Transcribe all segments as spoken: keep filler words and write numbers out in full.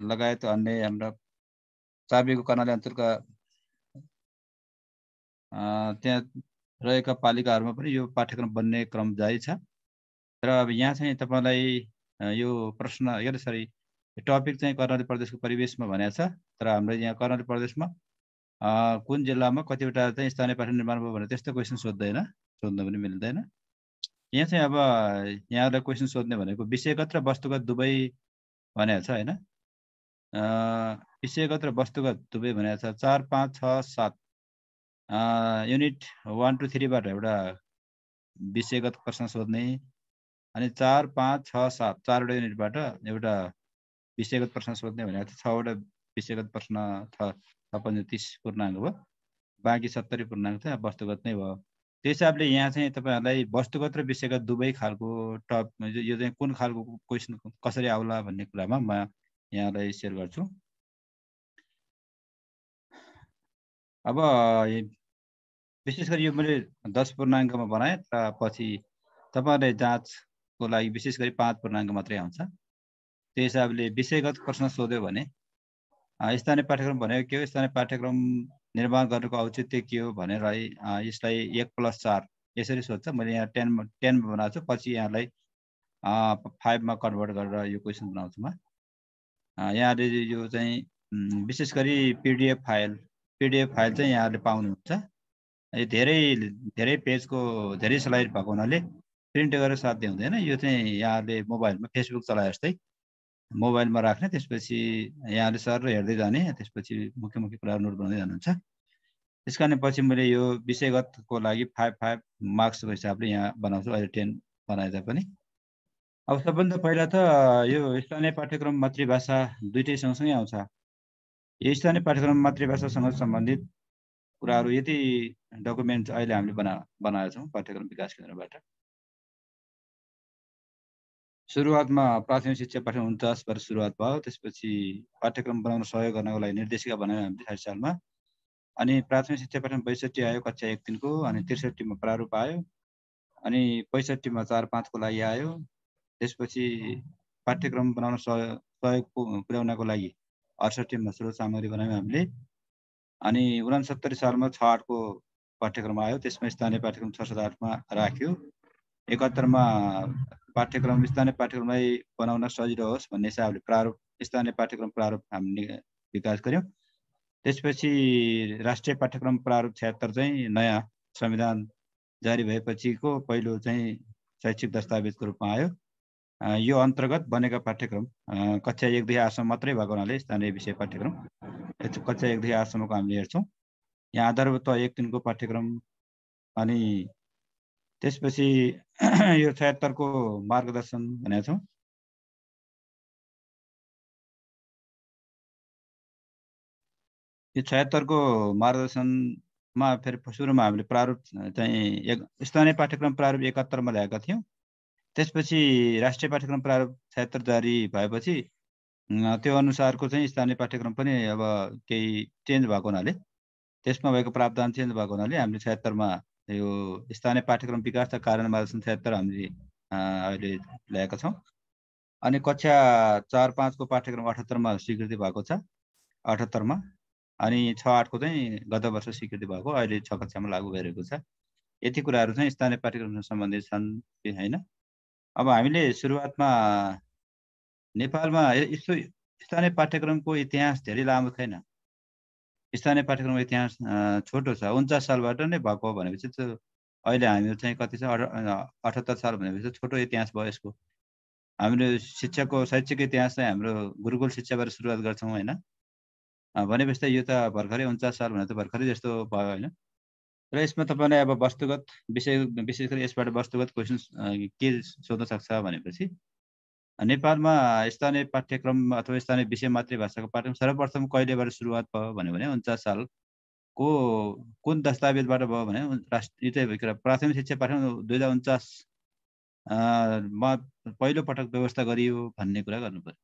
लगायत अन्य हाम्रा चाबिको कर्णाली अञ्चलका त्यहाँ रहेका पालिकाहरूमा पनि यो पाठ्यक्रम बन्ने क्रम जारी छ। तर अब यहाँ चाहिँ तपाईँलाई यो प्रश्न यो सरी टपिक चाहिँ कर्णाली प्रदेशको परिवेशमा भनेको छ। तर हाम्रो यहाँ कर्णाली प्रदेशमा कुन जिल्लामा कतिवटा चाहिँ स्थानीय पाठ्यक्रम निर्माण भयो भने त्यस्तो क्वेसन सोध्दैन, सोध्न पनि मिल्दैन। यहाँ चाहिँ अब यहाँलाई क्वेसन सोध्ने भनेको विषयगत र वस्तुगत दुवै भनेको छ होइन। विषयगत र वस्तुगत दुवै भनेको छ। चार पाँच छ सात युनिट वान टू थ्रीबाट एउटा विषयगत प्रश्न सोध्ने अनि चार पाँच छ सात चारवटा युनिटबाट एउटा विषयगत प्रश्न सोध्ने भनेको छ। छवटा विषयगत प्रश्न छ छप्पन्न तिस पूर्णाङ्क भयो, बाँकी सत्तरी पूर्णाङ्क चाहिँ वस्तुगत नै भयो। त्यो हिसाबले यहाँ चाहिँ तपाईँहरूलाई वस्तुगत र विषयगत दुवै खालको टप यो चाहिँ कुन खालको क्वेसन कसरी आउला भन्ने कुरामा म यहाँलाई सेयर गर्छु। अब विशेष गरी यो मैले दस पूर्णाङ्कमा बनाएँ र पछि तपाईँहरूले जाँचको लागि विशेष गरी पाँच पूर्णाङ्क मात्रै आउँछ। त्यो हिसाबले विषयगत प्रश्न सोध्यो भने स्थानीय पाठ्यक्रम भनेको के हो, स्थानीय पाठ्यक्रम निर्माण गर्नुको औचित्य के हो भनेर है यसलाई एक प्लस चार यसरी सोध्छ। मैले यहाँ टेन टेनमा बनाएको छु, पछि यहाँलाई फाइभमा कन्भर्ट गरेर यो क्वेसन बनाउँछु म। यहाँले यो चाहिँ विशेष गरी पिडिएफ फाइल पिडिएफ फाइल चाहिँ यहाँले पाउनुहुन्छ। धेरै धेरै पेजको धेरै स्लाइड भएको हुनाले प्रिन्ट गरेर साध्य हुँदैन। यो चाहिँ यहाँले मोबाइलमा फेसबुक चलाए जस्तै मोबाइलमा राख्ने, त्यसपछि यहाँले सर हेर्दै जाने, त्यसपछि मुख्य मुख्य कुराहरू नोट बनाउँदै जानुहुन्छ। त्यस कारण पछि मैले यो विषयगतको लागि फाइभ फाइभ मार्क्सको हिसाबले यहाँ बनाउँछु, अहिले टेन बनाए तापनि। अब सबभन्दा पहिला त यो स्थानीय पाठ्यक्रम मातृभाषा दुइटै सँगसँगै आउँछ। यो स्थानीय पाठ्यक्रम मातृभाषासँग सम्बन्धित कुराहरू यति डकुमेन्ट अहिले हामीले बना बनाएका छौँ पाठ्यक्रम विकास केन्द्रबाट। सुरुवातमा प्राथमिक शिक्षा पाठ्यक्रम उन्चासबाट सुरुवात भयो। त्यसपछि पाठ्यक्रम बनाउन सहयोग गर्नको लागि निर्देशिका बनायौँ हामीले साठी सालमा। अनि प्राथमिक शिक्षा पाठ्यक्रम बैसठी आयो कक्षा एक तिनको, अनि त्रिसठीमा प्रारूप आयो, अनि पैँसठीमा चार पाँचको लागि आयो। त्यसपछि पाठ्यक्रम बनाउन सहयोग पुर्याउनको लागि अडसठीमा स्रोत सामग्री बनायौँ हामीले। अनि उनसत्तरी सालमा छ आठको पाठ्यक्रम आयो, त्यसमा स्थानीय पाठ्यक्रम छ सात आठमा राख्यो। एकहत्तरमा पाठ्यक्रम स्थानीय पाठ्यक्रमलाई बनाउन सजिलो होस् भन्ने हिसाबले प्रारूप स्थानीय पाठ्यक्रम प्रारूप हामीले विकास गऱ्यौँ। त्यसपछि राष्ट्रिय पाठ्यक्रम प्रारूप छयत्तर चाहिँ नयाँ संविधान जारी भएपछिको पहिलो चाहिँ शैक्षिक दस्तावेजको रूपमा आयो। यो अन्तर्गत बनेका पाठ्यक्रम कक्षा एकदेखि आठसम्म मात्रै भएको हुनाले स्थानीय विषय पाठ्यक्रम कक्षा एकदेखि आठसम्मको हामीले हेर्छौँ। यहाँ आधारभूत एक तिनको पाठ्यक्रम, अनि त्यसपछि यो छयत्तरको मार्गदर्शन भनेका छौँ। यो छयत्तरको मार्गदर्शनमा फेरि सुरुमा हामीले प्रारूप चाहिँ एक स्थानीय पाठ्यक्रम प्रारूप एकहत्तरमा ल्याएका थियौँ। त्यसपछि राष्ट्रिय पाठ्यक्रम प्रारूप छयत्तर जारी भएपछि त्यो अनुसारको चाहिँ स्थानीय पाठ्यक्रम पनि अब केही चेन्ज भएको हुनाले त्यसमा भएको प्रावधान चेन्ज भएको हुनाले हामीले छयत्तरमा यो स्थानीय पाठ्यक्रम विकास र कार्यान्वयन मार्गदर्शन छयत्तर हामीले अहिले ल्याएका छौँ। अनि कक्षा चार पाँचको पाठ्यक्रम अठहत्तरमा स्वीकृति भएको छ अठहत्तरमा, अनि छ आठको चाहिँ गत वर्ष स्वीकृति भएको, अहिले छ कक्षामा लागू भइरहेको छ। यति कुराहरू चाहिँ स्थानीय पाठ्यक्रमसँग सम्बन्धित छन् कि होइन। अब हामीले सुरुवातमा नेपालमा यस्तो स्थानीय पाठ्यक्रमको इतिहास धेरै लामो छैन। स्थानीय पाठ्यक्रमको इतिहास छोटो छ, उन्चास सालबाट नै भएको भनेपछि त्यो अहिले हामीहरू चाहिँ कति छ अठहत्तर साल भनेपछि छोटो इतिहास भयो यसको। हामीले शिक्षाको शैक्षिक इतिहास चाहिँ हाम्रो गुरुकुल शिक्षाबाट सुरुवात गर्छौँ होइन। भनेपछि यो त भर्खरै उन्चास साल भने त भर्खरै जस्तो भयो होइन। र यसमा तपाईँलाई अब वस्तुगत विषय विशेष गरी यसबाट वस्तुगत क्वेसन के सोध्न सक्छ भनेपछि नेपालमा स्थानीय पाठ्यक्रम अथवा स्थानीय विषय मातृभाषाको पाठ्यक्रम सर्वप्रथम कहिलेबाट सुरुवात भयो भन्यो भने उन्चास सालको कुन दस्तावेजबाट भयो भने राष्ट्रिय प्राथमिक शिक्षा पाठ्यक्रम दुई हजार उन्चासमा पहिलो पटक व्यवस्था गरियो भन्ने कुरा गर्नु पर्यो।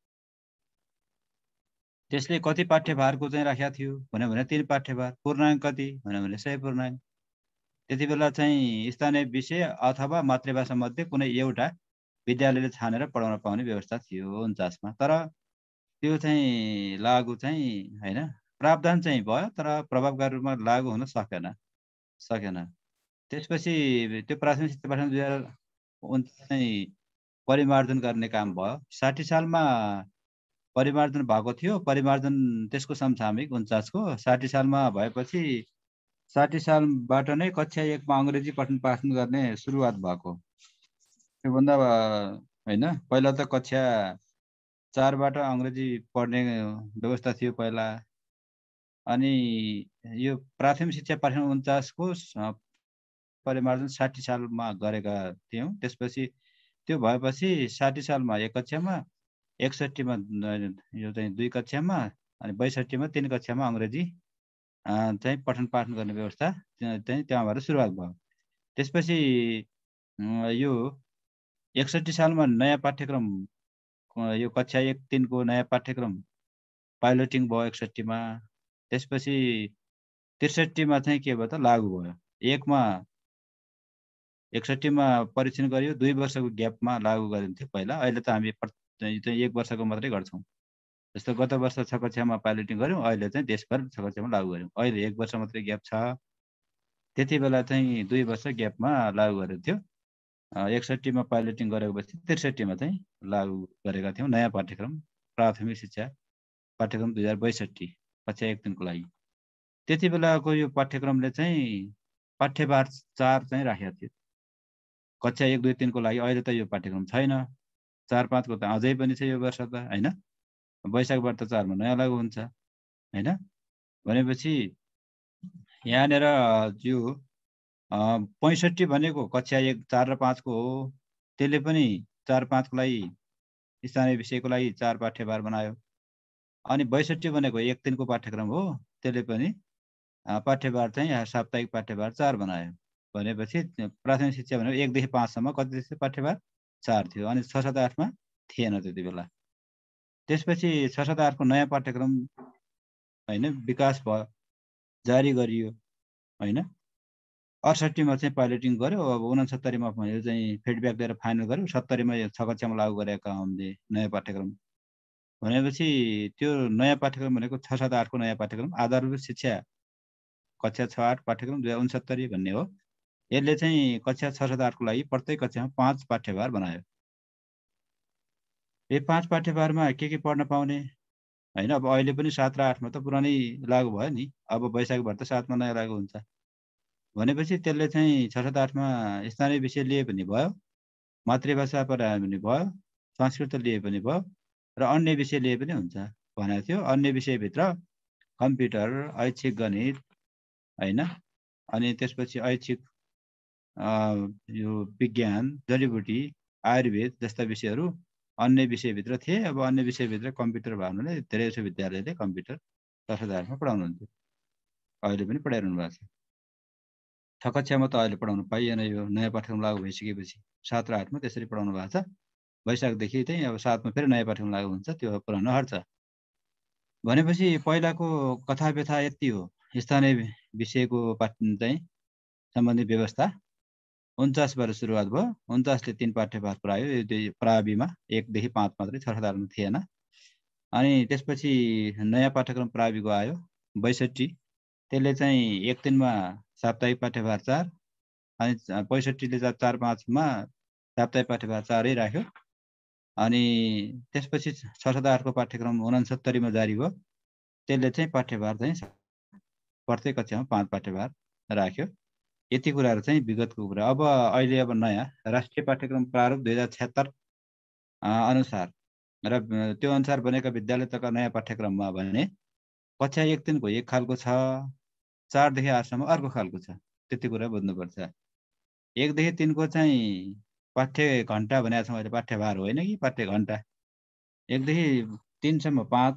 त्यसले कति पाठ्यभारको चाहिँ राखेको थियो भन्यो भने तीन पाठ्यभार, पूर्णाङ्क कति भन्यो भने सय पूर्णाङ्क। त्यति बेला चाहिँ स्थानीय विषय अथवा मातृभाषा मध्ये कुनै एउटा विद्यालयले छानेर पढाउन पाउने व्यवस्था थियो उन्चासमा। तर त्यो चाहिँ लागु चाहिँ हैन, प्रावधान चाहिँ भयो तर प्रभावकारी रूपमा लागु हुन सकेन सकेन। त्यसपछि त्यो प्राथमिक शिक्षा पाठ्यक्रम दुई हजार उन्चास चाहिँ परिमार्जन गर्ने काम भयो। साठी सालमा परिमार्जन भएको थियो। परिमार्जन त्यसको समसामयिक उन्चास को साठी सालमा भएपछि साठी सालबाट नै कक्षा एकमा अङ्ग्रेजी पठन पाठन गर्ने सुरुवात भएको। त्योभन्दा हैन पहिला त कक्षा चारबाट अङ्ग्रेजी पढ्ने व्यवस्था थियो पहिला। अनि यो प्राथमिक शिक्षा पाठ्यक्रम उन्चास को परिमार्जन साठी सालमा गरेका थियौँ। त्यसपछि त्यो भएपछि साठी सालमा एक कक्षामा, एकसट्ठीमा यो चाहिँ दुई कक्षामा अनि बैसट्ठीमा तीन कक्षामा अङ्ग्रेजी चाहिँ पठन पाठन गर्ने व्यवस्था चाहिँ त्यहाँबाट सुरुवात भयो। त्यसपछि यो एकसट्ठी सालमा नयाँ पाठ्यक्रम यो कक्षा एक तिनको नयाँ पाठ्यक्रम पाइलटिङ भयो एकसट्ठीमा। त्यसपछि त्रिसट्ठीमा चाहिँ के भयो त लागु भयो। एकमा एकसट्ठीमा परीक्षण गरियो, दुई वर्षको ग्यापमा लागु गरिन्थ्यो पहिला। अहिले त हामी चाहिँ एक वर्षको मात्रै गर्छौँ। जस्तो गत वर्ष छ कक्षामा पाइलटिङ गऱ्यौँ, अहिले चाहिँ देशभर छ कक्षामा लागु गऱ्यौँ। अहिले एक वर्ष मात्रै ग्याप छ। त्यति बेला चाहिँ दुई वर्ष ग्यापमा लागु गरेको थियो। एकसट्ठीमा पाइलटिङ गरेको पछि त्रिसट्ठीमा चाहिँ लागु गरेका थियौँ नयाँ पाठ्यक्रम प्राथमिक शिक्षा पाठ्यक्रम दुई हजार बैसठी कक्षा एक दिनको लागि। त्यति बेलाको यो पाठ्यक्रमले चाहिँ पाठ्यभार चार चाहिँ राखेको थियो कक्षा एक दुई तिनको लागि। अहिले त यो पाठ्यक्रम छैन। चार पाँचको त अझै पनि छ यो वर्ष त हैन। वैशाखबाट त चारमा नयाँ लागु हुन्छ हैन। भनेपछि यहाँनिर जो पैँसठी भनेको कक्षा एक चार र पाँचको हो। त्यसले पनि चार पाँचको लागि स्थानीय विषयको लागि चार पाठ्यभार बनायो। अनि बैसठी भनेको एक तिनको पाठ्यक्रम हो। त्यसले पनि पाठ्यभार चाहिँ साप्ताहिक पाठ्यभार चार बनायो। भनेपछि प्राथमिक शिक्षा भनेको एकदेखि पाँचसम्म कति थियो पाठ्यभार? चार थियो। अनि छ सात आठमा थिएन त्यति बेला। त्यसपछि छ सात आठको नयाँ पाठ्यक्रम हैन विकास भयो, जारी गरियो हैन। अठसट्ठीमा चाहिँ पाइलटिङ गर्यो। अब उनसत्तरीमा यो चाहिँ फिडब्याक दिएर फाइनल गर्यो। सत्तरीमा यो छ कक्षामा लागु गरेका हामीले नयाँ पाठ्यक्रम। भनेपछि त्यो नयाँ पाठ्यक्रम भनेको छ सात आठको नयाँ पाठ्यक्रम आधारभूत शिक्षा कक्षा छ आठ पाठ्यक्रम दुई हजार उनसत्तरी भन्ने हो। यसले चाहिँ कक्षा छ सात आठको लागि प्रत्येक कक्षामा पाँच पाठ्यभार बनायो। यो पाँच पाठ्यभारमा के के पढ्न पाउने हैन। अब अहिले पनि सात र आठमा त पुरानै लागु भयो नि। अब वैशाखबाट त सातमा नयाँ लागु हुन्छ। भनेपछि त्यसले चाहिँ छ सात आठमा स्थानीय विषय लिए पनि भयो, मातृभाषा पढाए पनि भयो, संस्कृत लिए पनि भयो र अन्य विषय लिए पनि हुन्छ भनेको थियो। अन्य विषयभित्र कम्प्युटर, ऐच्छिक गणित हैन, अनि त्यसपछि ऐच्छिक यो विज्ञान, जडीबुटी, आयुर्वेद जस्ता विषयहरू अन्य विषयभित्र थिए। अब अन्य विषयभित्र कम्प्युटर भयो भने धेरै जसो विद्यालयले कम्प्युटर छ सात आठमा पढाउनुहुन्थ्यो। अहिले पनि पढाइरहनु भएको छ। छ कक्षामा त अहिले पढाउनु पाइएन। यो नयाँ पाठ्यक्रम लागु भइसकेपछि सात र आठमा त्यसरी पढाउनु भएको छ। वैशाखदेखि चाहिँ अब सातमा फेरि नयाँ पाठ्यक्रम लागु हुन्छ, त्यो पुरानो हट्छ। भनेपछि पहिलाको कथा व्यथा यति हो। स्थानीय विषयको पाठ्य चाहिँ सम्बन्धित व्यवस्था उन्चासबाट सुरुवात भयो। उन्चासले तीन पाठ्यभार पुऱ्यायो। यो प्राविमा एकदेखि पाँच मात्रै, छ सात आठमा थिएन। अनि त्यसपछि नयाँ पाठ्यक्रम प्राविको आयो बैसठी। त्यसले चाहिँ एक दिनमा साप्ताहिक पाठ्यभार चार अनि पैँसठीले चार पाँचमा साप्ताहिक पाठ्यभार चारै राख्यो। अनि त्यसपछि छ सात आठको पाठ्यक्रम उनसत्तरीमा जारी भयो। त्यसले चाहिँ पाठ्यभार चाहिँ प्रत्येक कक्षामा पाँच पाठ्यभार राख्यो। यति कुराहरू चाहिँ विगतको कुरा। अब अहिले अब नयाँ राष्ट्रिय पाठ्यक्रम प्रारूप दुई हजार छत्तर अनुसार र त्यो अनुसार बनेका विद्यालय तथा नयाँ पाठ्यक्रममा भने कक्षा एक दिनको एक खालको छ, चारदेखि आठसम्म अर्को खालको छ। त्यति कुरा बुझ्नुपर्छ। एकदेखि तिनको चाहिँ पाठ्य घन्टा भनेको छौँ अहिले, पाठ्यभार होइन कि पाठ्य घन्टा। एकदेखि तिनसम्म पाँच,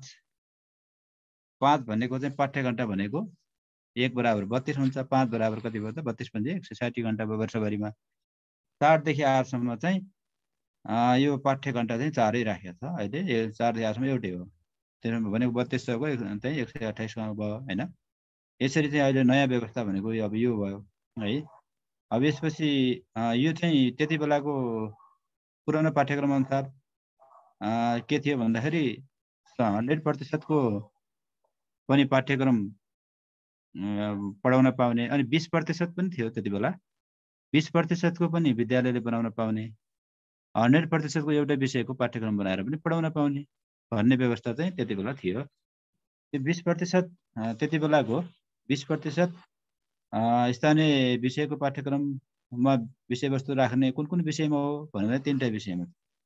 पाँच भनेको चाहिँ पाठ्य घन्टा भनेको एक बराबर बत्तीस हुन्छ। पाँच बराबर कति भयो त बत्तीस पन्जे एक सय साठी घन्टा भयो वर्षभरिमा। चारदेखि आठसम्म चाहिँ यो पाठ्य घन्टा चाहिँ चारै राखेको छ अहिले। चारदेखि आठसम्म एउटै हो। त्यसमा भनेको बत्तीस सौको चाहिँ एक सय अठाइसमा भयो होइन। यसरी चाहिँ अहिले नयाँ व्यवस्था भनेको अब यो भयो है। अब यसपछि यो चाहिँ त्यति बेलाको पुरानो पाठ्यक्रम अनुसार के थियो भन्दाखेरि हन्ड्रेड प्रतिशतको पनि पाठ्यक्रम पढाउन पाउने, अनि बिस प्रतिशत पनि थियो त्यति बेला, बिस प्रतिशतको पनि विद्यालयले बनाउन पाउने, हन्ड्रेड प्रतिशतको एउटा विषयको पाठ्यक्रम बनाएर पनि पढाउन पाउने भन्ने व्यवस्था चाहिँ त्यति बेला थियो। त्यो बिस प्रतिशत त्यति बेलाको बिस प्रतिशत स्थानीय विषयको पाठ्यक्रममा विषयवस्तु राख्ने कुन कुन विषयमा हो भनेर तिनवटा विषयमा।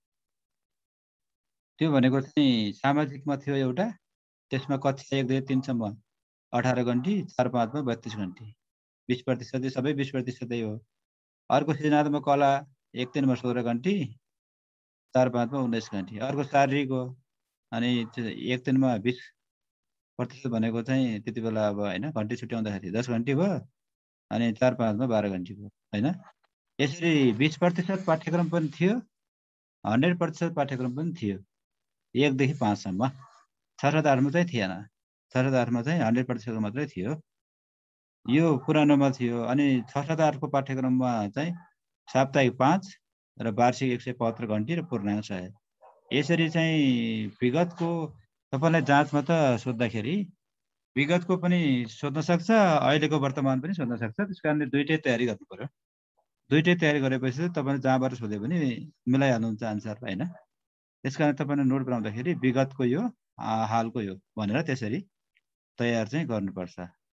त्यो भनेको चाहिँ सामाजिकमा थियो एउटा, त्यसमा कक्षा एक दुई तिनसम्म अठार घन्टी, चार पाँचमा बत्तिस घन्टी, बिस प्रतिशत सबै बिस प्रतिशतै हो। अर्को सृजनात्मक कला एक तिनमा सोह्र घन्टी, चार पाँचमा उन्नाइस घन्टी। अर्को शारीरिक हो, अनि एक तिनमा बिस प्रतिशत भनेको चाहिँ त्यति बेला अब होइन घन्टी छुट्याउँदाखेरि दस घन्टी भयो, अनि चार पाँचमा बाह्र घन्टी भयो होइन। यसरी बिस प्रतिशत पाठ्यक्रम पनि थियो, हन्ड्रेड प्रतिशत पाठ्यक्रम पनि थियो एकदेखि पाँचसम्म। छ सात आठमा चाहिँ थिएन, छ सात आठमा चाहिँ हन्ड्रेड प्रतिशतको मात्रै थियो, यो पुरानोमा थियो। अनि छ सात आठको पाठ्यक्रममा चाहिँ साप्ताहिक पाँच र वार्षिक एक सय पचहत्तर घन्टी र पूर्णाङ्क सय। यसरी चाहिँ विगतको तपाईँलाई जाँचमा त सोद्धाखेरि विगतको पनि सोध्न सक्छ, अहिलेको वर्तमान पनि सोध्न सक्छ, त्यस कारणले दुइटै तयारी गर्नु पर्यो। दुइटै तयारी गरेपछि तपाईँले जहाँबाट सोधे पनि मिलाइहाल्नुहुन्छ आन्सर होइन। त्यस कारण तपाईँले नोट बनाउँदाखेरि विगतको यो हालको यो भनेर त्यसरी तयार चाहिँ गर्नुपर्छ।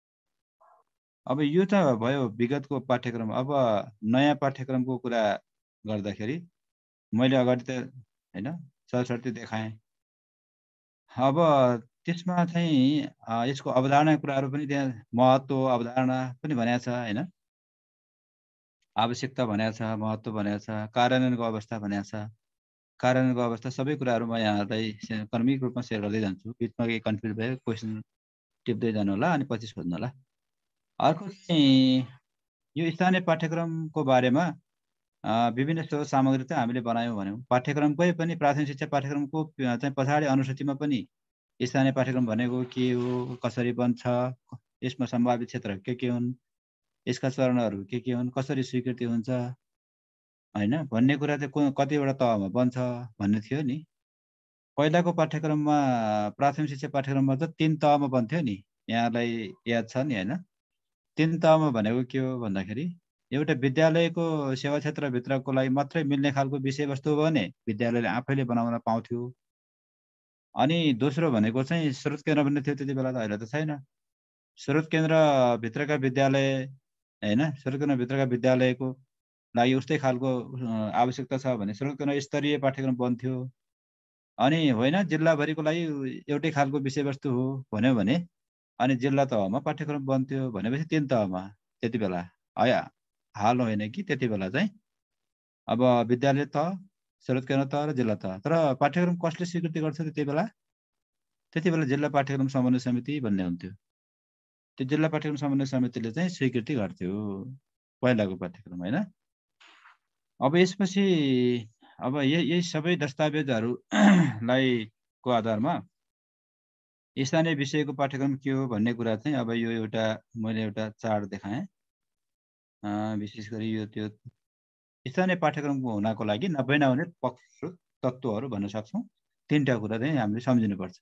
अब यो त भयो विगतको पाठ्यक्रम। अब नयाँ पाठ्यक्रमको कुरा गर्दाखेरि मैले अगाडि त होइन सरसर्ती देखाएँ। अब त्यसमा चाहिँ यसको अवधारणा कुराहरू पनि त्यहाँ महत्त्व अवधारणा पनि भनेको छ होइन, आवश्यकता भनेको छ, महत्त्व भनेको छ, कार्यान्वयनको अवस्था भनेको छ। कार्यान्वयनको अवस्था सबै कुराहरू म यहाँलाई क्रमिक रूपमा सेयर गर्दै जान्छु। बिचमा केही कन्फ्युज भयो क्वेसन टिप्दै जानु होला अनि पछि सोध्नु होला। अर्को चाहिँ यो स्थानीय पाठ्यक्रमको बारेमा विभिन्न स्रोत सामग्री चाहिँ हामीले बनायौँ भन्यौँ। पाठ्यक्रमकै पनि प्राथमिक शिक्षा पाठ्यक्रमको चाहिँ पछाडि अनुसूचीमा पनि स्थानीय पाठ्यक्रम भनेको के हो, कसरी बन्छ, यसमा सम्भावित क्षेत्रहरू के के हुन्, यसका चरणहरू के के हुन्, कसरी स्वीकृति हुन्छ होइन भन्ने कुरा चाहिँ कतिवटा तहमा बन्छ भन्ने थियो नि। पहिलाको पाठ्यक्रममा प्राथमिक शिक्षा पाठ्यक्रममा त तिन तहमा बन्थ्यो नि, यहाँलाई याद छ नि होइन। तिन तहमा भनेको के हो भन्दाखेरि एउटा विद्यालयको सेवा क्षेत्रभित्रको लागि मात्रै मिल्ने खालको विषयवस्तु हो भने विद्यालयले आफैले बनाउन पाउँथ्यो। अनि दोस्रो भनेको चाहिँ स्रोत केन्द्र भन्ने थियो त्यति बेला त, अहिले त छैन। स्रोत केन्द्रभित्रका विद्यालय होइन, स्रोत केन्द्रभित्रका विद्यालयको लागि उस्तै खालको आवश्यकता छ भने स्रोत केन्द्र स्तरीय पाठ्यक्रम बन्थ्यो। अनि होइन जिल्लाभरिको लागि एउटै खालको विषयवस्तु हो भन्यो भने अनि जिल्ला तहमा पाठ्यक्रम बन्थ्यो भनेपछि तिन तहमा त्यति बेला हाल होइन कि त्यति बेला चाहिँ अब विद्यालय तह, स्रोत केन्द्र तह र जिल्ला तह। तर पाठ्यक्रम कसले स्वीकृति गर्छ त्यति बेला? त्यति बेला जिल्ला पाठ्यक्रम समन्वय समिति भन्ने हुन्थ्यो। त्यो जिल्ला पाठ्यक्रम समन्वय समितिले चाहिँ स्वीकृति गर्थ्यो पहिलाको पाठ्यक्रम होइन। अब यसपछि अब यही सबै दस्तावेजहरूलाई को आधारमा स्थानीय विषयको पाठ्यक्रम के हो भन्ने कुरा चाहिँ अब यो एउटा मैले एउटा चार्ट देखाएँ। विशेष गरी यो त्यो स्थानीय पाठ्यक्रमको हुनको लागि नब्बे नहुने पक्षहरू तत्त्वहरू भन्न सक्छौँ। तिनवटा कुरा चाहिँ हामीले सम्झिनुपर्छ।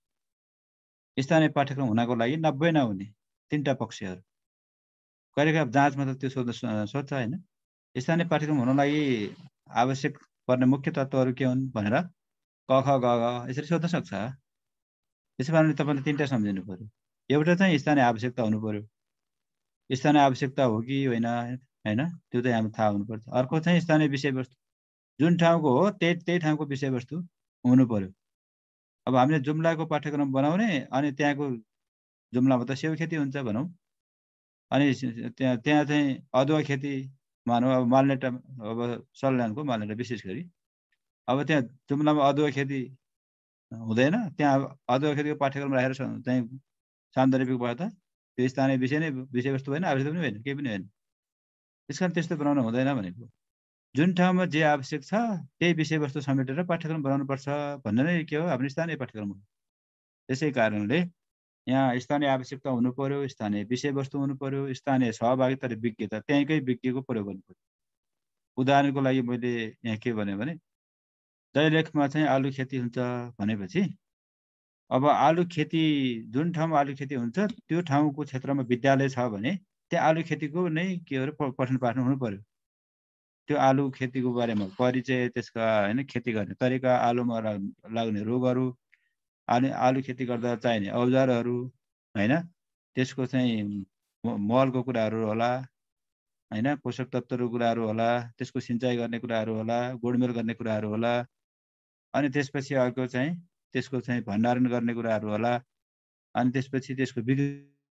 स्थानीय पाठ्यक्रम हुनको लागि नब्बे नहुने तिनवटा पक्षहरू कहिलेकाहीँ जाँचमा त त्यो सोध्न सोध्छ होइन। स्थानीय पाठ्यक्रम हुनको लागि आवश्यक पर्ने मुख्य तत्त्वहरू के हुन् भनेर क ख ग घ यसरी सोध्न सक्छ। त्यसै कारणले तपाईँले तिनवटा सम्झिनु पऱ्यो। एउटा चाहिँ स्थानीय आवश्यकता हुनु पऱ्यो, स्थानीय आवश्यकता हो कि होइन होइन त्यो चाहिँ हामीलाई थाहा हुनुपर्छ। अर्को चाहिँ स्थानीय विषयवस्तु, जुन ठाउँको हो त्यही त्यही ठाउँको विषयवस्तु हुनु पऱ्यो। अब हामीले जुम्लाको पाठ्यक्रम बनाउने अनि त्यहाँको जुम्लामा त सेउ खेती हुन्छ भनौँ, अनि त्यहाँ त्यहाँ चाहिँ अदुवा खेती मानौँ, अब मालनेटा अब सल्यानको मालनेटा विशेष गरी अब त्यहाँ जुम्लामा अदुवा खेती हुँदैन, त्यहाँ अदुवा खेतीको पाठ्यक्रम राखेर चाहिँ सान्दर्भिक भयो त त्यो स्थानीय विषय नै विषयवस्तु होइन, आवश्यकता पनि होइन, केही पनि होइन। त्यस कारण त्यस्तो बनाउन हुँदैन भनेको। जुन ठाउँमा जे आवश्यक छ त्यही विषयवस्तु समेटेर पाठ्यक्रम बनाउनुपर्छ भन्ने नै के हो हाम्रो स्थानीय पाठ्यक्रम हो। त्यसै कारणले यहाँ स्थानीय आवश्यकता हुनु पर्यो, स्थानीय विषयवस्तु हुनु पर्यो, स्थानीय सहभागिता र विज्ञता, त्यहीँकै विज्ञको प्रयोग गर्नु पर्यो। उदाहरणको लागि मैले यहाँ के भने भने दैलेखमा चाहिँ आलु खेती हुन्छ भनेपछि अब आलु खेती जुन ठाउँमा आलु खेती हुन्छ त्यो ठाउँको क्षेत्रमा विद्यालय छ भने त्यहाँ आलु खेतीको नै के अरे पठन पाठन हुनु पर्यो। त्यो आलु खेतीको बारेमा परिचय, त्यसका हैन खेती गर्ने तरिका, आलुमा लाग्ने रोगहरू, आलु आलु खेती गर्दा चाहिने औजारहरू हैन, त्यसको चाहिँ मलको कुराहरू होला हैन, पोषक तत्त्वको कुराहरू होला, त्यसको सिँचाइ गर्ने कुराहरू होला, गोडमेल गर्ने कुराहरू होला, अनि त्यसपछि अर्को चाहिँ त्यसको चाहिँ भण्डारण गर्ने कुराहरू होला, अनि त्यसपछि त्यसको बिक्री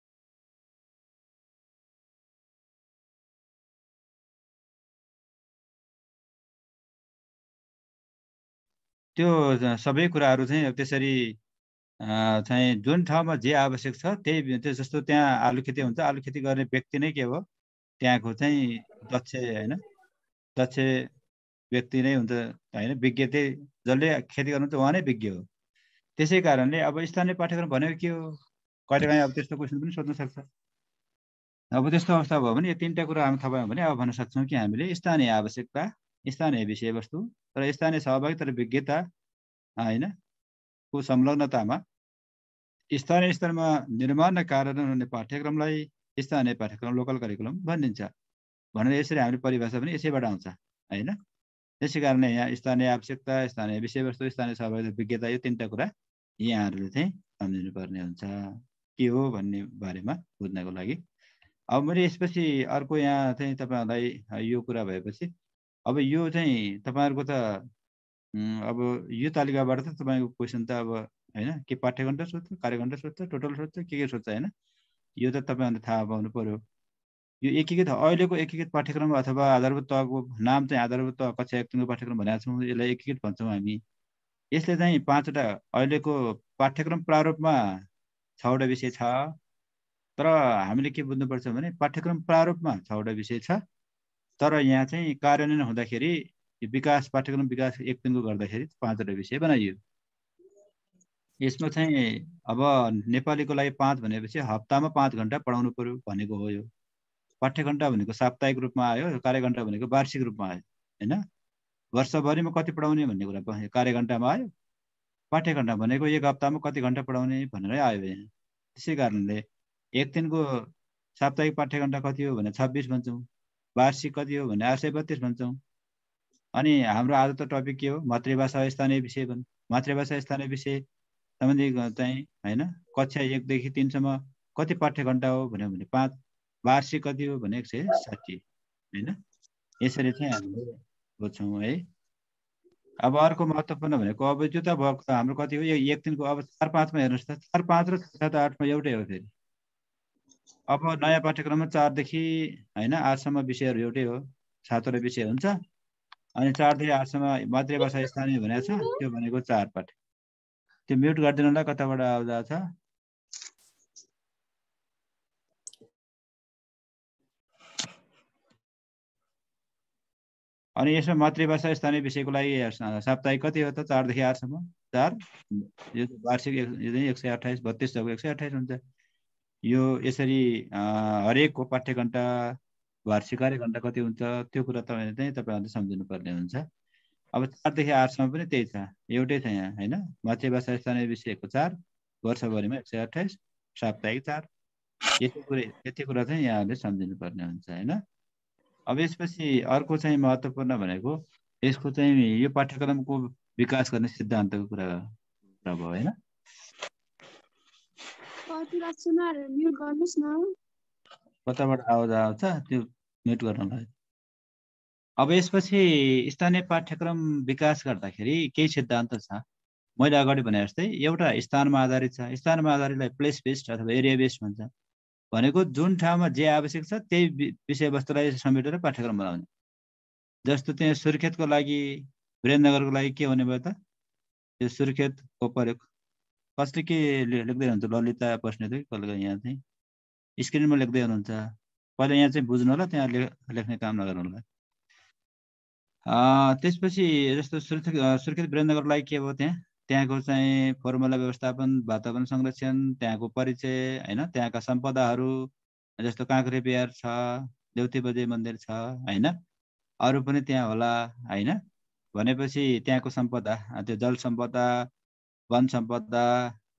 त्यो सबै कुराहरू चाहिँ अब त्यसरी चाहिँ जुन ठाउँमा जे आवश्यक छ त्यही त्यो जस्तो त्यहाँ आलु खेती हुन्छ, आलु खेती गर्ने व्यक्ति नै के हो त्यहाँको चाहिँ दक्ष हैन, दक्ष व्यक्ति नै हुन्छ हैन, विज्ञ चाहिँ जसले खेती गर्नुहुन्छ उहाँ नै विज्ञ हो। त्यसै कारणले अब स्थानीय पाठ्यक्रम भनेको के हो, कहिलेकाहीँ अब त्यस्तो क्वेसन पनि सोध्न सक्छ। अब त्यस्तो अवस्था भयो भने यो तिनवटा कुरा हामी थाहा भयो भने अब भन्न सक्छौँ कि हामीले स्थानीय आवश्यकता, स्थानीय विषयवस्तु र स्थानीय सहभागिता र विज्ञता हैन को संलग्नतामा स्थानीय स्तरमा निर्माण र कार्यान्वयन हुने पाठ्यक्रमलाई स्थानीय पाठ्यक्रम, लोकल करिकुलम भनिन्छ भनेर यसरी हामीले परिभाषा पनि यसैबाट आउँछ हैन। त्यसै कारणले यहाँ स्थानीय आवश्यकता, स्थानीय विषयवस्तु, स्थानीय सहभागिता, विज्ञता यो तिनवटा कुरा यहाँहरूले चाहिँ सम्झिनु पर्ने हुन्छ के हो भन्ने बारेमा बुझ्नको लागि। अब मैले यसपछि अर्को यहाँ चाहिँ तपाईँहरूलाई यो कुरा भएपछि अब यो चाहिँ तपाईँहरूको त अब यो तालिकाबाट त तपाईँको क्वेसन त अब हैन के पाठ्यघण्टा सोध्छ, कार्यघण्टा सोध्छ, टोटल सोध्छ, के के सोध्छ हैन, यो त तपाईँहरूले थाहा पाउनु पर्यो। यो एकीकृत अहिलेको एकीकृत पाठ्यक्रम अथवा आधारभूत तहको नाम चाहिँ आधारभूत तह कक्षा एक तिनको पाठ्यक्रम भनेका छौँ, यसलाई एकीकृत भन्छौँ हामी। यसले चाहिँ पाँचवटा अहिलेको पाठ्यक्रम प्रारूपमा छवटा विषय छ, तर हामीले के बुझ्नुपर्छ भने पाठ्यक्रम प्रारूपमा छवटा विषय छ, तर यहाँ चाहिँ कार्यान्वयन हुँदाखेरि विकास पाठ्यक्रम विकास एक दिनको गर्दाखेरि पाँचवटा विषय बनाइयो। यसमा चाहिँ अब नेपालीको लागि पाँच भनेपछि हप्तामा पाँच घन्टा पढाउनु पर्यो भनेको हो। यो पाठ्यघण्टा भनेको साप्ताहिक रूपमा आयो, कार्यघण्टा भनेको वार्षिक रूपमा आयो हैन। वर्षभरिमा कति पढाउने भन्ने कुरा कार्यघण्टामा आयो, पाठ्यघण्टा भनेको एक हप्तामा कति घन्टा पढाउने भनेर आयो यहाँ। त्यसै कारणले एक दिनको साप्ताहिक पाठ्यघण्टा कति हो भने छब्बिस भन्छौँ, वार्षिक कति हो भने आठ सय बत्तिस भन्छौँ। अनि हाम्रो आज त टपिक के हो, मातृभाषा स्थानीय विषय भन् मातृभाषा स्थानीय विषय सम्बन्धी चाहिँ हैन कक्षा एकदेखि तिनसम्म कति पाठ्यघण्टा हो भन्यो भने पाँच, वार्षिक कति हो भने एक सय साठी हैन। यसरी चाहिँ हामीले बुझ्छौँ है। अब अर्को महत्त्वपूर्ण भनेको अब त्यो त भएको त हाम्रो कति हो एक दिनको, अब चार पाँचमा हेर्नुहोस् त, चार पाँच र सात आठमा एउटै हो फेरि। अब नयाँ पाठ्यक्रममा चारदेखि हैन आठसम्म विषयहरू एउटै हो, सातवटा विषय हुन्छ। अनि चारदेखि आठसम्म मातृभाषा स्थानीय भनेको छ, त्यो भनेको चार पाठ। त्यो म्युट गरिदिनु होला, कताबाट आउँदा छ। अनि यसमा मातृभाषा स्थानीय विषयको लागि साप्ताहिक कति हो त, चारदेखि आठसम्म चार, यो वार्षिक एक सय अठाइस बत्तिस जब एक सय अठाइस हुन्छ। यो यसरी हरेकको पाठ्यघण्टा वार्षिक कार्यघण्टा कति हुन्छ त्यो कुरा तपाईँले चाहिँ तपाईँहरूले सम्झिनु पर्ने हुन्छ। अब चारदेखि आठसम्म पनि त्यही छ, एउटै छ यहाँ होइन। मातृभाषा स्थानीय विषयको चार, वर्षभरिमा एक सय अठाइस, साप्ताहिक चार, यति कुरा यति कुरा चाहिँ यहाँहरूले सम्झिनु पर्ने हुन्छ होइन। अब यसपछि अर्को चाहिँ महत्त्वपूर्ण भनेको यसको चाहिँ यो पाठ्यक्रमको विकास गर्ने सिद्धान्तको कुरा कुरा भयो होइन। कताबाट आवाज आउँछ त्यो म्युट गर्नलाई। अब यसपछि स्थानीय पाठ्यक्रम विकास गर्दाखेरि केही सिद्धान्त छ। मैले अगाडि भने जस्तै एउटा स्थानमा आधारित छ, स्थानमा आधारितलाई प्लेस बेस्ड अथवा एरिया बेस्ड भन्छ। भनेको जुन ठाउँमा जे आवश्यक छ त्यही विषयवस्तुलाई समेटेर पाठ्यक्रम बनाउने। जस्तो त्यहाँ सुर्खेतको लागि वीरेन्द्रनगरको लागि के हुने भयो त, त्यो सुर्खेतको प्रयोग कसले के लेख्दै हुनुहुन्छ, ललिता बस्नेत कसले यहाँ चाहिँ स्क्रिनमा लेख्दै हुनुहुन्छ, पहिला यहाँ चाहिँ बुझ्नु होला, त्यहाँ लेख्ने काम नगर्नु होला। त्यसपछि जस्तो सुर्खेत सुर्खेत वीरेन्द्रनगरको लागि के भयो, त्यहाँ त्यहाँको चाहिँ फर्मुला व्यवस्थापन, वातावरण संरक्षण, त्यहाँको परिचय होइन, त्यहाँका सम्पदाहरू जस्तो काँक्रे बिहार छ, देउती बजे मन्दिर छ होइन, अरू पनि त्यहाँ होला होइन। भनेपछि त्यहाँको सम्पदा, त्यो जल सम्पदा, वन सम्पदा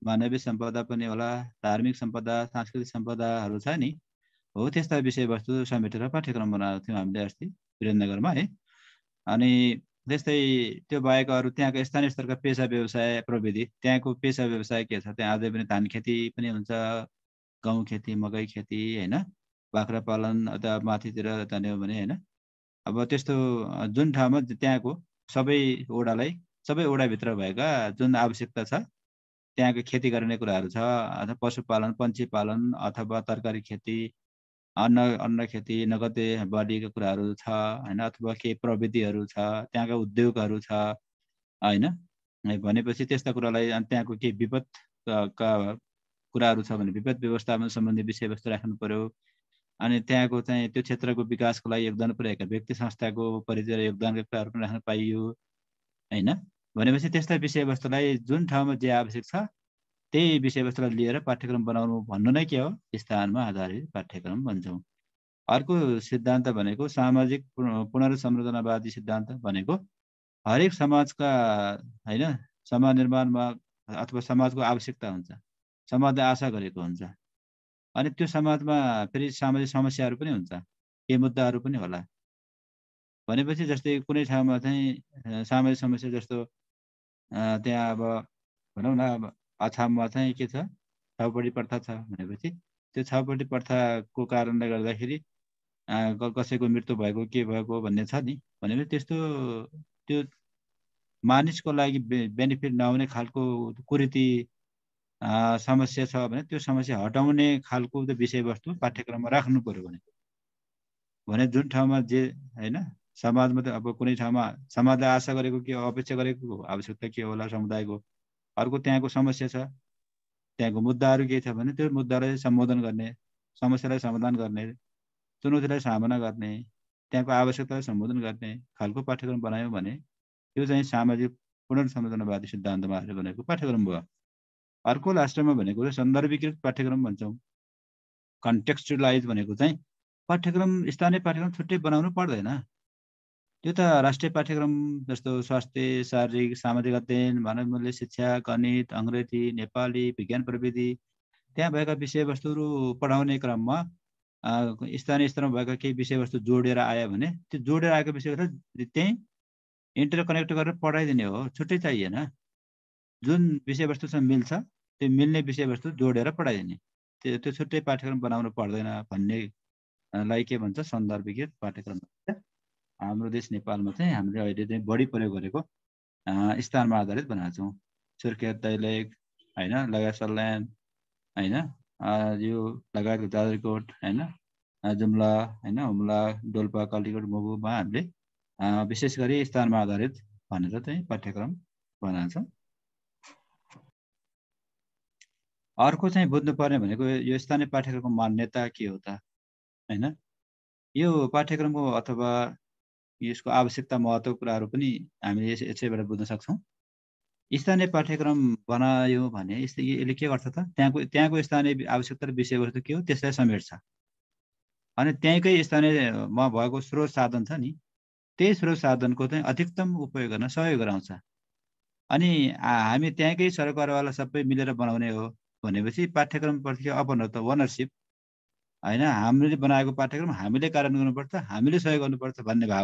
मानवीय सम्पदा पनि होला, धार्मिक सम्पदा, सांस्कृतिक सम्पदाहरू छ नि, हो त्यस्ता विषयवस्तु समेटेर पाठ्यक्रम बनाएको थियौँ हामीले अस्ति वीरेन्द्रनगरमा है। अनि त्यस्तै त्यो बाहेक अरू त्यहाँको स्थानीय स्तरका पेसा व्यवसाय प्रविधि, त्यहाँको पेसा व्यवसाय के छ, त्यहाँ अझै पनि धान खेती पनि हुन्छ, गहुँ खेती, मकै खेती होइन, बाख्रा पालन अथवा माथितिर जाने हो भने होइन। अब त्यस्तो जुन ठाउँमा त्यहाँको सबै ओडालाई, सबै ओडाभित्र भएका जुन आवश्यकता छ, त्यहाँको खेती गर्ने कुराहरू छ, अथवा पशुपालन, पन्छी पालन अथवा तरकारी खेती, अन्न अन्न खेती, नगदे बालीको कुराहरू छ होइन, अथवा केही प्रविधिहरू छ, त्यहाँका उद्योगहरू छ होइन। भनेपछि त्यस्ता कुरालाई अनि त्यहाँको केही विपद का कुराहरू छ भने विपद व्यवस्थापन सम्बन्धी विषयवस्तु राख्नु पर्यो। अनि त्यहाँको चाहिँ त्यो क्षेत्रको विकासको लागि योगदान पुर्याएका व्यक्ति संस्थाको परिचय र योगदानका कुराहरू पनि राख्न पाइयो होइन। भनेपछि त्यस्ता विषयवस्तुलाई जुन ठाउँमा जे आवश्यक छ त्यही विषयवस्तुलाई लिएर पाठ्यक्रम बनाउनु भन्नु नै के हो, स्थानमा आधारित पाठ्यक्रम भन्छौँ। अर्को सिद्धान्त भनेको सामाजिक पुनर्संरचनावादी सिद्धान्त भनेको हरेक समाजका होइन, समाज निर्माणमा अथवा समाजको आवश्यकता हुन्छ, समाजले आशा गरेको हुन्छ, अनि त्यो समाजमा फेरि सामाजिक समस्याहरू पनि हुन्छ, के मुद्दाहरू पनि होला। भनेपछि जस्तै कुनै ठाउँमा चाहिँ सामाजिक समस्या जस्तो त्यहाँ अब भनौँ न, अब अछाममा चाहिँ के छ, छाउपडी प्रथा छ भनेपछि त्यो छाउपडी प्रथाको कारणले गर्दाखेरि कसैको मृत्यु भएको के भएको भन्ने छ नि। भनेपछि त्यस्तो त्यो मानिसको लागि बेनिफिट नहुने खालको कुरीति समस्या छ भने त्यो समस्या हटाउने खालको विषयवस्तु पाठ्यक्रममा राख्नु पर्यो भने भने जुन ठाउँमा जे होइन, समाजमा त अब कुनै ठाउँमा समाजले आशा गरेको के अपेक्षा गरेको आवश्यकता के होला समुदायको, अर्को त्यहाँको समस्या छ, त्यहाँको मुद्दाहरू के छ भने त्यो मुद्दालाई सम्बोधन गर्ने, समस्यालाई समाधान गर्ने, चुनौतीलाई सामना गर्ने, त्यहाँको आवश्यकतालाई सम्बोधन गर्ने खालको पाठ्यक्रम बनायौँ भने त्यो चाहिँ सामाजिक पुनर्संरचनावादी सिद्धान्तमा आएर बनेको पाठ्यक्रम भयो। अर्को लास्टमा भनेको सन्दर्भीकृत पाठ्यक्रम भन्छौँ। कन्टेक्स्चुलाइज भनेको चाहिँ पाठ्यक्रम स्थानीय पाठ्यक्रम छुट्टै बनाउनु पर्दैन, त्यो त राष्ट्रिय पाठ्यक्रम जस्तो स्वास्थ्य, शारीरिक, सामाजिक अध्ययन, मानव मूल्य शिक्षा, गणित, अङ्ग्रेजी, नेपाली, विज्ञान प्रविधि, त्यहाँ भएका विषयवस्तुहरू पढाउने क्रममा स्थानीय स्तरमा भएका केही विषयवस्तु जोडेर आयो भने त्यो जोडेर आएको विषयवस्तु त्यहीँ इन्टरकनेक्ट गरेर पढाइदिने हो, छुट्टै चाहिएन। जुन विषयवस्तुसँग मिल्छ त्यो मिल्ने विषयवस्तु जोडेर पढाइदिने, त्यो त्यो छुट्टै पाठ्यक्रम बनाउनु पर्दैन भन्नेलाई के भन्छ, सन्दर्भीकृत पाठ्यक्रम भन्छ। हाम्रो देश नेपालमा चाहिँ हामीले अहिले चाहिँ बढी प्रयोग गरेको स्थानमा आधारित बनाएको छौँ। सुर्खेत, दैलेख होइन, लगायत सल्यान होइन, यो लगायत जाजरकोट होइन, जुम्ला होइन, हुम्ला, डोल्पा, कालीकोट, मुगुमा हामीले विशेष गरी स्थानमा आधारित भनेर चाहिँ पाठ्यक्रम बनाएको छौँ। अर्को चाहिँ बुझ्नुपर्ने भनेको यो स्थानीय पाठ्यक्रमको मान्यता के हो त होइन। यो पाठ्यक्रमको अथवा यसको आवश्यकता महत्त्वको कुराहरू पनि हामीले यस यसैबाट बुझ्न सक्छौँ। स्थानीय पाठ्यक्रम बनायो भने यसले के गर्छ त, त्यहाँको त्यहाँको स्थानीय आवश्यकता र विषयवस्तु के हो त्यसलाई समेट्छ, अनि त्यहीँकै स्थानीयमा भएको स्रोत साधन छ नि, त्यही स्रोत साधनको चाहिँ अधिकतम उपयोग गर्न सहयोग गराउँछ। अनि हामी त्यहाँकै सरकारवाला सबै मिलेर बनाउने हो भनेपछि पाठ्यक्रमप्रति अपन त ओनरसिप होइन, हामीले बनाएको पाठ्यक्रम हामीले कार्यान्वयन गर्नुपर्छ, हामीले सहयोग गर्नुपर्छ भन्ने भाव।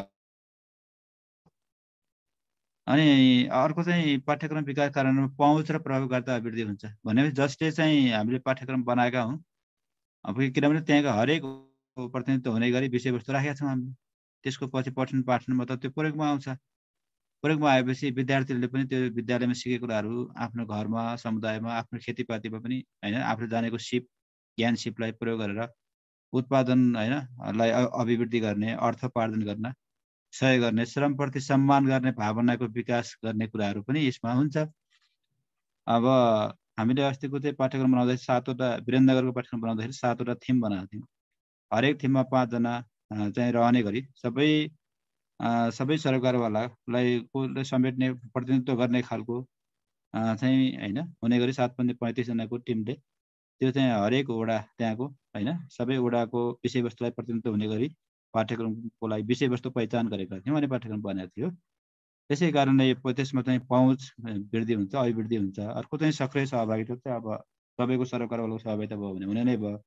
अनि अर्को चाहिँ पाठ्यक्रम विकास कार्यान्वयनमा पहुँच र प्रभावकारिता अभिवृद्धि हुन्छ भनेपछि जसले चाहिँ हामीले पाठ्यक्रम बनाएका हौँ, अब किनभने त्यहाँका हरेक प्रतिनिधित्व हुने गरी विषयवस्तु राखेका छौँ हामीले, त्यसको पछि पठन पाठनमा त त्यो प्रयोगमा आउँछ। प्रयोगमा आएपछि विद्यार्थीहरूले पनि त्यो विद्यालयमा सिकेको कुराहरू आफ्नो घरमा, समुदायमा, आफ्नो खेतीपातीमा पनि होइन, आफूले जानेको सिप ज्ञान सिपलाई प्रयोग गरेर उत्पादन होइनलाई अभिवृद्धि गर्ने, अर्थोपार्जन गर्न सहयोग गर्ने, श्रमप्रति सम्मान गर्ने भावनाको विकास गर्ने कुराहरू पनि यसमा हुन्छ। अब हामीले अस्तिको चाहिँ पाठ्यक्रम बनाउँदाखेरि सातवटा वीरेन्द्रनगरको पाठ्यक्रम बनाउँदाखेरि सातवटा थिम बनाएको थियौँ। हरेक थिममा पाँचजना चाहिँ रहने गरी सबै सबै सरकारवालालाई कसले समेट्ने, प्रतिनिधित्व गर्ने खालको चाहिँ होइन हुने गरी सात पन्ध्र पैँतिसजनाको टिमले त्यो चाहिँ हरेक वडा त्यहाँको होइन सबै वडाको विषयवस्तुलाई प्रतिनिधित्व हुने गरी पाठ्यक्रमको लागि विषयवस्तु पहिचान गरेका थियौँ अनि पाठ्यक्रम बनाएको थियो। त्यसै कारणले त्यसमा चाहिँ पहुँच वृद्धि हुन्छ, अभिवृद्धि हुन्छ। अर्को चाहिँ सक्रिय सहभागिता चाहिँ अब सबैको सरकारवालाको सहभागिता भयो भने हुने नै भयो।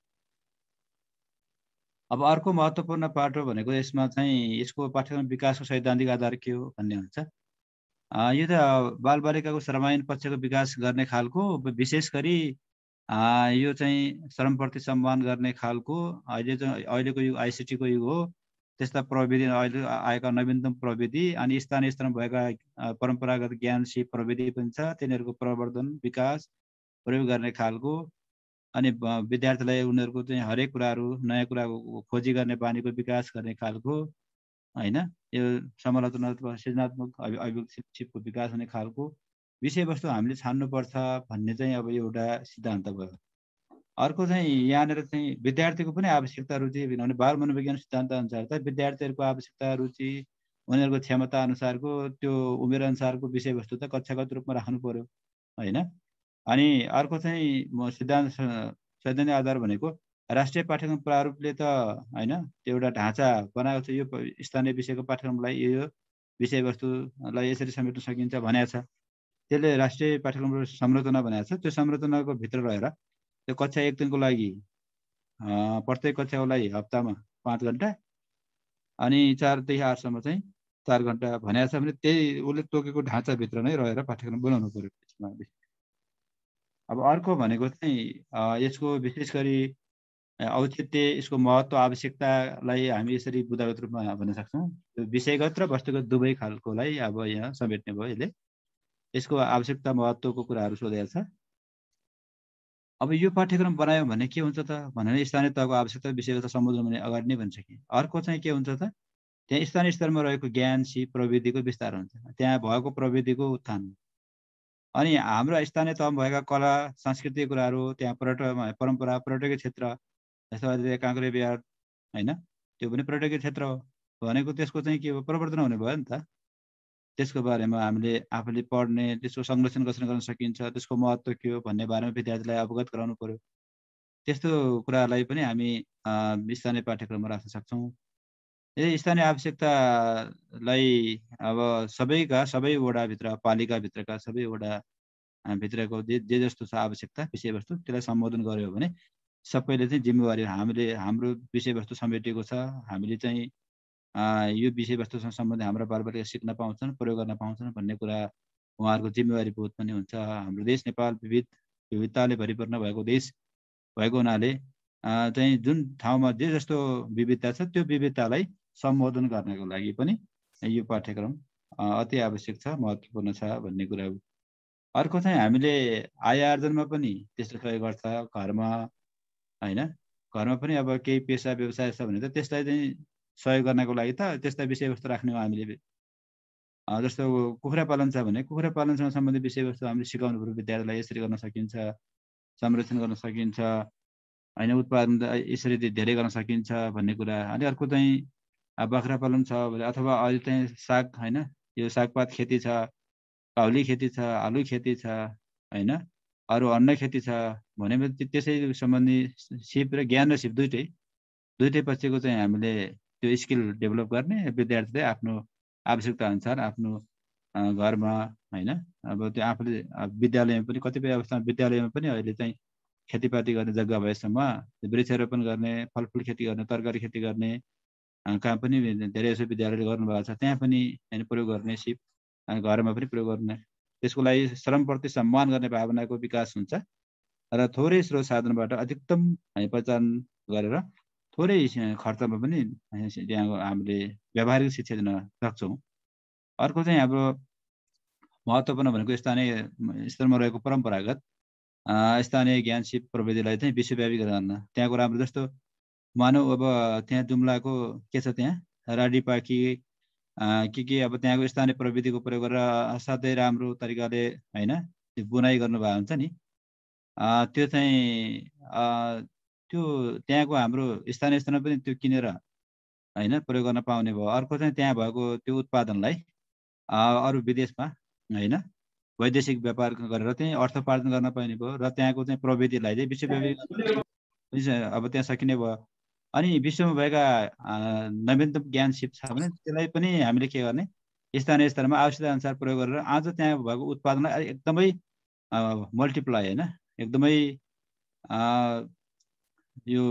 अब अर्को महत्त्वपूर्ण पाटो भनेको यसमा चाहिँ यसको पाठ्यक्रम विकासको सैद्धान्तिक आधार के हो भन्ने हुन्छ। यो त बालबालिकाको श्रमायन पक्षको विकास गर्ने खालको, विशेष गरी यो चाहिँ श्रमप्रति सम्मान गर्ने खालको अहिले चाहिँ अहिलेको युग आइसिटीको युग हो। त्यस्ता प्रविधि अहिले आएका नवीनतम प्रविधि अनि स्थानीय स्तरमा भएका परम्परागत ज्ञान सिप प्रविधि पनि छ, तिनीहरूको प्रवर्धन विकास प्रयोग गर्ने खालको अनि विद्यार्थीलाई उनीहरूको चाहिँ हरेक कुराहरू नयाँ कुराको खोजी गर्ने बानीको विकास गर्ने खालको हैन, यो समालोचनात्मक सृजनात्मक अभिव्यक्तिको विकास हुने खालको विषयवस्तु हामीले छान्नुपर्छ भन्ने चाहिँ अब एउटा सिद्धान्त भयो। अर्को चाहिँ यहाँनिर चाहिँ विद्यार्थीको पनि आवश्यकता रुचि किनभने बाल मनोविज्ञान सिद्धान्त अनुसार त विद्यार्थीहरूको आवश्यकता रुचि उनीहरूको क्षमता अनुसारको त्यो उमेर अनुसारको विषयवस्तु त कक्षागत रूपमा राख्नु पर्यो हैन। अनि अर्को चाहिँ म सिद्धान्त सैद्धान्तिक आधार भनेको राष्ट्रिय पाठ्यक्रम प्रारूपले त हैन त्यो एउटा ढाँचा बनाएको छ, यो स्थानीय विषयको पाठ्यक्रमलाई यो विषयवस्तुलाई यसरी समेट्न सकिन्छ भनेको छ। त्यसले राष्ट्रिय पाठ्यक्रमको संरचना बनाएको छ। त्यो संरचनाको भित्र रहेर त्यो कक्षा एक दिनको लागि प्रत्येक कक्षाको लागि हप्तामा पाँच घन्टा अनि चारदेखि आठसम्म चाहिँ चार घन्टा भनेको छ भने त्यही उसले तोकेको ढाँचाभित्र नै रहेर पाठ्यक्रम बनाउनु पर्यो। अब अर्को भनेको चाहिँ यसको विशेष गरी औचित्य, यसको महत्त्व, आवश्यकतालाई हामी यसरी बुदागत रूपमा भन्न सक्छौँ। त्यो विषयगत र वस्तुगत दुवै खालकोलाई अब यहाँ समेट्ने भयो यसले। यसको आवश्यकता महत्त्वको कुराहरू सोधेको छ। अब यो पाठ्यक्रम बनायो भने के हुन्छ त भनेर स्थानीय तहको आवश्यकता विषयगत सम्बोधन भने अगाडि नै भनिसकेँ। अर्को चाहिँ के हुन्छ त त्यहाँ स्थानीय स्तरमा रहेको ज्ञान सिप प्रविधिको विस्तार हुन्छ, त्यहाँ भएको प्रविधिको उत्थान। अनि हाम्रो स्थानीय तहमा भएका कला संस्कृतिक कुराहरू, त्यहाँ पर्यटक परम्परा पर्यटकीय क्षेत्र जस्तो काँक्रे बिहार हैन, त्यो पनि पर्यटकीय क्षेत्र हो भनेको त्यसको चाहिँ के हो प्रवर्धन हुने भयो नि त। त्यसको बारेमा हामीले आफूले पढ्ने, त्यसको संरक्षण कसरी गर्न सकिन्छ, त्यसको महत्त्व के हो भन्ने बारेमा विद्यार्थीलाई अवगत गराउनु पर्यो। त्यस्तो कुराहरूलाई पनि हामी स्थानीय पाठ्यक्रममा राख्न सक्छौँ। यदि स्थानीय आवश्यकतालाई अब सबैका सबै वडाभित्र पालिकाभित्रका सबै वडा भित्रको जे जे जस्तो छ आवश्यकता विषयवस्तु त्यसलाई सम्बोधन गर्यो भने सबैले चाहिँ जिम्मेवारी हामीले हाम्रो विषयवस्तु समेटिएको छ, हामीले चाहिँ यो विषयवस्तुसँग सम्बन्धित हाम्रो बालबालिका सिक्न पाउँछन्, प्रयोग गर्न पाउँछन् भन्ने कुरा उहाँहरूको जिम्मेवारी बोध पनि हुन्छ। हाम्रो देश नेपाल विविध विविधताले भरिपूर्ण भएको देश भएको हुनाले चाहिँ जुन ठाउँमा जे जस्तो विविधता छ त्यो विविधतालाई सम्बोधन गर्नको लागि पनि यो पाठ्यक्रम अति आवश्यक छ, महत्त्वपूर्ण छ भन्ने कुरा हो। अर्को चाहिँ हामीले आय आर्जनमा पनि त्यसले सहयोग गर्छ। घरमा हैन, घरमा पनि अब केही पेसा व्यवसाय छ भने त त्यसलाई चाहिँ सहयोग गर्नको लागि त त्यस्ता विषयवस्तु राख्ने हो हामीले। जस्तो कुखुरा पालन छ भने कुखुरा पालनसँग सम्बन्धित विषयवस्तु हामीले सिकाउनु पर्यो विद्यार्थीलाई, यसरी गर्न सकिन्छ, संरक्षण गर्न सकिन्छ हैन, उत्पादन यसरी धेरै गर्न सकिन्छ भन्ने कुरा। अनि अर्को चाहिँ बाख्रा पालन छ भने अथवा अहिले चाहिँ साग हैन, यो सागपात खेती छ, काउली खेती छ, आलु खेती छ हैन, अरू अन्न खेती छ भनेपछि त्यसै सम्बन्धी सिप र ज्ञान र सिप दुइटै दुइटै पक्षको चाहिँ हामीले त्यो स्किल डेभलप गर्ने, विद्यार्थीले आफ्नो आवश्यकता अनुसार आफ्नो घरमा हैन, अब त्यो आफूले विद्यालयमा पनि कतिपय अवस्थामा विद्यालयमा पनि अहिले चाहिँ खेतीपाती गर्ने जग्गा भएसम्म वृक्षारोपण गर्ने, फलफुल खेती गर्ने, तरकारी खेती गर्ने काम पनि धेरै जसो विद्यालयले गर्नुभएको छ। त्यहाँ पनि हैन प्रयोग गर्ने सिप घरमा पनि प्रयोग गर्ने, त्यसको लागि श्रमप्रति सम्मान गर्ने भावनाको विकास हुन्छ र थोरै स्रोत साधनबाट अधिकतम पहिचान गरेर थोरै खर्चमा पनि त्यहाँ हामीले व्यावहारिक शिक्षा दिन सक्छौँ। अर्को चाहिँ हाम्रो महत्त्वपूर्ण भनेको स्थानीय स्तरमा रहेको परम्परागत स्थानीय ज्ञान सिप प्रविधिलाई चाहिँ विश्वव्यापी गर्न। त्यहाँको राम्रो जस्तो मानौ अब त्यहाँ जुम्लाको के छ, त्यहाँ राडीपाखी के के अब त्यहाँको स्थानीय प्रविधिको प्रयोग गरेर असाध्यै राम्रो तरिकाले हैन बुनाइ गर्नुभएको हुन्छ नि, त्यो चाहिँ त्यो त्यहाँको हाम्रो स्थानीय स्तरमा पनि त्यो किनेर हैन प्रयोग गर्न पाउने भयो। अर्को चाहिँ त्यहाँ भएको त्यो उत्पादनलाई अरू विदेशमा हैन वैदेशिक व्यापार गरेर चाहिँ अर्थोपार्जन गर्न पाइने भयो र त्यहाँको चाहिँ प्रविधिलाई चाहिँ विश्वव्यापी अब त्यहाँ सकिने भयो। अनि विश्वमा भएका नवीनतम ज्ञान सिप छ भने त्यसलाई पनि हामीले के गर्ने, स्थानीय स्तरमा आवश्यकता अनुसार प्रयोग गरेर आज त्यहाँ भएको उत्पादनलाई एकदमै मल्टिप्लाई होइन एकदमै यो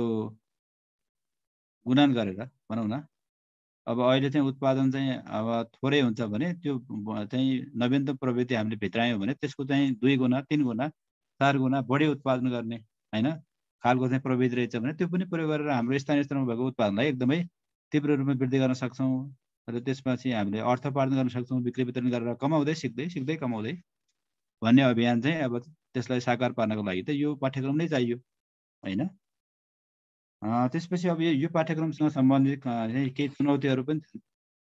गुणन गरेर भनौँ न अब अहिले चाहिँ उत्पादन चाहिँ अब थोरै हुन्छ भने त्यो चाहिँ नवीनतम प्रविधि हामीले भित्रायौँ भने त्यसको चाहिँ दुई गुणा तिन गुणा चार गुणा बढी उत्पादन गर्ने होइन खालको चाहिँ प्रविधि रहेछ भने त्यो पनि प्रयोग गरेर हाम्रो स्थानीय स्तरमा भएको उत्पादनलाई एकदमै तीव्र रूपमा वृद्धि गर्न सक्छौँ र त्यसपछि हामीले अर्थोपार्जन गर्न सक्छौँ बिक्री वितरण गरेर कमाउँदै सिक्दै सिक्दै कमाउँदै भन्ने अभियान चाहिँ अब त्यसलाई साकार पार्नको लागि त यो पाठ्यक्रम नै चाहियो होइन त्यसपछि अब यो पाठ्यक्रमसँग सम्बन्धित केही चुनौतीहरू पनि छन्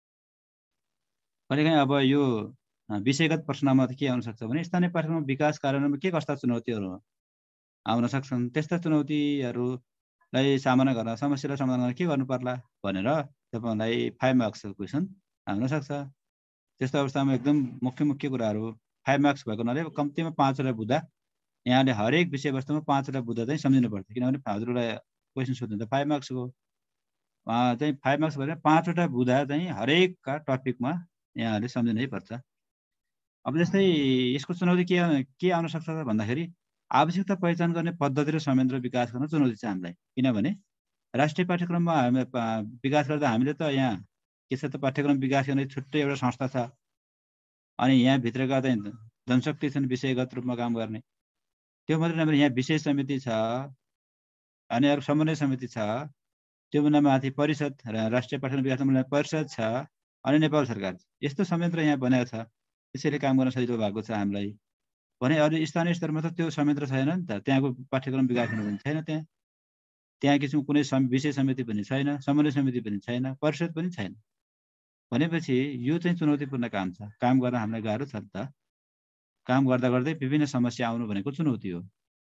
कहिलेकाहीँ अब यो विषयगत प्रश्नमा त के आउन सक्छ भने स्थानीय पाठ्यक्रम विकास कार्यान्वयनमा के कस्ता चुनौतीहरू आउन सक्छन् त्यस्ता चुनौतीहरूलाई सामना गर्न समस्यालाई समाधान गर्न के गर्नु पर्ला भनेर तपाईँलाई फाइभ मार्क्सको क्वेसन आउन सक्छ त्यस्तो अवस्थामा एकदम मुख्य मुख्य कुराहरू फाइभ मार्क्स भएको हुनाले कम्तीमा पाँचवटा बुझ्दा यहाँले हरेक विषयवस्तुमा पाँचवटा बुझ्दा चाहिँ सम्झिनु पर्छ किनभने हजुरलाई क्वेसन सोध्नु त फाइभ मार्क्सको चाहिँ फाइभ मार्क्स भनेर पाँचवटा बुझ्दा चाहिँ हरेकका टपिकमा यहाँहरूले सम्झिनै पर्छ अब जस्तै यसको चुनौती के के आउन सक्छ भन्दाखेरि आवश्यकता पहिचान गर्ने पद्धति र संयन्त्र विकास गर्न चुनौती छ हामीलाई किनभने राष्ट्रिय पाठ्यक्रममा हामी विकास गर्दा हामीले त यहाँ के छ त पाठ्यक्रम विकास गर्ने छुट्टै एउटा संस्था छ अनि यहाँभित्रका चाहिँ जनशक्ति छन् विषयगत रूपमा काम गर्ने त्यो मात्रै नभएर यहाँ विषय समिति छ अनि अर्को समन्वय समिति छ त्योभन्दा माथि परिषद राष्ट्रिय पाठ्यक्रम विकास सम्मेलन परिषद छ अनि नेपाल सरकार यस्तो संयन्त्र यहाँ बनाएको छ त्यसैले काम गर्न सजिलो भएको छ हामीलाई भने अरू स्थानीय स्तरमा त त्यो संयन्त्र छैन नि त त्यहाँको पाठ्यक्रम विकास हुनु पनि छैन त्यहाँ त्यहाँ किसिम कुनै विषय समिति पनि छैन समन्वय समिति पनि छैन परिषद पनि छैन भनेपछि यो चाहिँ चुनौतीपूर्ण काम छ काम गर्न हामीलाई गाह्रो छ नि त काम गर्दा गर्दै विभिन्न समस्या आउनु भनेको चुनौती हो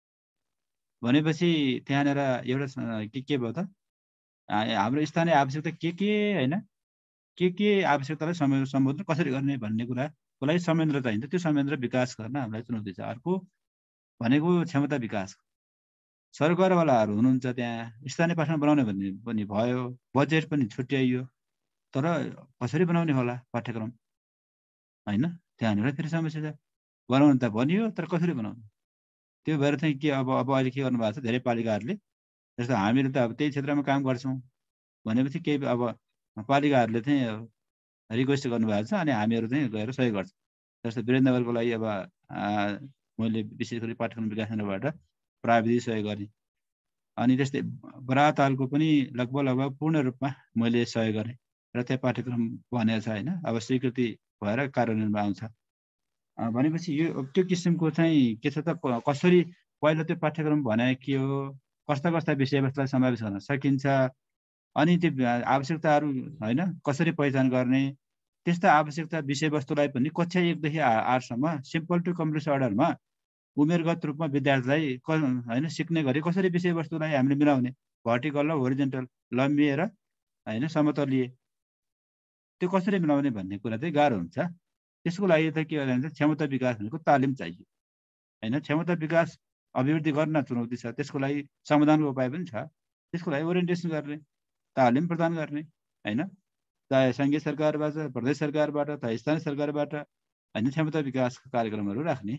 भनेपछि त्यहाँनिर एउटा के के भयो त हाम्रो स्थानीय आवश्यकता के के होइन के के आवश्यकतालाई सम्बोधन कसरी गर्ने भन्ने कुराको लागि संयन्त्र चाहिन्छ त्यो संयन्त्र विकास गर्न हामीलाई चुनौती छ अर्को भनेको क्षमता विकास सरकारवालाहरू हुनुहुन्छ त्यहाँ स्थानीय पाठ्यक्रम बनाउने भन्ने पनि भयो बजेट पनि छुट्याइयो तर कसरी बनाउने होला पाठ्यक्रम होइन त्यहाँनिर फेरि समस्या छ बनाउनु त भनियो तर कसरी बनाउनु त्यो भएर चाहिँ के अब अब अहिले के गर्नु भएको छ धेरै पालिकाहरूले जस्तो हामीले त अब त्यही क्षेत्रमा काम गर्छौँ भनेपछि केही अब पालिकाहरूले चाहिँ रिक्वेस्ट गर्नुभएको छ अनि हामीहरू चाहिँ गएर सहयोग गर्छौँ जस्तो वीरेन्द्रनगरको लागि अब मैले विशेष गरी पाठ्यक्रम विकास केन्द्रबाट प्राविधिक सहयोग गरेँ अनि त्यस्तै बरातालको पनि लगभग लगभग पूर्ण रूपमा मैले सहयोग गरेँ र त्यहाँ पाठ्यक्रम बनेको छ होइन अब स्वीकृति भएर कार्यान्वयनमा आउँछ भनेपछि यो त्यो किसिमको चाहिँ के छ त कसरी पहिला त्यो पाठ्यक्रम भने के हो कस्ता कस्ता विषयवस्तुलाई समावेश गर्न सकिन्छ अनि त्यो आवश्यकताहरू होइन कसरी पहिचान गर्ने त्यस्ता आवश्यकता विषयवस्तुलाई पनि कक्षा एकदेखि आठसम्म सिम्पल टु कम्प्लेक्स अर्डरमा उमेरगत रूपमा विद्यार्थीलाई होइन सिक्ने गरी कसरी विषयवस्तुलाई हामीले मिलाउने भर्टिकल र होरिजेन्टल लम्बिएर होइन समतलीय त्यो कसरी मिलाउने भन्ने कुरा चाहिँ गाह्रो हुन्छ त्यसको लागि त के भन्छ क्षमता विकास भनेको तालिम चाहियो होइन क्षमता विकास अभिवृद्धि गर्न चुनौती छ त्यसको लागि समाधानको उपाय पनि छ त्यसको लागि ओरिएन्टेसन गर्ने तालिम प्रदान गर्ने होइन चाहे सङ्घीय सरकारबाट प्रदेश सरकारबाट चाहे स्थानीय सरकारबाट होइन क्षमता विकास कार्यक्रमहरू राख्ने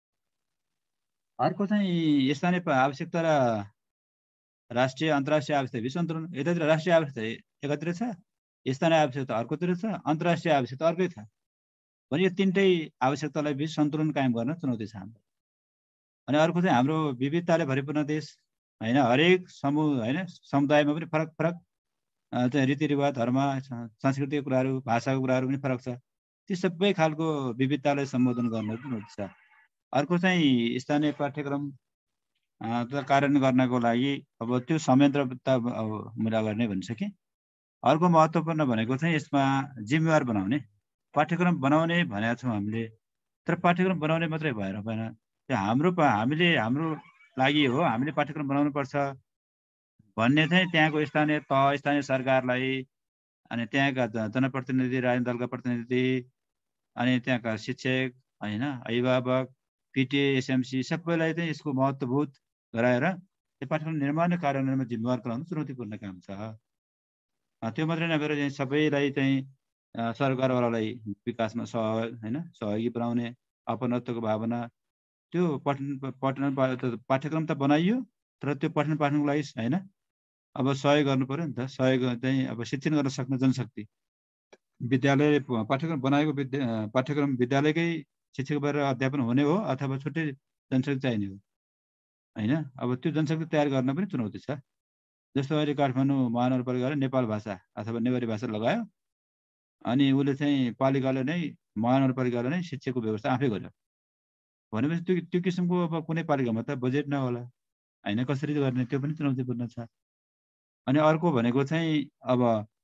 अर्को चाहिँ स्थानीय आवश्यकता र राष्ट्रिय अन्तर्राष्ट्रिय आवश्यकता बिच सन्तुलन यतातिर राष्ट्रिय आवश्यकता एकातिर छ स्थानीय आवश्यकता अर्कोतिर छ अन्तर्राष्ट्रिय आवश्यकता अर्कै छ भने यो तिनटै आवश्यकतालाई बिच सन्तुलन कायम गर्न चुनौती छ हाम्रो अनि अर्को चाहिँ हाम्रो विविधताले भरिपूर्ण देश होइन हरेक समूह होइन समुदायमा पनि फरक फरक चाहिँ रीतिरिवाज धर्म संस्कृतिको कुराहरू भाषाको कुराहरू पनि फरक छ त्यो सबै खालको विविधतालाई सम्बोधन गर्न चुनौती छ अर्को चाहिँ स्थानीय पाठ्यक्रम कार्यान्वयन गर्नको लागि अब त्यो संयन्त्रता अब मिला गर्ने भनिसकेँ अर्को महत्त्वपूर्ण भनेको चाहिँ यसमा जिम्मेवार बनाउने पाठ्यक्रम बनाउने भनेका छौँ हामीले तर पाठ्यक्रम बनाउने मात्रै भएर भएन त्यो हाम्रो हामीले हाम्रो लागि हो हामीले पाठ्यक्रम बनाउनु पर्छ भन्ने चाहिँ त्यहाँको स्थानीय तह स्थानीय सरकारलाई अनि त्यहाँका जनप्रतिनिधि राजनीतिक दलका प्रतिनिधि अनि त्यहाँका शिक्षक होइन अभिभावक पिटिए एसएमसी सबैलाई चाहिँ यसको महत्त्वभूत गराएर त्यो पाठ्यक्रम निर्माण र कार्यान्वयनमा जिम्मेवार गराउनु चुनौतीपूर्ण काम छ त्यो मात्रै नभएर चाहिँ सबैलाई चाहिँ सरकारवालालाई विकासमा सहयोग होइन सहयोगी बनाउने अपनत्वको भावना त्यो पठन पठन पाठ्यक्रम त बनाइयो तर त्यो पठन पाठनको लागि होइन अब सहयोग गर्नु पर्यो नि त सहयोग चाहिँ अब शिक्षण गर्न सक्ने जनशक्ति विद्यालय पाठ्यक्रम बनाएको विद्या पाठ्यक्रम विद्यालयकै शिक्षकबाट अध्यापन हुने हो अथवा छुट्टै जनशक्ति चाहिने हो होइन अब त्यो जनशक्ति तयार गर्न पनि चुनौती छ जस्तो अहिले काठमाडौँ महानगरपालिकाले नेपाल भाषा अथवा नेवारी भाषा लगायो अनि उसले चाहिँ पालिकाले नै महानगरपालिकाले नै शिक्षाको व्यवस्था आफै गर्यो भनेपछि त्यो त्यो किसिमको अब कुनै पालिकामा त बजेट नहोला होइन कसरी गर्ने त्यो पनि चुनौतीपूर्ण छ अनि अर्को भनेको चाहिँ अब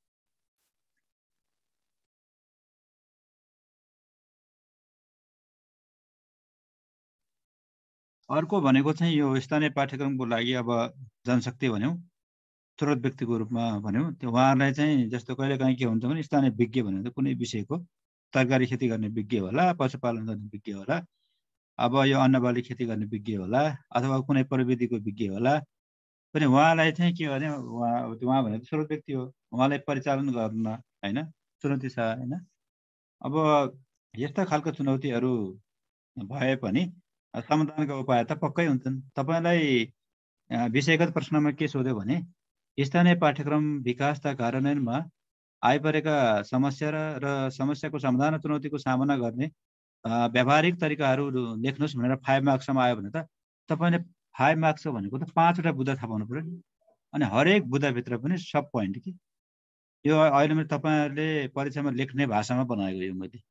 अर्को भनेको चाहिँ यो स्थानीय पाठ्यक्रमको लागि अब जनशक्ति भन्यौँ स्रोत व्यक्तिको रूपमा भन्यौँ त्यो उहाँहरूलाई चाहिँ जस्तो कहिले काहीँ के हुन्छ भने स्थानीय विज्ञ भनेको कुनै विषयको तरकारी खेती गर्ने विज्ञ होला पशुपालन गर्ने विज्ञ होला अब यो अन्नबाली खेती गर्ने विज्ञ होला अथवा कुनै प्रविधिको विज्ञ होला पनि उहाँलाई चाहिँ के भने उहाँ उहाँ भनेको स्रोत व्यक्ति हो उहाँलाई परिचालन गर्न होइन चुनौती छ होइन अब यस्ता खालको चुनौतीहरू भए पनि समाधानका उपाय त पक्कै हुन्छन् तपाईँलाई विषयगत प्रश्नमा के सोध्यो भने स्थानीय पाठ्यक्रम विकासका कार्यान्वयनमा आइपरेका समस्या र र समस्याको समाधान र चुनौतीको सामना गर्ने व्यावहारिक तरिकाहरू लेख्नुहोस् भनेर फाइभ मार्क्ससम्म आयो भने त तपाईँले फाइभ मार्क्स भनेको त पाँचवटा बुदा थाहा पाउनु पऱ्यो नि अनि हरेक बुदाभित्र पनि सब पोइन्ट कि यो अहिले मैले तपाईँहरूले परीक्षामा लेख्ने भाषामा बनाएको यो मैले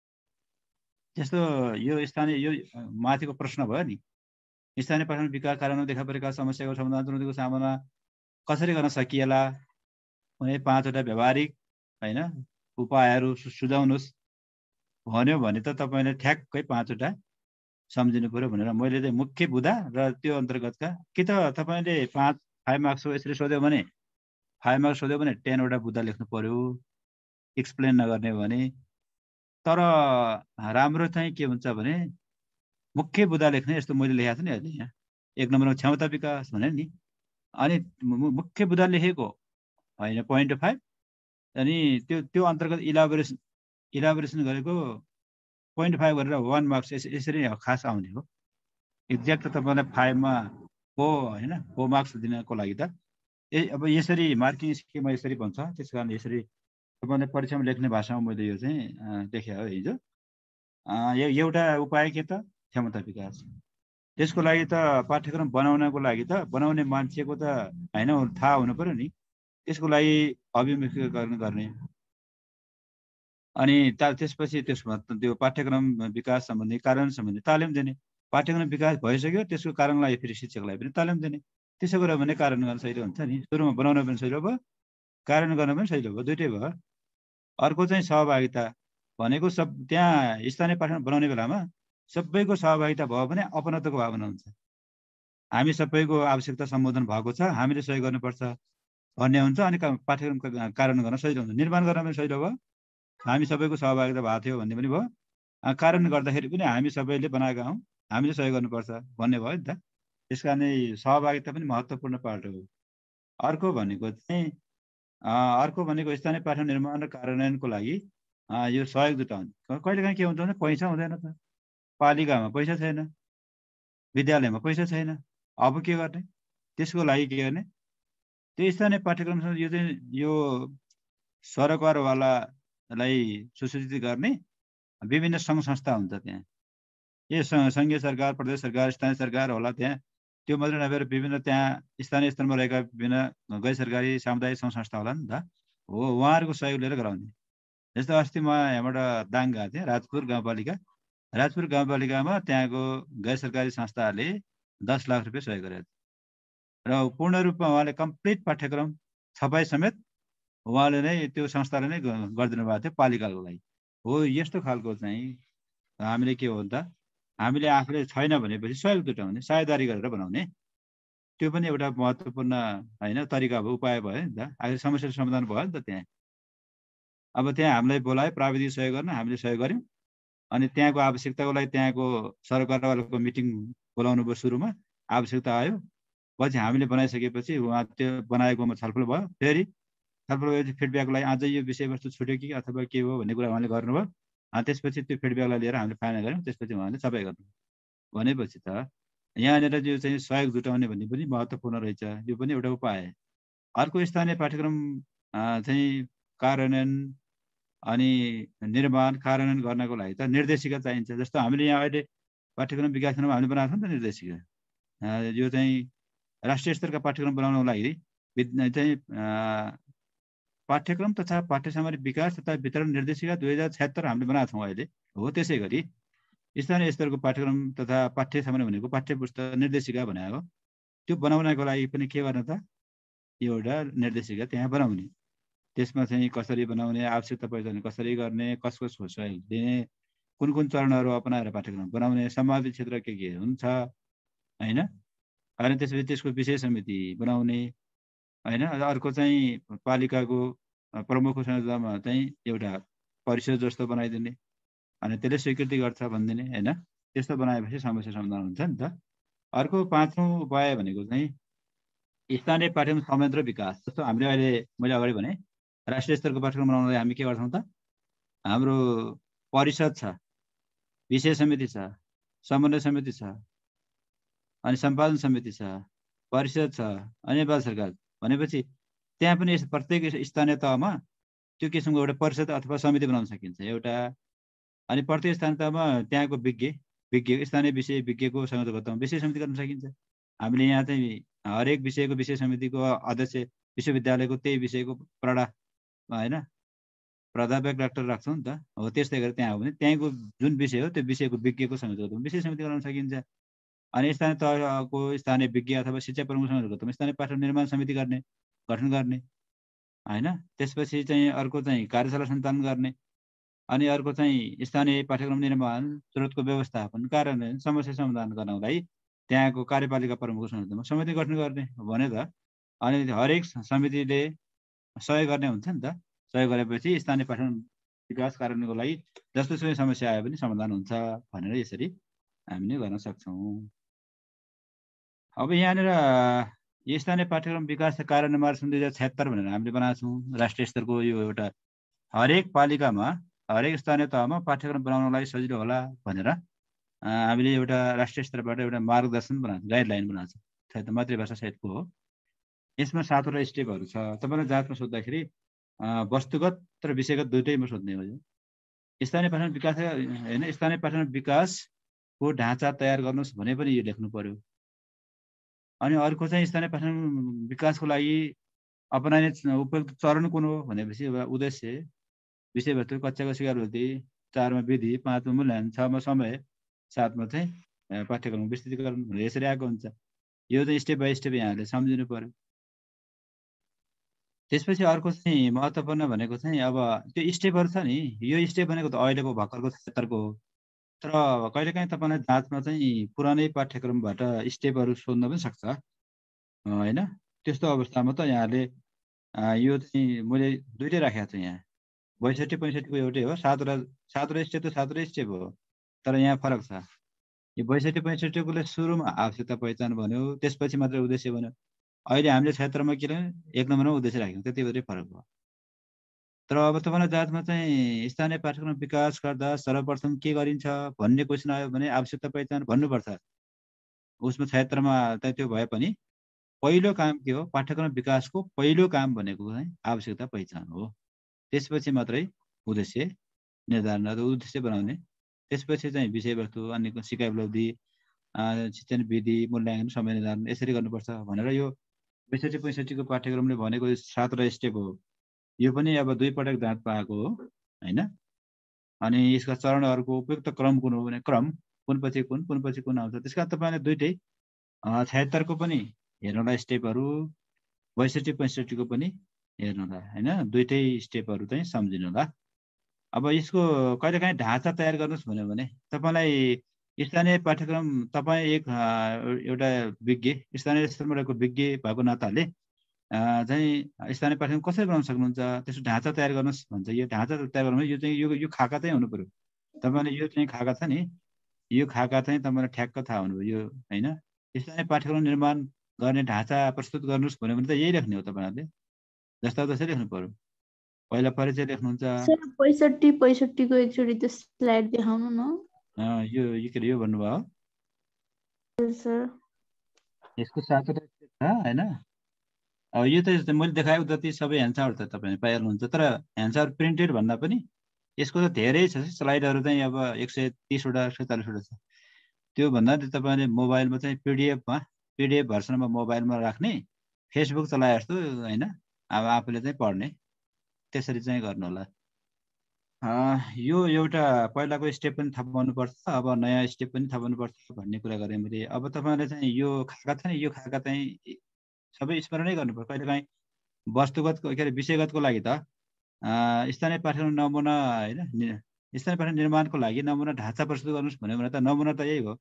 जस्तो यो स्थानीय यो माथिको प्रश्न भयो नि स्थानीय पाठ्यक्रम विकास कार्यान्वयनमा देखा परेका समस्याको समाधान चुनौतीको सामना कसरी गर्न सकिएला कुनै पाँचवटा व्यावहारिक होइन उपायहरू सुझाउनुहोस् भन्यो भने त तपाईँले ठ्याक्कै पाँचवटा सम्झिनु पऱ्यो भनेर मैले चाहिँ मुख्य बुदा र त्यो अन्तर्गतका कि त तपाईँले पाँच फाइभ मार्क्सको यसरी सोध्यो भने फाइभ मार्क्स सोध्यो भने टेनवटा बुदा लेख्नु पर्यो एक्सप्लेन नगर्ने भने तर राम्रो चाहिँ के हुन्छ भने मुख्य बुदा लेख्ने यस्तो मैले लेखेको छु नि अहिले यहाँ एक नम्बरमा क्षमता विकास भने नि अनि मुख्य बुदा लेखेको होइन पोइन्ट फाइभ अनि त्यो त्यो अन्तर्गत इलाबोरेसन इलाबोरेसन गरेको पोइन्ट फाइभ गरेर वान मार्क्स यसरी खास आउने हो एक्ज्याक्ट त तपाईँलाई फाइभमा हो होइन हो मार्क्स दिनको लागि त ए अब यसरी मार्किङ स्किममा यसरी भन्छ त्यस कारण यसरी तपाईँले परीक्षामा लेख्ने भाषामा मैले यो चाहिँ देखेँ हो हिजो एउटा उपाय के त क्षमता विकास त्यसको लागि त पाठ्यक्रम बनाउनको लागि त बनाउने मान्छेको त होइन थाहा हुनु पऱ्यो नि त्यसको लागि अभिमुखीकरण गर्ने अनि ता त्यसपछि त्यसमा त्यो पाठ्यक्रम विकास सम्बन्धी कार्यान्वयन सम्बन्धी तालिम दिने पाठ्यक्रम विकास भइसक्यो त्यसको कार्यान्वयनलाई फेरि शिक्षकलाई पनि तालिम दिने त्यसो गरेर भने कार्यान्वयन गर्न सहिलो हुन्छ नि सुरुमा बनाउन पनि सहिलो भयो कार्यान्वयन गर्न पनि सहिलो भयो दुइटै भयो अर्को चाहिँ सहभागिता भनेको सब त्यहाँ स्थानीय पाठ्यक्रम बनाउने बेलामा सबैको सहभागिता भयो भने अपनत्वको भावना हुन्छ हामी सबैको आवश्यकता सम्बोधन भएको छ हामीले सहयोग गर्नुपर्छ भन्ने हुन्छ अनि पाठ्यक्रम कार्यान्वयन गर्न सहिलो हुन्छ निर्माण गर्न पनि सहिलो भयो हामी सबैको सहभागिता भएको थियो भन्ने पनि भयो कार्यान्वयन गर्दाखेरि पनि हामी सबैले बनाएका हौँ हामीले सहयोग गर्नुपर्छ भन्ने भयो नि त त्यस कारणले सहभागिता पनि महत्त्वपूर्ण पार्ट हो अर्को भनेको चाहिँ अर्को भनेको स्थानीय पाठ्यक्रम निर्माण र कार्यान्वयनको लागि यो सहयोग जुटाउने कहिलेकाहीँ के हुन्छ भने पैसा हुँदैन त पालिकामा पैसा छैन विद्यालयमा पैसा छैन अब के गर्ने त्यसको लागि के गर्ने त्यो स्थानीय पाठ्यक्रमसँग यो चाहिँ यो सरकारवालालाई सुसूचित गर्ने विभिन्न सङ्घ संस्था हुन्छ त्यहाँ यो सङ्घीय सरकार प्रदेश सरकार स्थानीय सरकार होला त्यहाँ त्यो मात्रै नभएर विभिन्न त्यहाँ स्थानीय स्तरमा रहेका विभिन्न गैर सरकारी सामुदायिक सङ्घ संस्था होला नि त हो उहाँहरूको सहयोग लिएर गराउने जस्तो अस्ति म यहाँबाट दाङ गएको थिएँ राजपुर गाउँपालिका राजपुर गाउँपालिकामा त्यहाँको गैर सरकारी संस्थाहरूले दस लाख रुपियाँ सहयोग गरेको थियो र पूर्ण रूपमा उहाँले कम्प्लिट पाठ्यक्रम छपाई समेत उहाँले नै त्यो संस्थाले नै गरिदिनु भएको थियो पालिकाको लागि हो यस्तो खालको चाहिँ हामीले के हो त हामीले आफूले छैन भनेपछि सहयोग जुटाउने साझेदारी गरेर बनाउने त्यो पनि एउटा महत्त्वपूर्ण होइन तरिका भयो उपाय भयो नि त आखिर समस्याको समाधान भयो नि त त्यहाँ अब त्यहाँ हामीलाई बोलायो प्राविधिक सहयोग गर्न हामीले सहयोग गऱ्यौँ अनि त्यहाँको आवश्यकताको लागि त्यहाँको सरकारवालाको मिटिङ बोलाउनु भयो सुरुमा आवश्यकता आयो पछि हामीले बनाइसकेपछि उहाँ त्यो बनाएकोमा छलफल भयो फेरि छलफल फिडब्याकलाई आज यो विषयवस्तु छुट्यो कि अथवा के हो भन्ने कुरा उहाँले गर्नुभयो। त्यसपछि त्यो फिडब्याकलाई लिएर हामीले फाइनल गऱ्यौँ। त्यसपछि उहाँले सबै गर्नु भनेपछि त यहाँनिर जो चाहिँ सहयोग जुटाउने भन्ने पनि महत्त्वपूर्ण रहेछ। यो पनि एउटा उपाय। अर्को स्थानीय पाठ्यक्रम चाहिँ कार्यान्वयन अनि निर्माण कार्यान्वयन गर्नको लागि त निर्देशिका चाहिन्छ। जस्तो हामीले यहाँ अहिले पाठ्यक्रम विकास केन्द्रमा हामीले बनाएको छौँ नि त निर्देशिका। यो चाहिँ राष्ट्रिय स्तरका पाठ्यक्रम बनाउनको लागि चाहिँ पाठ्यक्रम तथा पाठ्य सामग्री विकास तथा वितरण निर्देशिका दुई हजार छत्तर हामीले बनाएको छौँ अहिले। हो त्यसै गरी स्थानीय स्तरको पाठ्यक्रम तथा पाठ्य सामग्री भनेको पाठ्य पुस्तक निर्देशिका भनेको त्यो बनाउनको लागि पनि के गर्ने त एउटा निर्देशिका त्यहाँ बनाउने। त्यसमा चाहिँ कसरी बनाउने, आवश्यकता पहिचान कसरी गर्ने, कसको सहयोग दिने, कुन कुन चरणहरू अपनाएर पाठ्यक्रम बनाउने, सम्भावित क्षेत्र के के हुन्छ होइन। अनि त्यसपछि त्यसको विषय समिति बनाउने होइन। अर्को चाहिँ पालिकाको प्रमुख संयोजनमा चाहिँ एउटा परिषद जस्तो बनाइदिने अनि त्यसले स्वीकृति गर्छ भनिदिने होइन। त्यस्तो बनाएपछि समस्या समाधान हुन्छ नि त। अर्को पाँचौँ उपाय भनेको चाहिँ स्थानीय पाठ्यक्रम संयन्त्र विकास। जस्तो हामीले अहिले मैले अगाडि भने राष्ट्रिय स्तरको पाठ्यक्रम बनाउनलाई हामी के गर्छौँ त, हाम्रो परिषद छ, विषय समिति छ, समन्वय समिति छ, अनि सम्पादन समिति छ, परिषद छ, अनि नेपाल सरकार भनेपछि त्यहाँ पनि प्रत्येक स्थानीय तहमा त्यो किसिमको एउटा परिषद अथवा समिति बनाउन सकिन्छ एउटा। अनि प्रत्येक स्थानीय तहमा त्यहाँको विज्ञ विज्ञ स्थानीय विषय विज्ञको संयोजकत्वमा विषय समिति गर्न सकिन्छ। हामीले यहाँ चाहिँ हरेक विषयको विषय समितिको अध्यक्ष विश्वविद्यालयको त्यही विषयको प्रडा होइन प्राध्यापक डाक्टर राख्छौँ नि त। हो त्यस्तै गरेर त्यहाँ हो भने त्यहीँको जुन विषय हो त्यो विषयको विज्ञको संयोजकत्वमा विषय समिति गर्न सकिन्छ। अनि स्थानीय तहको स्थानीय विज्ञ अथवा शिक्षा प्रमुख संयोजकत्वमा स्थानीय पाठ्यक्रम निर्माण समिति गर्ने गठन गर्ने होइन। त्यसपछि चाहिँ अर्को चाहिँ कार्यशाला सञ्चालन गर्ने। अनि अर्को चाहिँ स्थानीय पाठ्यक्रम निर्माण स्रोतको व्यवस्थापन कार्यान्वयन समस्या समाधान गर्नको लागि त्यहाँको कार्यपालिका प्रमुख संयोजकत्वमा समिति गठन गर्ने भने त। अनि हरेक समितिले सहयोग गर्ने हुन्छ नि त। सहयोग गरेपछि स्थानीय पाठ्यक्रम विकास कार्यान्वयनको लागि जस्तो समस्या आए पनि समाधान हुन्छ भनेर यसरी हामीले गर्न सक्छौँ। अब यहाँनिर स्थानीय पाठ्यक्रम विकास कार्यान्वयन मार्च दुई हजार छत्तर भनेर हामीले बनाएको छौँ। राष्ट्रिय स्तरको यो एउटा हरेक पालिकामा हरेक स्थानीय तहमा पाठ्यक्रम बनाउनलाई सजिलो होला भनेर हामीले एउटा राष्ट्रिय स्तरबाट एउटा मार्गदर्शन बनाएको गाइडलाइन बनाएको छ, मातृभाषा सहितको हो। यसमा सातवटा स्टेपहरू छ। तपाईँलाई जाँचमा सोद्धाखेरि वस्तुगत र विषयगत दुइटैमा सोध्ने हो। स्थानीय पाठ्यक्रम विकास होइन, स्थानीय पाठ्यक्रम विकासको ढाँचा तयार गर्नुहोस् भने पनि यो लेख्नु पर्यो। अनि अर्को चाहिँ स्थानीय पाठ्यक्रम विकासको लागि अपनाइने उपयुक्त चरण कुन हो भनेपछि उद्देश्य, विषयवस्तु, कक्षाको सिकावृत्ति, चारमा विधि, पाँचमा मूल्याङ्कन, छमा समय, सातमा चाहिँ पाठ्यक्रम विस्तृतीकरण भनेर यसरी आएको हुन्छ। यो चाहिँ स्टेप बाई स्टेप यहाँले सम्झिनु पर्यो। त्यसपछि अर्को चाहिँ महत्त्वपूर्ण भनेको चाहिँ अब त्यो स्टेपहरू छ नि, यो स्टेप भनेको त अहिलेको भर्खरको छत्तरको हो। तर कहिलेकाहीँ तपाईँलाई जाँचमा चाहिँ पुरानै पाठ्यक्रमबाट स्टेपहरू सोध्न पनि सक्छ होइन। त्यस्तो अवस्थामा त यहाँले यो चाहिँ मैले दुइटै राखेको छु यहाँ, बैसठी पैँसठीको एउटै हो। सातवटा सातवटा स्टेप त सातवटै स्टेप हो, तर यहाँ फरक छ। यो बैसठी पैँसठीकोले सुरुमा आवश्यकता पहिचान भन्यो, त्यसपछि मात्रै उद्देश्य भन्यो। अहिले हामीले क्षेत्रमा के एक नम्बरमा उद्देश्य राख्यौँ, त्यति मात्रै फरक भयो। तर अब तपाईँलाई जाँचमा चाहिँ स्थानीय पाठ्यक्रम विकास गर्दा सर्वप्रथम के गरिन्छ भन्ने क्वेसन आयो भने आवश्यकता पहिचान भन्नुपर्छ। उसमा क्षेत्रमा त त्यो भए पनि पहिलो काम के हो, पाठ्यक्रम विकासको पहिलो काम भनेको चाहिँ आवश्यकता पहिचान हो। त्यसपछि मात्रै उद्देश्य निर्धारण उद्देश्य बनाउने, त्यसपछि चाहिँ विषयवस्तु, अन्य सिकाइ उपलब्धि, शिक्षण विधि, मूल्याङ्कन, समय निर्धारण यसरी गर्नुपर्छ भनेर यो बैसठी पैँसठीको पाठ्यक्रमले भनेको सातवटा स्टेप हो। यो पनि अब दुई पटक जाँच पाएको हो होइन। अनि यसका चरणहरूको उपयुक्त क्रम कुन हो भने क्रम कुन पछि कुन कुन पछि कुन आउँछ। त्यस कारण तपाईँले दुइटै छयत्तरको पनि हेर्नुलाई स्टेपहरू, बैसठी पैँसठीको पनि हेर्नुलाई होइन, दुइटै स्टेपहरू चाहिँ सम्झिनु होला। अब यसको कहिलेकाहीँ ढाँचा तयार गर्नुहोस् भन्यो भने तपाईँलाई स्थानीय पाठ्यक्रम तपाईँ एक एउटा विज्ञ स्थानीय स्तरमा रहेको विज्ञ भएको नाताले चाहिँ स्थानीय पाठ्यक्रम कसरी बनाउन सक्नुहुन्छ, त्यसको ढाँचा तयार गर्नुहोस् भन्छ। यो ढाँचा तयार गर्नु यो चाहिँ यो यो खाका चाहिँ हुनु पऱ्यो। तपाईँले यो चाहिँ खाका छ नि, यो खाका चाहिँ तपाईँलाई ठ्याक्क थाहा हुनुभयो यो होइन। स्थानीय पाठ्यक्रम निर्माण गर्ने ढाँचा प्रस्तुत गर्नुहोस् भन्यो भने त यही लेख्ने हो तपाईँहरूले। जस्ता जस्तै लेख्नु पर्यो। पहिला परिचय लेख्नुहुन्छ, सर पैँसठी पैँसठी को एकचोटि त्यो स्लाइड देखाउनु न। यो यो के यो भन्नुभयो सर यसको साथै होइन। अब यो त मैले देखाएको जति सबै एन्सर त तपाईँले पाइहाल्नुहुन्छ, तर एन्सर प्रिन्टेड भन्दा पनि यसको त धेरै छ स्लाइडहरू चाहिँ अब एक सय तिसवटा सैँतालिसवटा छ। त्यो भन्दा तपाईँले मोबाइलमा चाहिँ पिडिएफमा पिडिएफ भर्सनमा मोबाइलमा राख्ने, फेसबुक चलाए जस्तो होइन, अब आफूले चाहिँ पढ्ने, त्यसरी चाहिँ गर्नु होला। यो एउटा पहिलाको स्टेप पनि थाहा पाउनुपर्छ, अब नयाँ स्टेप पनि थाहा पाउनुपर्छ भन्ने कुरा गरेँ मैले। अब तपाईँले चाहिँ यो खाका छ नि, यो खाका चाहिँ सबै स्मरणै गर्नुपर्छ। कहिलेकाहीँ वस्तुगतको के अरे विषयगतको लागि त स्थानीय पाठ्यक्रम नमुना होइन, स्थानीय पाठ्यक्रम निर्माणको लागि नमुना ढाँचा प्रस्तुत गर्नुहोस् भन्यो भने त नमुना त यही हो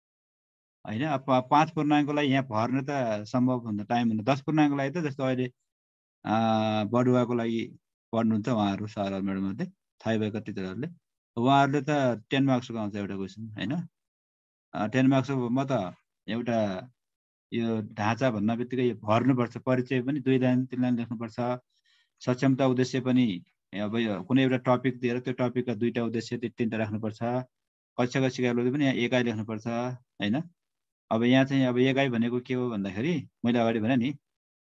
होइन। अब पाँच पूर्णाङ्कलाई यहाँ भर्न त सम्भव हुँदैन, टाइम हुँदैन। दस पूर्णाङ्कको लागि त जस्तो अहिले बडुवाको लागि पढ्नुहुन्छ उहाँहरू सर म्याडमहरूले, थाहै भएको टिचरहरूले, उहाँहरूले त टेन मार्क्सको आउँछ एउटा क्वेसन होइन। टेन मार्क्सको म त एउटा यो ढाँचा भन्न बित्तिकै भर्नुपर्छ। परिचय पनि दुई लाइन तिन लाइन लेख्नुपर्छ। सक्षमता उद्देश्य पनि अब कुनै एउटा टपिक दिएर त्यो टपिकका दुईवटा उद्देश्य तिनवटा राख्नुपर्छ। कक्षाको सिकाइले पनि यहाँ एकाइ लेख्नुपर्छ होइन। अब यहाँ चाहिँ अब एकाइ भनेको के हो भन्दाखेरि मैले अगाडि भने नि,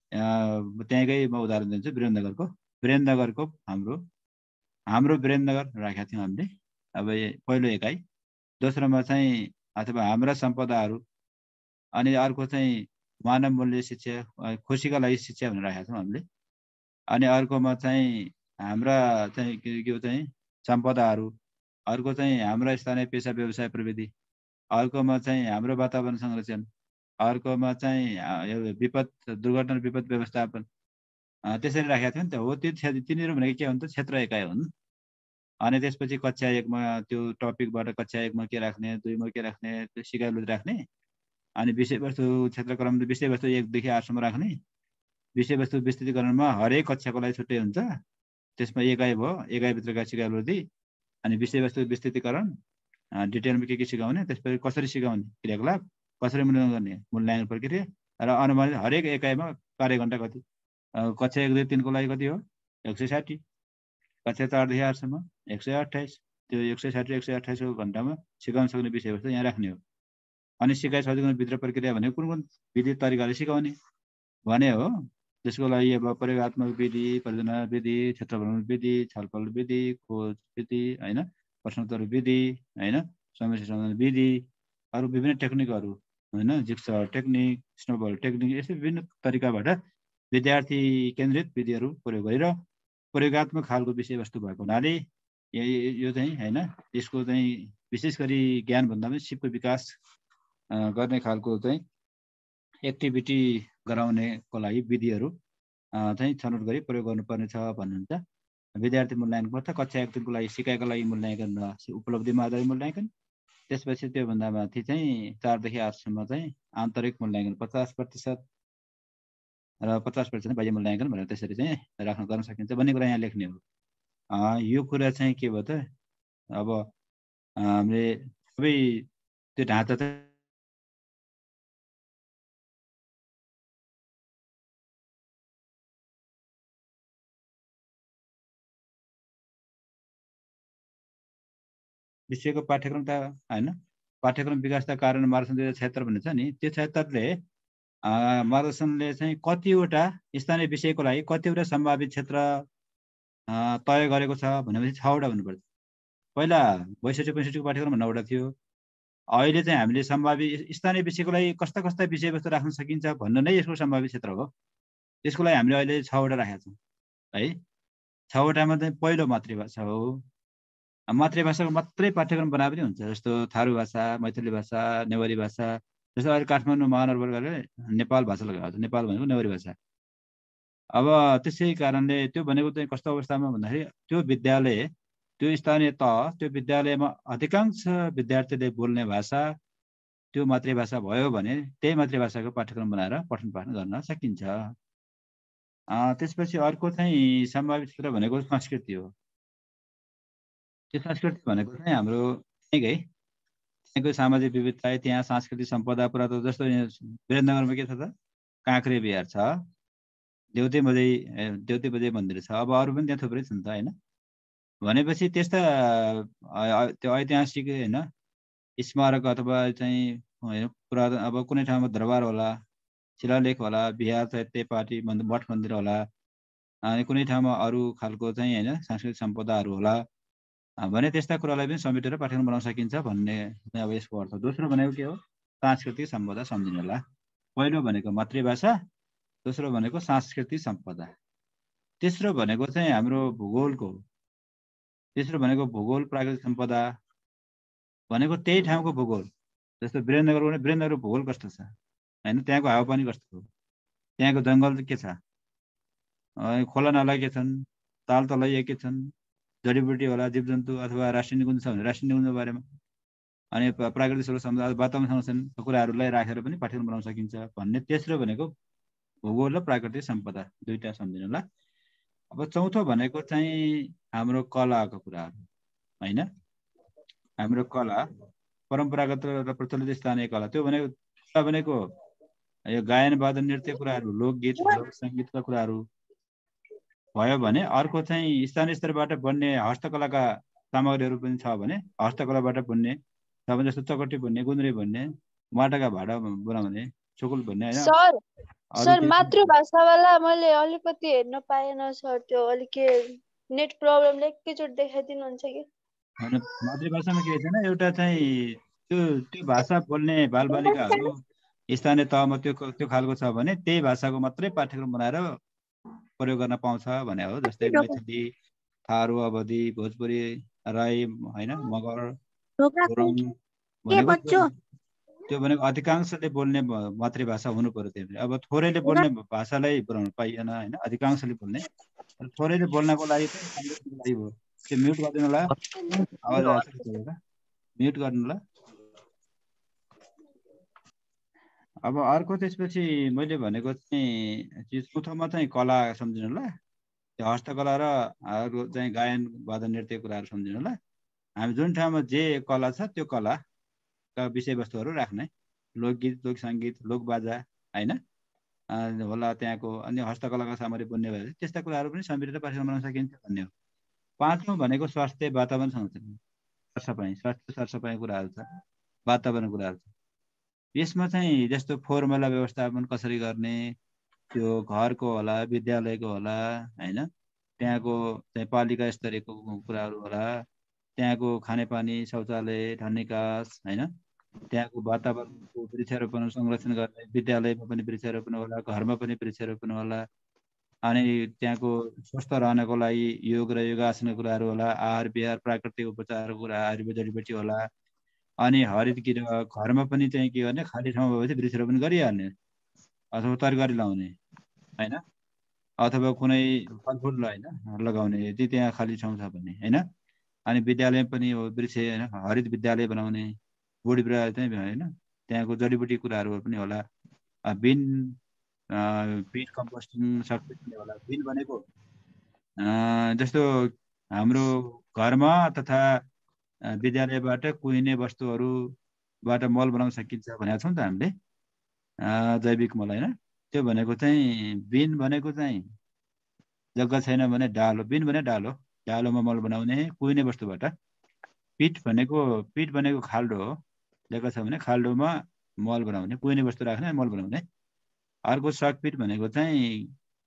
त्यहीँकै म उदाहरण दिन्छु। वीरेन्द्रनगरको वीरेन्द्रनगरको हाम्रो हाम्रो वीरेन्द्रनगर राखेका थियौँ हामीले। अब पहिलो एकाइ, दोस्रोमा चाहिँ अथवा हाम्रा सम्पदाहरू, अनि अर्को चाहिँ मानव मूल्य शिक्षा, खुसीका लागि शिक्षा भनेर राखेका छौँ हामीले। अनि अर्कोमा चाहिँ हाम्रा चाहिँ के चाहिँ सम्पदाहरू, अर्को चाहिँ हाम्रा स्थानीय पेसा व्यवसाय प्रविधि, अर्कोमा चाहिँ हाम्रो वातावरण संरक्षण, अर्कोमा चाहिँ विपद दुर्घटना विपद व्यवस्थापन, त्यसरी राखेका थियो नि त। हो त्यो तिनीहरू भनेको के हुन्छ, क्षेत्र एकाइ हुन्। अनि त्यसपछि कक्षा एकमा त्यो टपिकबाट कक्षा एकमा के राख्ने, दुईमा के राख्ने, त्यो सिकाइलो राख्ने, अनि विषयवस्तु क्षेत्रक्रम विषयवस्तु एकदेखि आठसम्म राख्ने। विषयवस्तु विस्तृतीकरणमा हरेक कक्षाको लागि छुट्टै हुन्छ, त्यसमा एकाइ भयो, एकाइभित्रका सिकाइवृद्धि, अनि विषयवस्तु विस्तृतीकरण, डिटेलमा के के सिकाउने, त्यसपछि कसरी सिकाउने, क्रियाकलाप कसरी मूल्याङ्कन गर्ने, मूल्याङ्कन प्रक्रिया, र अनुमानित हरेक एकाइमा कार्यघण्टा कति। कक्षा एक दुई तिनको लागि कति हो, एक सय साठी। कक्षा चारदेखि आठसम्म एक सय अठाइस। त्यो एक सय साठी एक सय अठाइसको घन्टामा सिकाउन सक्ने विषयवस्तु यहाँ राख्ने हो। अनि सिकाइ सजिलो भित्र प्रक्रिया भनेको कुन कुन विधि तरिकाले सिकाउने भने हो। त्यसको लागि अब प्रयोगात्मक विधि, परियोजना विधि, क्षेत्र भ्रमण विधि, छलफल विधि, खोज विधि होइन, प्रश्नोत्तर विधि होइन, समस्या समाधान विधि, अरू विभिन्न टेक्निकहरू होइन, जिक्सर टेक्निक, स्नोबल टेक्निक, यस्तै विभिन्न तरिकाबाट विद्यार्थी केन्द्रित विधिहरू प्रयोग गरेर प्रयोगात्मक खालको विषयवस्तु भएको हुनाले यो चाहिँ होइन, यसको चाहिँ विशेष गरी ज्ञान भन्दा पनि सिपको विकास गर्ने खालको चाहिँ एक्टिभिटी गराउनेको लागि विधिहरू चाहिँ छनौट गरी प्रयोग गर्नुपर्ने छ भन्नुहुन्छ। विद्यार्थी मूल्याङ्कन पर्छ। कक्षा एक दिनको लागि सिकाइको लागि मूल्याङ्कन र उपलब्धिमा आधारित मूल्याङ्कन, त्यसपछि त्योभन्दा माथि चाहिँ चारदेखि आठसम्म चाहिँ आन्तरिक मूल्याङ्कन पचास प्रतिशत र पचास प्रतिशत बाह्य मूल्याङ्कन भनेर त्यसरी चाहिँ राख्न गर्न सकिन्छ भन्ने कुरा यहाँ लेख्ने हो। यो कुरा चाहिँ के भयो त, अब हामीले सबै त्यो ढाँचा चाहिँ विषयको पाठ्यक्रम त होइन, पाठ्यक्रम विकासका कारण मार्गदर्शन दुई हजार छयत्तर भन्ने छ नि, त्यो छयत्तरले मार्गदर्शनले चाहिँ कतिवटा स्थानीय विषयको लागि कतिवटा सम्भावित क्षेत्र तय गरेको छ भनेपछि छवटा भन्नुपर्छ। पहिला बैसठी पैँसठीको पाठ्यक्रम नौवटा थियो। अहिले चाहिँ हामीले सम्भावित स्थानीय विषयको लागि कस्ता कस्ता विषयवस्तु राख्न सकिन्छ भन्नु नै यसको सम्भावित क्षेत्र हो। त्यसको लागि हामीले अहिले छवटा राखेका छौँ है। छवटामा चाहिँ पहिलो मातृभाषा हो। मातृभाषाको मात्रै पाठ्यक्रम बनाए पनि हुन्छ, जस्तो थारू भाषा, मैथिली भाषा, नेवारी भाषा। जस्तो अहिले काठमाडौँ महानगरपालिकाले नेपाल भाषा लगाएको छ, नेपाल भनेको नेवारी भाषा। अब त्यसै कारणले त्यो भनेको चाहिँ कस्तो अवस्थामा भन्दाखेरि त्यो विद्यालय, त्यो स्थानीय तह, त्यो विद्यालयमा अधिकांश विद्यार्थीले बोल्ने भाषा त्यो मातृभाषा भयो भने त्यही मातृभाषाको पाठ्यक्रम बनाएर पठन पाठन गर्न सकिन्छ। त्यसपछि अर्को चाहिँ सम्भावित क्षेत्र भनेको संस्कृति हो। त्यो संस्कृति भनेको चाहिँ हाम्रो त्यहीँकै त्यहाँको सामाजिक विविधता, त्यहाँ सांस्कृतिक सम्पदा पुरा। जस्तो वीरेन्द्रनगरमा के छ त, काँक्रे बिहार छ, देउते बजै देउते बजै मन्दिर छ। अब अरू पनि त्यहाँ थुप्रै छन् त होइन। भनेपछि त्यस्ता त्यो ऐतिहासिक होइन स्मारक अथवा चाहिँ होइन पुरातन अब कुनै ठाउँमा दरबार होला, शिलालेख होला, बिहार साहित्य पार्टी मठ मन्दिर होला, अनि कुनै ठाउँमा अरू खालको चाहिँ होइन सांस्कृतिक सम्पदाहरू होला भने त्यस्ता कुरालाई पनि समेटेर पाठ्यक्रम बनाउन सकिन्छ भन्ने अब यसको अर्थ। दोस्रो भनेको के हो? सांस्कृतिक सम्पदा सम्झिनु होला। पहिलो भनेको मातृभाषा, दोस्रो भनेको सांस्कृतिक सम्पदा, तेस्रो भनेको चाहिँ हाम्रो भूगोलको, तेस्रो भनेको भूगोल प्राकृतिक सम्पदा भनेको त्यही ठाउँको भूगोल। जस्तो वीरेन्द्रनगर भने वीरेन्द्रनगरको भूगोल कस्तो छ होइन, त्यहाँको हावापानी कस्तो हो, त्यहाँको जङ्गल के छ, खोला नाला के छन्, ताल तलै के छन्, जडीबुटी होला, जीवजन्तु अथवा राष्ट्रिय निकुञ्ज छ भने राष्ट्रिय निकुञ्जको बारेमा, अनि प्राकृतिक स्रोत सम्पदा वातावरण संरक्षण कुराहरूलाई राखेर पनि पाठ्यक्रम बनाउन सकिन्छ भन्ने। तेस्रो भनेको भूगोल र प्राकृतिक सम्पदा दुईटा सम्झिनु होला। अब चौथो भनेको चाहिँ हाम्रो कलाको कुराहरू होइन। हाम्रो कला परम्परागत र प्रचलित स्थानीय कला, त्यो भनेको कला भनेको यो गायन वादन नृत्य कुराहरू, लोकगीत लोक सङ्गीतका कुराहरू भयो भने अर्को चाहिँ स्थानीय स्तरबाट बन्ने हस्तकलाका सामग्रीहरू पनि छ भने हस्तकलाबाट बन्ने छ भने जस्तो चकटी बुन्ने, गुन्द्री बुन्ने, माटाका भाँडा बनाउने, चुकुल बुन्ने होइन। सर अरू सर के मातृभाषावाला मैले अलिकति हेर्न पाएन सर, त्यो अलिक नेट प्रब्लमले एकैचोटि देखाइदिनुहुन्छ कि? होइन, मातृभाषामा के छैन, एउटा चाहिँ त्यो त्यो भाषा बोल्ने बालबालिकाहरू स्थानीय तहमा त्यो त्यो खालको छ भने त्यही भाषाको मात्रै पाठ्यक्रम बनाएर प्रयोग गर्न पाउँछ भने हो। जस्तै मैथिली, थारू, अवधी, भोजपुरी, राई होइन, मगर, गुरुङ भनेको त्यो त्यो भनेको अधिकांशले बोल्ने मातृभाषा हुनु पर्यो। त्यही अब थोरैले बोल्ने भाषालाई बनाउनु पाइएन होइन, अधिकांशले बोल्ने। थोरैले बोल्नको लागि चाहिँ हो। त्यो म्युट गरिदिनु होला, आवाज आएको म्युट गर्नु होला। अब अर्को त्यसपछि मैले भनेको चाहिँ चौथोमा चाहिँ कला सम्झिनु होला, त्यो हस्तकला र अरू चाहिँ गायन वादन नृत्य कुराहरू सम्झिनु होला। हामी जुन ठाउँमा जे कला छ त्यो कलाका विषयवस्तुहरू राख्ने, लोकगीत लोक सङ्गीत लोकबाजा होइन होला त्यहाँको, अनि हस्तकलाका सामग्री बुन्ने भए त्यस्ता कुराहरू पनि समेटेर पाठ्यक्रम बनाउन सकिन्छ भन्ने हो। पाँचौँ भनेको स्वास्थ्य वातावरण संरक्षण, सरसफाइ, स्वास्थ्य सरसफाइ कुराहरू छ, वातावरण कुराहरू छ। यसमा चाहिँ जस्तो फोहोर मैला व्यवस्थापन कसरी गर्ने, त्यो घरको होला, विद्यालयको होला होइन, त्यहाँको चाहिँ पालिका स्तरीयको कुराहरू होला, त्यहाँको खानेपानी, शौचालय, धन्निकास होइन, त्यहाँको वातावरणको वृक्षारोपण संरक्षण गर्ने, विद्यालयमा पनि वृक्षारोपण होला, घरमा पनि वृक्षारोपण होला, अनि त्यहाँको स्वस्थ रहनको लागि योग र योगासनको कुराहरू होला, आहार विहार प्राकृतिक उपचारको कुरा, आयुर्वेद जडीबुटी होला, अनि हरित गृह घरमा पनि चाहिँ के गर्ने, खाली ठाउँ भएपछि वृक्षारोपण गरिहाल्ने अथवा तरकारी लाउने होइन, अथवा कुनै फलफुल होइन लगाउने यदि त्यहाँ खाली ठाउँ छ भने होइन। अनि विद्यालय पनि हो वृक्ष होइन, हरित विद्यालय बनाउने, बोडी बिरुवा चाहिँ होइन, त्यहाँको जडीबुटी कुराहरू पनि होला, बिन बिन कम्पोस्टिङ सक्ने पनि होला। बिन भनेको जस्तो हाम्रो घरमा तथा विद्यालयबाट कुहिने वस्तुहरूबाट मल बनाउन सकिन्छ भनेको छौँ त हामीले, जैविक मल होइन। त्यो भनेको चाहिँ बिन भनेको चाहिँ जग्गा छैन भने डालो, बिन भने डालो, डालोमा मल बनाउने कुहिने वस्तुबाट। पिट भनेको पिट भनेको खाल्डो हो, जग्गा छ भने खाल्डोमा मल बनाउने, कुहिने वस्तु राख्ने, मल बनाउने। अर्को सकपिट भनेको चाहिँ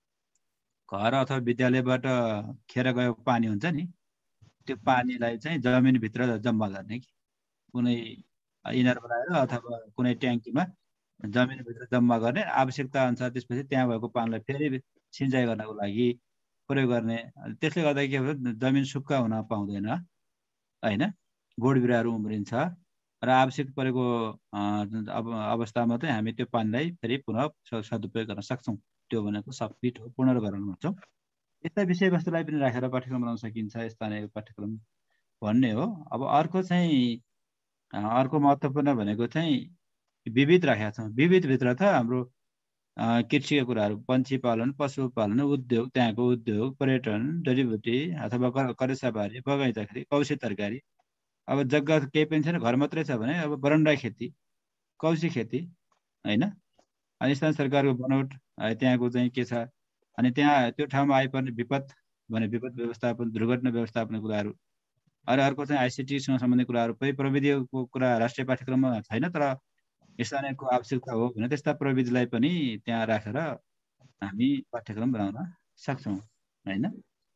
घर अथवा विद्यालयबाट खेर गएको पानी हुन्छ नि, त्यो पानीलाई चाहिँ जमिनभित्र जम्मा गर्ने कि कुनै इनार बनाएर अथवा कुनै ट्याङ्कीमा जमिनभित्र जम्मा गर्ने, आवश्यकता अनुसार त्यसपछि त्यहाँ भएको पानीलाई फेरि सिँचाइ गर्नको लागि प्रयोग गर्ने। त्यसले गर्दा के हुन्छ, जमिन सुक्खा हुन पाउँदैन होइन, बोट बिरुवाहरू उम्रिन्छ र आवश्यक परेको अब अवस्थामा चाहिँ हामी त्यो पानीलाई फेरि पुनः सदुपयोग गर्न सक्छौँ। त्यो भनेको सबपिट हो, पुनर्भरण भन्छौँ। यस्ता विषयवस्तुलाई पनि राखेर पाठ्यक्रम बनाउन सकिन्छ स्थानीय पाठ्यक्रम भन्ने हो। अब अर्को चाहिँ अर्को महत्त्वपूर्ण भनेको चाहिँ विविध राखेका छौँ। विविधभित्र त हाम्रो कृषिका कुराहरू, पन्छी पालन, पशुपालन, उद्योग, त्यहाँको उद्योग, पर्यटन, जडीबुटी अथवा करेसाबारी, बगैँचाखरी, कौशी तरकारी। अब जग्गा केही पनि छैन, घर मात्रै छ भने अब बरन्डा खेती, कौशी खेती होइन। अनि स्थानीय सरकारको बनोट त्यहाँको चाहिँ के छ, अनि त्यहाँ त्यो ठाउँमा आइपर्ने विपद भने विपद व्यवस्थापन, दुर्घटना व्यवस्थापन कुराहरू, अरू अर्को चाहिँ आइसिटीसँग सम्बन्धित कुराहरू, कोही प्रविधिको कुरा राष्ट्रिय पाठ्यक्रममा छैन तर स्थानीयको आवश्यकता हो भने त्यस्ता प्रविधिलाई पनि त्यहाँ राखेर हामी पाठ्यक्रम बनाउन सक्छौँ होइन।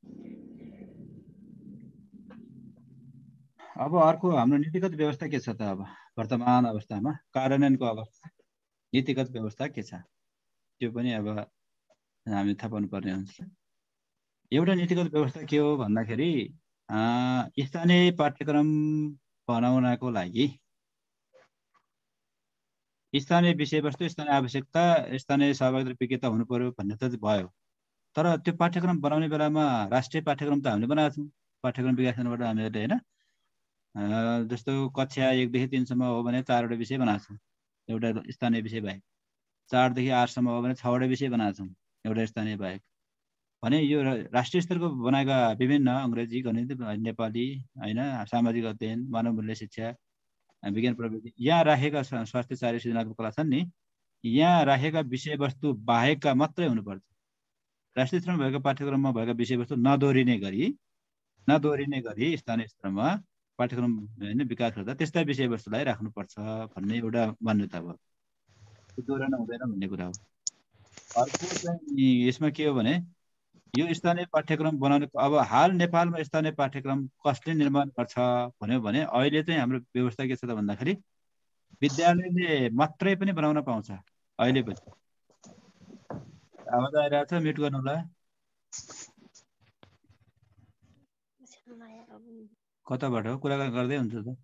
अब अर्को हाम्रो नीतिगत व्यवस्था के छ त? अब वर्तमान अवस्थामा कार्यान्वयनको अवस्था, नीतिगत व्यवस्था के छ त्यो पनि अब हामी थाहा पाउनु पर्ने हुन्छ। एउटा नीतिगत व्यवस्था के हो भन्दाखेरि स्थानीय पाठ्यक्रम बनाउनको लागि स्थानीय विषयवस्तु, स्थानीय आवश्यकता, स्थानीय सहभागिता विज्ञता हुनु पर्यो भन्ने त भयो। तर त्यो पाठ्यक्रम बनाउने बेलामा राष्ट्रिय पाठ्यक्रम त हामीले बनाएको छौँ पाठ्यक्रम विकासबाट हामीहरूले होइन। जस्तो कक्षा एकदेखि तिनसम्म हो भने चारवटा विषय बनाएको छौँ एउटा स्थानीय विषय बाहेक, चारदेखि आठसम्म हो भने छवटा विषय बनाएको छौँ एउटा स्थानीय बाहेक। भने यो राष्ट्रिय स्तरको बनाएका विभिन्न अङ्ग्रेजी, गणित, नेपाली होइन, सामाजिक अध्ययन, मानव मूल्य शिक्षा, विज्ञान प्रविधि, यहाँ राखेका स्वास्थ्य चार्य सृजनात्मक कला छन् नि, यहाँ राखेका विषयवस्तु बाहेकका मात्रै हुनुपर्छ। राष्ट्रिय स्तरमा भएको पाठ्यक्रममा भएका विषयवस्तु नदोहोरिने गरी नदोहोरिने गरी स्थानीय स्तरमा पाठ्यक्रम होइन विकास गर्दा त्यस्ता विषयवस्तुलाई राख्नुपर्छ भन्ने एउटा मान्यता भयो। दोहोऱ्याउन हुँदैन भन्ने कुरा हो। अर्को चाहिँ यसमा के हो भने यो स्थानीय पाठ्यक्रम बनाउने, अब हाल नेपालमा स्थानीय पाठ्यक्रम कसले निर्माण गर्छ भन्यो भने अहिले चाहिँ हाम्रो व्यवस्था के छ त भन्दाखेरि विद्यालयले मात्रै पनि बनाउन पाउँछ। अहिले पनि आवाज आइरहेको छ, म्युट गर्नु होला। कताबाट हो कुरा गर्दै हुन्छ त?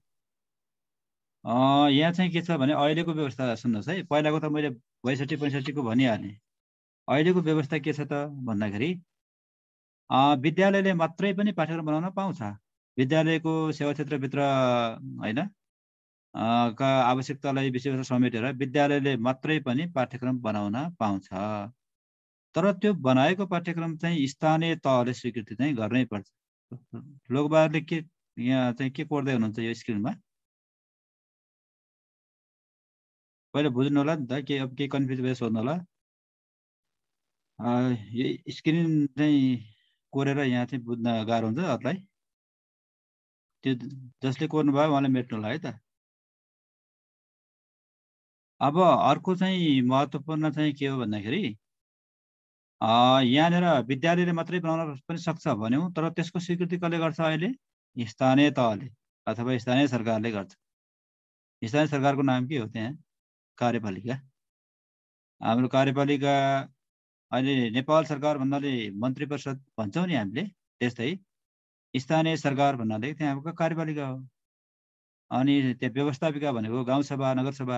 यहाँ चाहिँ के छ भने अहिलेको व्यवस्था सुन्नुहोस् है, पहिलाको त मैले बैसठी पैँसठीको भनिहालेँ। अहिलेको व्यवस्था के छ त भन्दाखेरि विद्यालयले मात्रै पनि पाठ्यक्रम बनाउन पाउँछ। विद्यालयको सेवा क्षेत्रभित्र होइन का आवश्यकतालाई विषयवस्तु समेटेर विद्यालयले मात्रै पनि पाठ्यक्रम बनाउन पाउँछ। तर त्यो बनाएको पाठ्यक्रम चाहिँ स्थानीय तहले स्वीकृति चाहिँ गर्नै पर्छ। लोकबहादुरले के यहाँ चाहिँ के कोर्दै हुनुहुन्छ यो स्क्रिनमा? पहिला बुझ्नु होला नि त, के अब के कन्फ्युज भए सोध्नु होला। यो स्क्रिन चाहिँ कोरेर यहाँ चाहिँ बुझ्न गाह्रो हुन्छ अरूलाई। त्यो जसले कोर्नु भयो उहाँले मेट्नु होला है त। अब अर्को चाहिँ महत्त्वपूर्ण चाहिँ के हो भन्दाखेरि यहाँनिर विद्यालयले मात्रै बनाउन पनि सक्छ भन्यौँ, तर त्यसको स्वीकृति कसले गर्छ? अहिले स्थानीय तहले अथवा स्थानीय सरकारले गर्छ। स्थानीय सरकारको नाम के हो? त्यहाँ कार्यपालिका। हाम्रो कार्यपालिका अहिले नेपाल सरकार भन्नाले मन्त्री परिषद भन्छौँ नि हामीले, त्यस्तै स्थानीय सरकार भन्नाले त्यहाँ हाम्रो कार्यपालिका हो। अनि त्यहाँ व्यवस्थापिका भनेको गाउँसभा, नगरसभा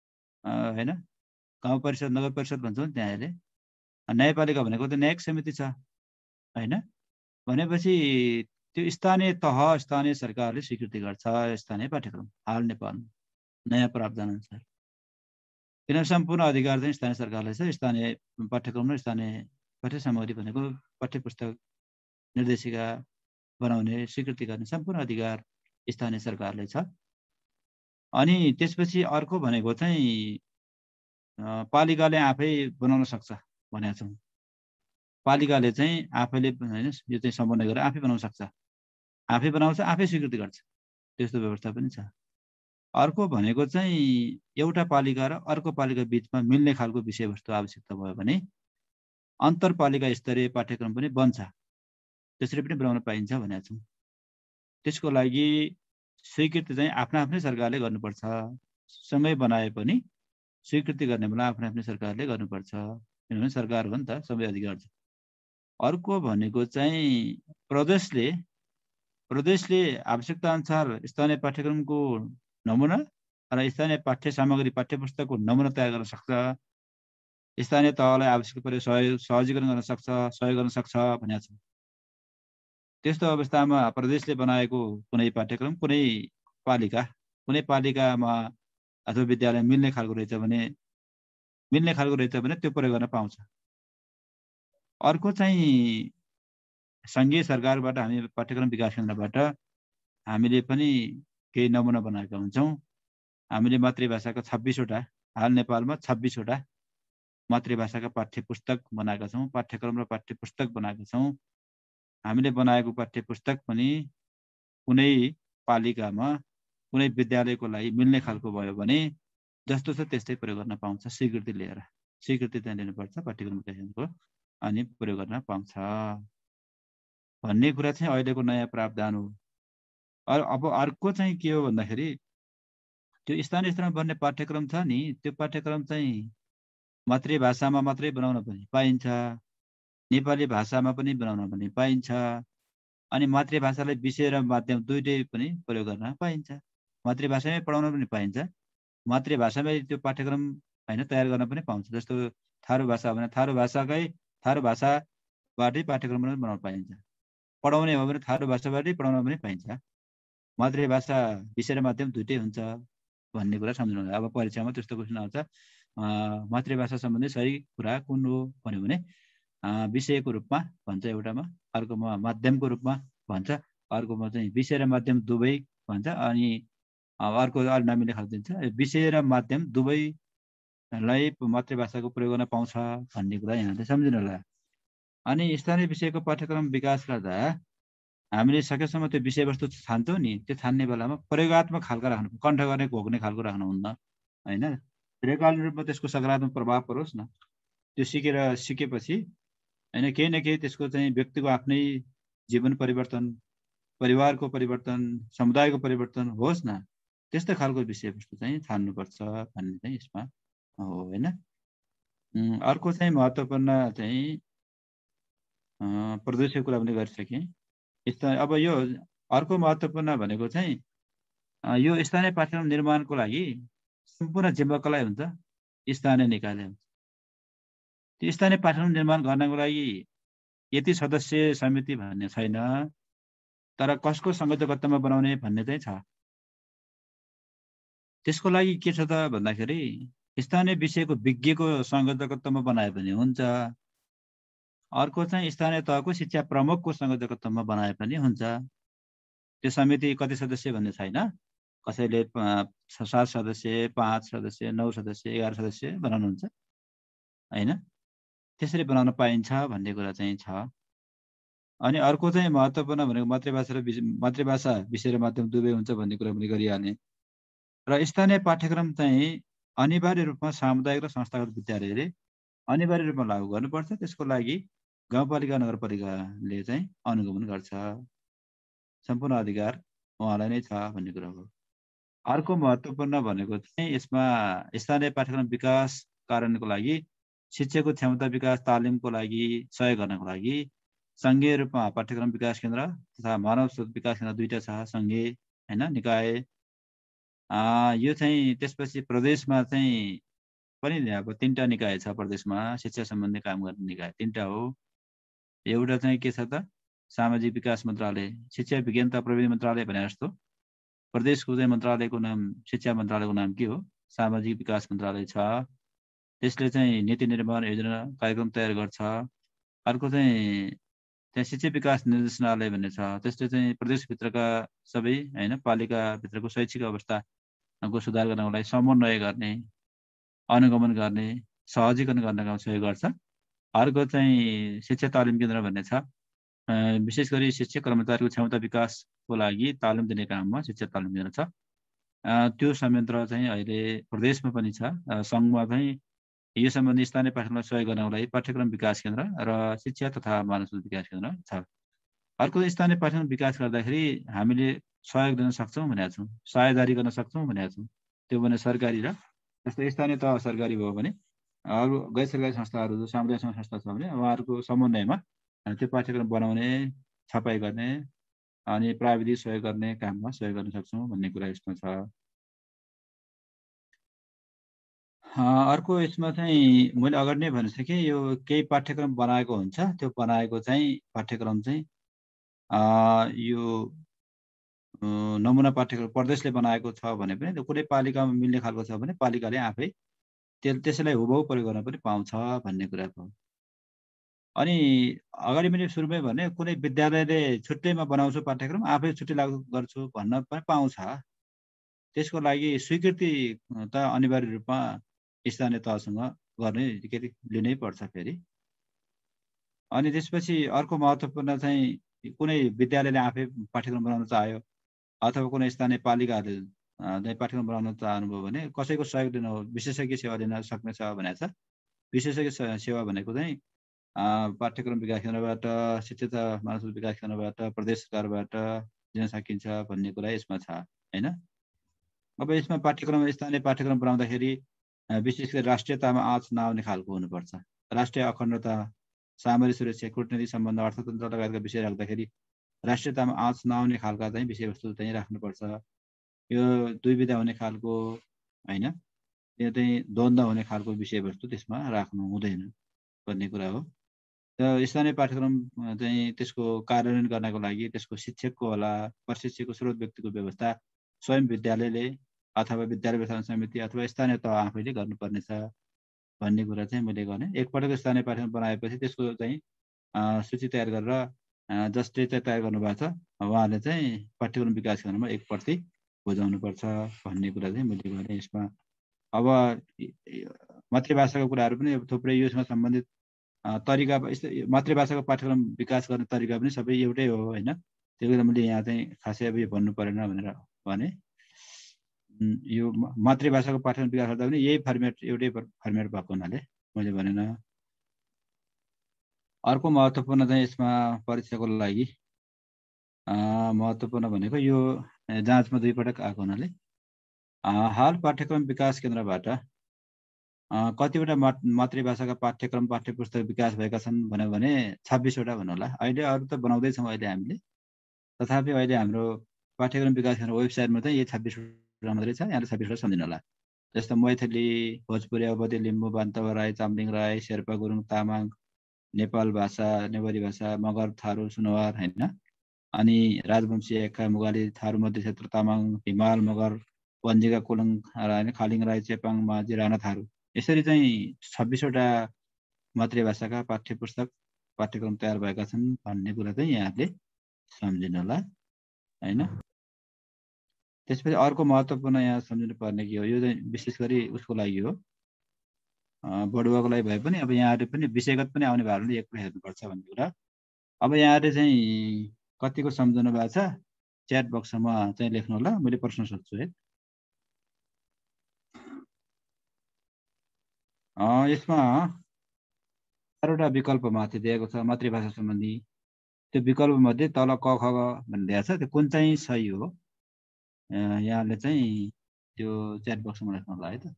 होइन, गाउँ परिषद, नगर परिषद भन्छौँ नि त्यहाँ अहिले। न्यायपालिका भनेको त न्यायिक समिति छ होइन। भनेपछि त्यो स्थानीय तह, स्थानीय सरकारले स्वीकृति गर्छ स्थानीय पाठ्यक्रम हाल नेपालमा नयाँ प्रावधान अनुसार। किनभने सम्पूर्ण अधिकार चाहिँ स्थानीय सरकारलाई छ। स्थानीय पाठ्यक्रम र स्थानीय पाठ्य सामग्री भनेको पाठ्य पुस्तक, निर्देशिका बनाउने, स्वीकृति गर्ने सम्पूर्ण अधिकार स्थानीय सरकारले छ। अनि त्यसपछि अर्को भनेको चाहिँ पालिकाले आफै बनाउन सक्छ भनेको छौँ। पालिकाले चाहिँ आफैले होइन यो चाहिँ समन्वय गरेर आफै बनाउन सक्छ, आफै बनाउँछ, आफै स्वीकृति गर्छ, त्यस्तो व्यवस्था पनि छ। अर्को भनेको चाहिँ एउटा पालिका र अर्को पालिका बिचमा मिल्ने खालको विषयवस्तु आवश्यकता भयो भने अन्तरपालिका स्तरीय पाठ्यक्रम पनि बन्छ, त्यसरी पनि बनाउन पाइन्छ भनेको छौँ। त्यसको लागि स्वीकृति चाहिँ आफ्ना आफ्नै सरकारले गर्नुपर्छ। सँगै बनाए पनि स्वीकृति गर्ने बेला आफ्नै आफ्नै सरकारले गर्नुपर्छ, किनभने सरकार हो नि त, सबै अधिकार छ। अर्को भनेको चाहिँ प्रदेशले प्रदेशले आवश्यकता अनुसार स्थानीय पाठ्यक्रमको नमुना र स्थानीय पाठ्य सामग्री, पाठ्य पुस्तकको नमुना तयार गर्न सक्छ। स्थानीय तहलाई आवश्यक परे सहयोग सहजीकरण गर्न सक्छ, सहयोग गर्न सक्छ भनेको छ। त्यस्तो अवस्थामा प्रदेशले बनाएको कुनै पाठ्यक्रम कुनै पालिका कुनै पालिकामा अथवा विद्यालय मिल्ने खालको रहेछ भने मिल्ने खालको रहेछ भने त्यो प्रयोग गर्न पाउँछ। अर्को चाहिँ सङ्घीय सरकारबाट हामी पाठ्यक्रम विकास केन्द्रबाट हामीले पनि केही नमुना बनाएका हुन्छौँ। हामीले मातृभाषाको छब्बिसवटा, हाल नेपालमा छब्बिसवटा मातृभाषाका पाठ्य पुस्तक बनाएका छौँ, पाठ्यक्रम र पाठ्य पुस्तक बनाएका छौँ। हामीले बनाएको पाठ्य पुस्तक पनि कुनै पालिकामा कुनै विद्यालयको लागि मिल्ने खालको भयो भने जस्तो छ त्यस्तै प्रयोग गर्न पाउँछ, स्वीकृति लिएर। स्वीकृति चाहिँ लिनुपर्छ पाठ्यक्रम विकासको, अनि प्रयोग गर्न पाउँछ भन्ने कुरा चाहिँ अहिलेको नयाँ प्रावधान हो। अब अर्को चाहिँ के हो भन्दाखेरि त्यो स्थानीय स्तरमा बन्ने पाठ्यक्रम छ नि, त्यो पाठ्यक्रम चाहिँ मातृभाषामा मात्रै बनाउन पनि पाइन्छ, नेपाली भाषामा पनि बनाउन पनि पाइन्छ, अनि मातृभाषालाई विषय र माध्यम दुईटै पनि प्रयोग गर्न पाइन्छ। मातृभाषामै पढाउन पनि पाइन्छ, मातृभाषामै त्यो पाठ्यक्रम होइन तयार गर्न पनि पाउँछ। जस्तो थारू भाषा भने थारू भाषाकै थारू भाषाबाटै पाठ्यक्रम बनाउन पाइन्छ, पढाउने हो भने थारू भाषाबाटै पढाउन पनि पाइन्छ। मातृभाषा विषय र माध्यम दुइटै हुन्छ भन्ने कुरा सम्झनु होला। अब परीक्षामा त्यस्तो क्वेसन आउँछ, मातृभाषा सम्बन्धी सही कुरा कुन हो भन्यो भने विषयको रूपमा भन्छ एउटामा, अर्कोमा माध्यमको रूपमा भन्छ, अर्कोमा चाहिँ विषय र माध्यम दुवै भन्छ, अनि अर्को अलि नमिले खालको दिन्छ विषय र माध्यम दुवैलाई मातृभाषाको प्रयोग गर्न पाउँछ भन्ने कुरा यहाँले सम्झिनु होला। अनि स्थानीय विषयको पाठ्यक्रम विकास गर्दा हामीले सकेसम्म त्यो विषयवस्तु छान्छौँ नि, त्यो छान्ने बेलामा प्रयोगात्मक खालको राख्नु, कण्ठ गर्ने घोक्ने खालको राख्नुहुन्न होइन। दीर्घकालीन रूपमा त्यसको सकारात्मक प्रभाव परोस् न। त्यो सिकेर सिकेपछि होइन केही न केही त्यसको चाहिँ व्यक्तिको आफ्नै जीवन परिवर्तन, परिवारको परिवर्तन, समुदायको परिवर्तन होस् न, त्यस्तो खालको विषयवस्तु चाहिँ छान्नुपर्छ भन्ने चाहिँ यसमा हो होइन। अर्को चाहिँ महत्त्वपूर्ण चाहिँ प्रदेशको कुरा पनि गरिसकेँ। अब यो अर्को महत्त्वपूर्ण भनेको चाहिँ यो स्थानीय पाठ्यक्रम निर्माणको लागि सम्पूर्ण जिम्मा कसलाई हुन्छ? स्थानीय निकायले हुन्छ। त्यो स्थानीय पाठ्यक्रम निर्माण गर्नको लागि यति सदस्य समिति भन्ने छैन, तर कसको संयोजकत्वमा बनाउने भन्ने चाहिँ छ। त्यसको लागि के छ त भन्दाखेरि स्थानीय विषयको विज्ञको संयोजकत्वमा बनाए पनि हुन्छ, अर्को चाहिँ स्थानीय तहको शिक्षा प्रमुखको संयोजकत्वमा बनाए पनि हुन्छ। त्यो समिति कति सदस्य भन्ने छैन, कसैले सात सदस्य, पाँच सदस्य, नौ सदस्य, एघार सदस्य बनाउनुहुन्छ होइन, त्यसरी बनाउन पाइन्छ भन्ने कुरा चाहिँ छ। अनि अर्को चाहिँ महत्त्वपूर्ण भनेको मातृभाषा र मातृभाषा विषय र माध्यम दुवै हुन्छ भन्ने कुरा पनि गरिहाल्ने। र स्थानीय पाठ्यक्रम चाहिँ अनिवार्य रूपमा सामुदायिक र संस्थागत विद्यालयले अनिवार्य रूपमा लागू गर्नुपर्छ। त्यसको लागि गाउँपालिका नगरपालिकाले चाहिँ अनुगमन गर्छ, सम्पूर्ण अधिकार उहाँलाई नै छ भन्ने कुरा हो। अर्को महत्त्वपूर्ण भनेको चाहिँ यसमा स्थानीय पाठ्यक्रम विकास कारणको लागि शिक्षाको क्षमता विकास तालिमको लागि सहयोग गर्नको लागि सङ्घीय रूपमा पाठ्यक्रम विकास केन्द्र तथा मानव स्रोत विकास केन्द्र दुईटा छ सङ्घीय होइन निकाय। यो चाहिँ त्यसपछि प्रदेशमा चाहिँ पनि अब तिनवटा निकाय छ प्रदेशमा, शिक्षा सम्बन्धी काम गर्ने निकाय तिनवटा हो। एउटा चाहिँ के छ त सामाजिक विकास मन्त्रालय, शिक्षा विज्ञान तथा प्रविधि मन्त्रालय भने जस्तो प्रदेशको चाहिँ मन्त्रालयको नाम, शिक्षा मन्त्रालयको नाम के हो? सामाजिक विकास मन्त्रालय छ। त्यसले चाहिँ नीति निर्माण योजना कार्यक्रम तयार गर्छ। अर्को चाहिँ त्यहाँ शिक्षा विकास निर्देशनालय भन्ने छ, त्यसले चाहिँ प्रदेशभित्रका सबै होइन पालिकाभित्रको शैक्षिक अवस्थाको सुधार गर्नको लागि समन्वय गर्ने, अनुगमन गर्ने, सहजीकरण गर्ने काम सहयोग गर्छ। अर्को चाहिँ शिक्षा तालिम केन्द्र भन्ने छ, विशेष गरी शिक्षक कर्मचारीको क्षमता विकासको लागि तालिम दिने काममा शिक्षा तालिम केन्द्र छ। त्यो संयन्त्र चाहिँ अहिले प्रदेशमा पनि छ। सङ्घमा चाहिँ यो सम्बन्धी स्थानीय पाठ्यक्रमलाई सहयोग गर्नको लागि पाठ्यक्रम विकास केन्द्र र शिक्षा तथा मानव स्रोत विकास केन्द्र छ। अर्को स्थानीय पाठ्यक्रम विकास गर्दाखेरि हामीले सहयोग दिन सक्छौँ भनेका छौँ, साझेदारी गर्न सक्छौँ भनेका छौँ। त्यो भने सरकारी र जस्तो स्थानीय तह सरकारी भयो भने अरू गैर सरकारी संस्थाहरू सामुदायिक संस्था छ भने उहाँहरूको समन्वयमा त्यो पाठ्यक्रम बनाउने, छपाई गर्ने अनि प्राविधिक सहयोग गर्ने काममा सहयोग गर्न सक्छौँ भन्ने कुरा यसमा छ। अर्को यसमा चाहिँ मैले अगाडि नै भनिसकेँ, यो केही पाठ्यक्रम बनाएको हुन्छ, त्यो बनाएको चाहिँ पाठ्यक्रम चाहिँ यो नमुना पाठ्यक्रम प्रदेशले बनाएको छ भने पनि त्यो कुनै पालिकामा मिल्ने खालको छ भने पालिकाले आफै त्यो त्यसलाई हुबहु प्रयोग गर्न पनि पाउँछ भन्ने कुरा हो। अनि अगाडि मैले सुरुमै भने कुनै विद्यालयले छुट्टैमा बनाउँछु पाठ्यक्रम, आफै छुट्टै लागू गर्छु भन्न पनि पाउँछ। त्यसको लागि स्वीकृति त अनिवार्य रूपमा स्थानीय तहसँग गर्ने के अरे लिनै पर्छ फेरि। अनि त्यसपछि अर्को महत्त्वपूर्ण चाहिँ कुनै विद्यालयले आफै पाठ्यक्रम बनाउन चाह्यो अथवा कुनै स्थानीय पालिकाहरूले चाहिँ पाठ्यक्रम बनाउन चाहनुभयो भने कसैको सहयोग लिनु हो, विशेषज्ञ सेवा लिन सक्ने छ भनेको छ। विशेषज्ञ सेवा भनेको चाहिँ पाठ्यक्रम विकास केन्द्रबाट, शिक्षित मानव विकास केन्द्रबाट, प्रदेश सरकारबाट लिन सकिन्छ भन्ने कुरा यसमा छ हैन। अब यसमा पाठ्यक्रम स्थानीय पाठ्यक्रम बनाउँदाखेरि विशेष गरी राष्ट्रियतामा आँच नआउने खालको हुनुपर्छ। राष्ट्रिय अखण्डता, सामरिक सुरक्षा, कूटनीतिक सम्बन्ध, अर्थतन्त्र लगायतका विषय राख्दाखेरि राष्ट्रियतामा आँच नआउने खालका चाहिँ विषयवस्तु चाहिँ राख्नुपर्छ। यो दुई विधा हुने खालको हैन, त्यो चाहिँ द्वन्द्व हुने खालको विषयवस्तु त्यसमा राख्नु हुँदैन भन्ने कुरा हो। र स्थानीय पाठ्यक्रम चाहिँ त्यसको कार्यान्वयन गर्नको लागि त्यसको शिक्षकको होला, प्रशिक्षकको स्रोत व्यक्तिको व्यवस्था स्वयं विद्यालयले अथवा विद्यालय व्यवस्थापन समिति अथवा स्थानीय तह आफैले गर्नुपर्ने छ भन्ने कुरा चाहिँ मैले गर्ने। एकपटक स्थानीय पाठ्यक्रम बनाएपछि त्यसको चाहिँ सूची तयार गरेर जसले चाहिँ तयार गर्नुभएको छ उहाँले चाहिँ पाठ्यक्रम विकास केन्द्रमा एकप्रति बुझाउनुपर्छ भन्ने कुरा चाहिँ मैले गरेँ यसमा। अब मातृभाषाको कुराहरू पनि थुप्रै यसमा सम्बन्धित तरिका, मातृभाषाको पाठ्यक्रम विकास गर्ने तरिका पनि सबै एउटै हो हैन। त्यसले गर्दा मैले यहाँ चाहिँ खासै अब यो भन्नु परेन भनेर भने। यो मातृभाषाको पाठ्यक्रम विकास गर्दा पनि यही फर्मेट एउटै फर्मेट भएको हुनाले मैले भनेन। अर्को महत्त्वपूर्ण चाहिँ यसमा परीक्षाको लागि महत्त्वपूर्ण भनेको यो जाँचमा दुई पटक आएको हुनाले हाल पाठ्यक्रम विकास केन्द्रबाट कतिवटा मातृभाषाका पाठ्यक्रम पाठ्य पुस्तक विकास भएका छन् भन्यो भने छब्बिसवटा भन्नु होला। अहिले अरू त बनाउँदैछौँ अहिले हामीले, तथापि अहिले हाम्रो पाठ्यक्रम विकास केन्द्र वेबसाइटमा चाहिँ यो छब्बिसवटा मात्रै छ। यहाँले छब्बिसवटा सम्झिनु होला। जस्तो मैथिली, भोजपुरी, अवधी, लिम्बू, बान्तवा, राई, चामलिङ राई, शेर्पा, गुरुङ, तामाङ, नेपाल भाषा, नेवारी भाषा, मगर, थारू, सुनवार हैन, अनि राजवंशी एका, मुगाली, थारू, मध्य क्षेत्र, तामाङ, हिमाल, मगर, पन्जिका, कोलङ, खालिङ राई, चेपाङ, माझी, राणा, थारू, यसरी चाहिँ छब्बिसवटा मातृभाषाका पाठ्य पुस्तक पाठ्यक्रम तयार भएका छन् भन्ने कुरा चाहिँ यहाँले सम्झिनु होला हैन। त्यसपछि अर्को महत्त्वपूर्ण यहाँ सम्झिनु पर्ने के हो, यो चाहिँ विशेष गरी उसको लागि हो, बढुवाको लागि भए पनि अब यहाँहरूले पनि विषयगत पनि आउने भएरले एकपल्ट हेर्नुपर्छ भन्ने कुरा। अब यहाँहरूले चाहिँ कतिको सम्झनु भएको छ च्याट बक्समा चाहिँ लेख्नु होला, मैले प्रश्न सोध्छु है। यसमा चारवटा विकल्प माथि दिएको छ मातृभाषा सम्बन्धी। त्यो विकल्प मध्ये तल क ख भनिदिएको छ, त्यो कुन चाहिँ सही हो यहाँले चाहिँ त्यो च्याट बक्समा लेख्नु होला है त।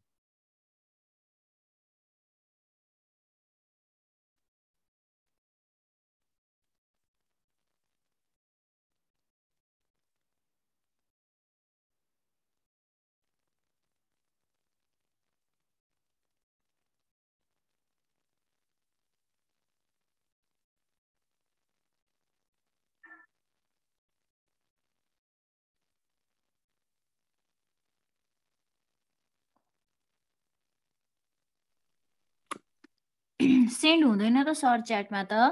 सेन्ड हुँदैन त सर च्याटमा त।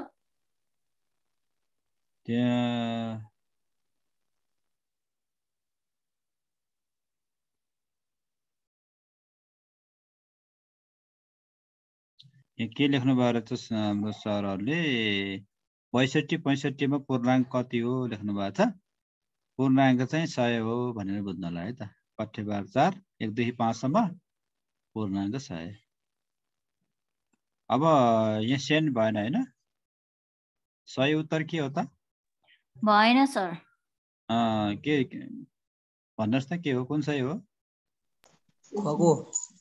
त्यहाँ के लेख्नु भयो र हाम्रो सरहरूले बैसठी पैँसठीमा पूर्णाङ्क कति हो लेख्नु भएको छ। पूर्णाङ्क चाहिँ सय हो भनेर बुझ्नु होला है त। पाठ्यभार चार एकदेखि पाँचसम्म पूर्णाङ्क सय। अब यहाँ सेन्ड भएन होइन, सही उत्तर के हो त? भएन सर। के भन्नुहोस् त के हो, कुन सही हो? खगो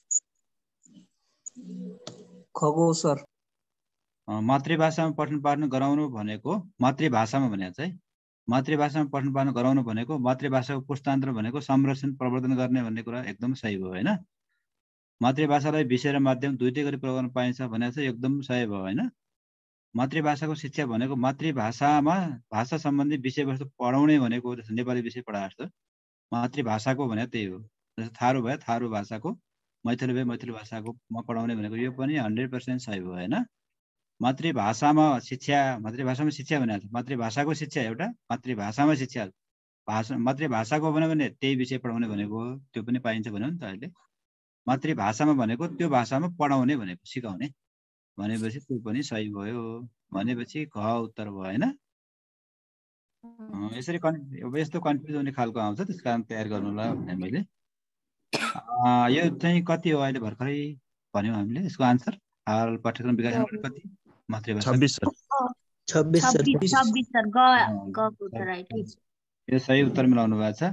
खगो सर। मातृभाषामा पठन पाठन गराउनु भनेको, मातृभाषामा भनेको चाहिँ मातृभाषामा पठन पाठन गराउनु भनेको मातृभाषाको पुस्तान्तर भनेको संरक्षण प्रवर्धन गर्ने भन्ने कुरा एकदम सही हो होइन। मातृभाषालाई विषय र माध्यम दुईटै गरी प्रयोग गर्न पाइन्छ भनेको चाहिँ एकदम सही भयो होइन। मातृभाषाको शिक्षा भनेको मातृभाषामा भाषा सम्बन्धी विषयवस्तु पढाउने भनेको जस्तो नेपाली विषय पढाएको जस्तो मातृभाषाको भने त्यही हो। जस्तो थारू भयो थारू भाषाको, मैथिली भयो मैथिली भाषाको म पढाउने भनेको यो पनि हन्ड्रेड पर्सेन्ट सही भयो होइन। मातृभाषामा शिक्षा, मातृभाषामा शिक्षा भनेको छ मातृभाषाको शिक्षा एउटा, मातृभाषामा शिक्षा भाषा मातृभाषाको भन्यो भने त्यही विषय पढाउने भनेको त्यो पनि पाइन्छ भन्यो नि त अहिले। मातृभाषामा भनेको त्यो भाषामा पढाउने भनेको सिकाउने भनेपछि त्यो पनि सही भयो भनेपछि ख उत्तर भयो हैन यसरी अब यस्तो कन्फ्युज हुने खालको आउँछ त्यसकारण तयार गर्नु होला भने मैले यो चाहिँ कति हो अहिले भर्खरै भन्यौ हामीले यसको आन्सर हाल पाठ्यक्रम विकास कति मातृभाषा छब्बीस सर छब्बीस सर छब्बीस सर ग गको उत्तर राइट यो सही उत्तर मिलाउनु भएको छ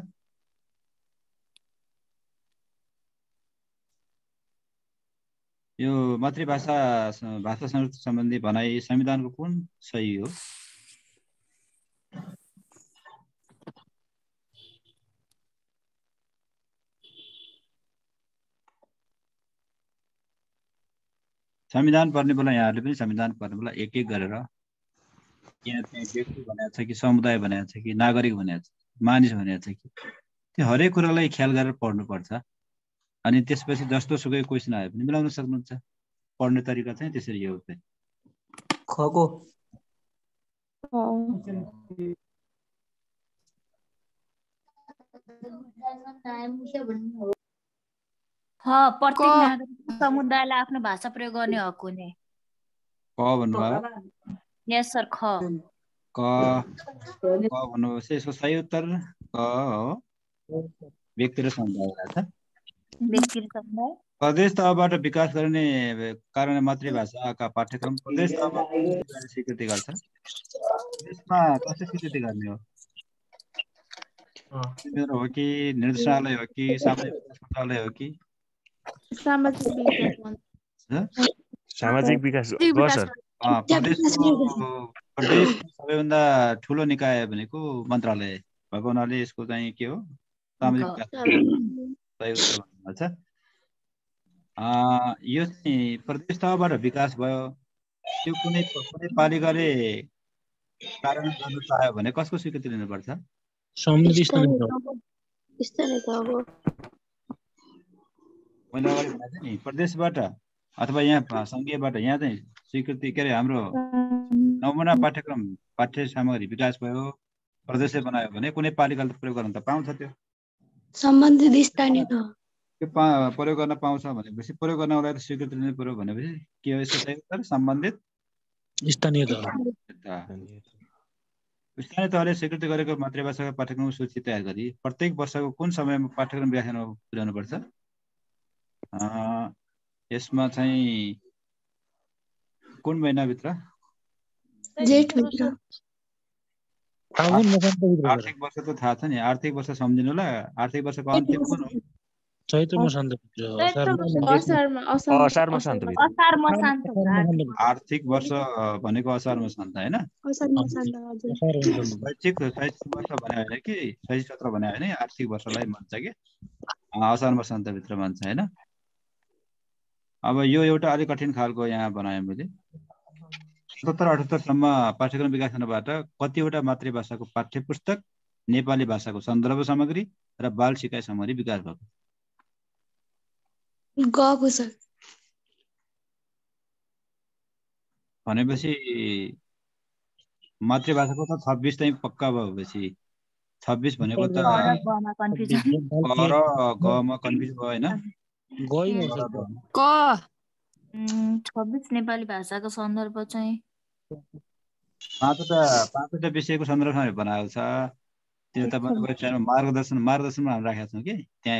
यो मातृभाषा भाषा संरक्षण सम्बन्धी भनाइ संविधानको कुन सही हो संविधान पढ्ने बेला यहाँहरूले पनि संविधान पढ्ने बेला एक एक गरेर यहाँ चाहिँ व्यक्ति भनेको छ कि समुदाय भनेको छ कि नागरिक भनेको छ मानिस भनेको छ कि त्यो हरेक कुरालाई ख्याल गरेर पढ्नुपर्छ अनि त्यसपछि जस्तो सुकै क्वेसन आयो भने मिलाउन सक्नुहुन्छ पढ्ने तरिका चाहिँ त्यसरी हो चाहिँ खगो हाँ प्रत्येक नागरिक समुदायलाई आफ्नो भाषा प्रयोग गर्ने हक हुने क भन्नुभयो यस सर ख क क भन्नुभयो यसको सही उत्तर क हो व्यक्ति र समुदाय छ व्यक्ति र समुदाय प्रदेश तहबाट विकास गर्ने कारण मातृभाषाका पाठ्यक्रम प्रदेश तहबाट स्वीकृति गर्छ यसमा कसले स्वीकृति गर्ने हो हो कि निर्देशनालय हो कि सामाजिक विकास मन्त्रालय हो कि सामाजिक विकास सर प्रदेशको प्रदेश सबैभन्दा ठुलो निकाय भनेको मन्त्रालय भएको हुनाले यसको चाहिँ के हो सामाजिक विकास सही उत्तर भन्नुहुन्छ यो चाहिँ प्रदेश तहबाट विकास भयो त्यो कुनै कुनै पालिकाले कार्यान्वयन गर्न चाह्यो भने कसको स्वीकृति लिनुपर्छ मैले अगाडि भनेको थिएँ नि प्रदेशबाट अथवा यहाँ सङ्घीयबाट यहाँ चाहिँ स्वीकृति के अरे हाम्रो नमुना पाठ्यक्रम पाठ्य सामग्री विकास भयो प्रदेशले बनायो भने कुनै पालिकाले प्रयोग गर्न त पाउँछ त्यो सम्बन्धित स्थानीय तह त्यो प्रयोग गर्न पाउँछ भनेपछि प्रयोग गर्नलाई त स्वीकृति लिनु पर्यो भनेपछि के हो यसको सही उत्तर सम्बन्धित स्थानीय तह स्थानीय तहले स्वीकृति गरेको मातृभाषाको पाठ्यक्रम सूची तयार गरी प्रत्येक वर्षको कुन समयमा पाठ्यक्रम व्याख्यानमा पुर्याउनु पर्छ यसमा चाहिँ कुन महिनाभित्र आर्थिक वर्ष त थाहा छ नि आर्थिक वर्ष सम्झिनुलाई आर्थिक वर्षको अन्तिम कुन हो आर्थिक वर्ष भनेको असारमा शान्त होइन शैक्षिक शैक्षिक वर्ष भने होइन कि शैक्षिक सत्र भने होइन आर्थिक वर्षलाई मान्छ कि असारमा शान्तभित्र मान्छ होइन अब यो एउटा अलिक कठिन खालको यहाँ बनाएँ मैले सत्तर अठहत्तरसम्म पाठ्यक्रम विकास गर्नबाट कतिवटा मातृभाषाको पाठ्य पुस्तक नेपाली भाषाको सन्दर्भ सामग्री र बाल सिकाइ सामग्री विकास भएको भनेपछि मातृभाषाको त छब्बिस चाहिँ पक्का भएपछि छब्बिस भनेको त गमा कन्फ्युज भयो होइन छब्बिस नेपाली भाषाको सन्दर्भ चाहिँ पाँचवटा पाँचवटा विषयको सन्दर्भ बनाएको छ त्यो तपाईँको वेबसाइटमा मार्गदर्शन मार्गदर्शनमा हामी राखेका छौँ कि त्यहाँ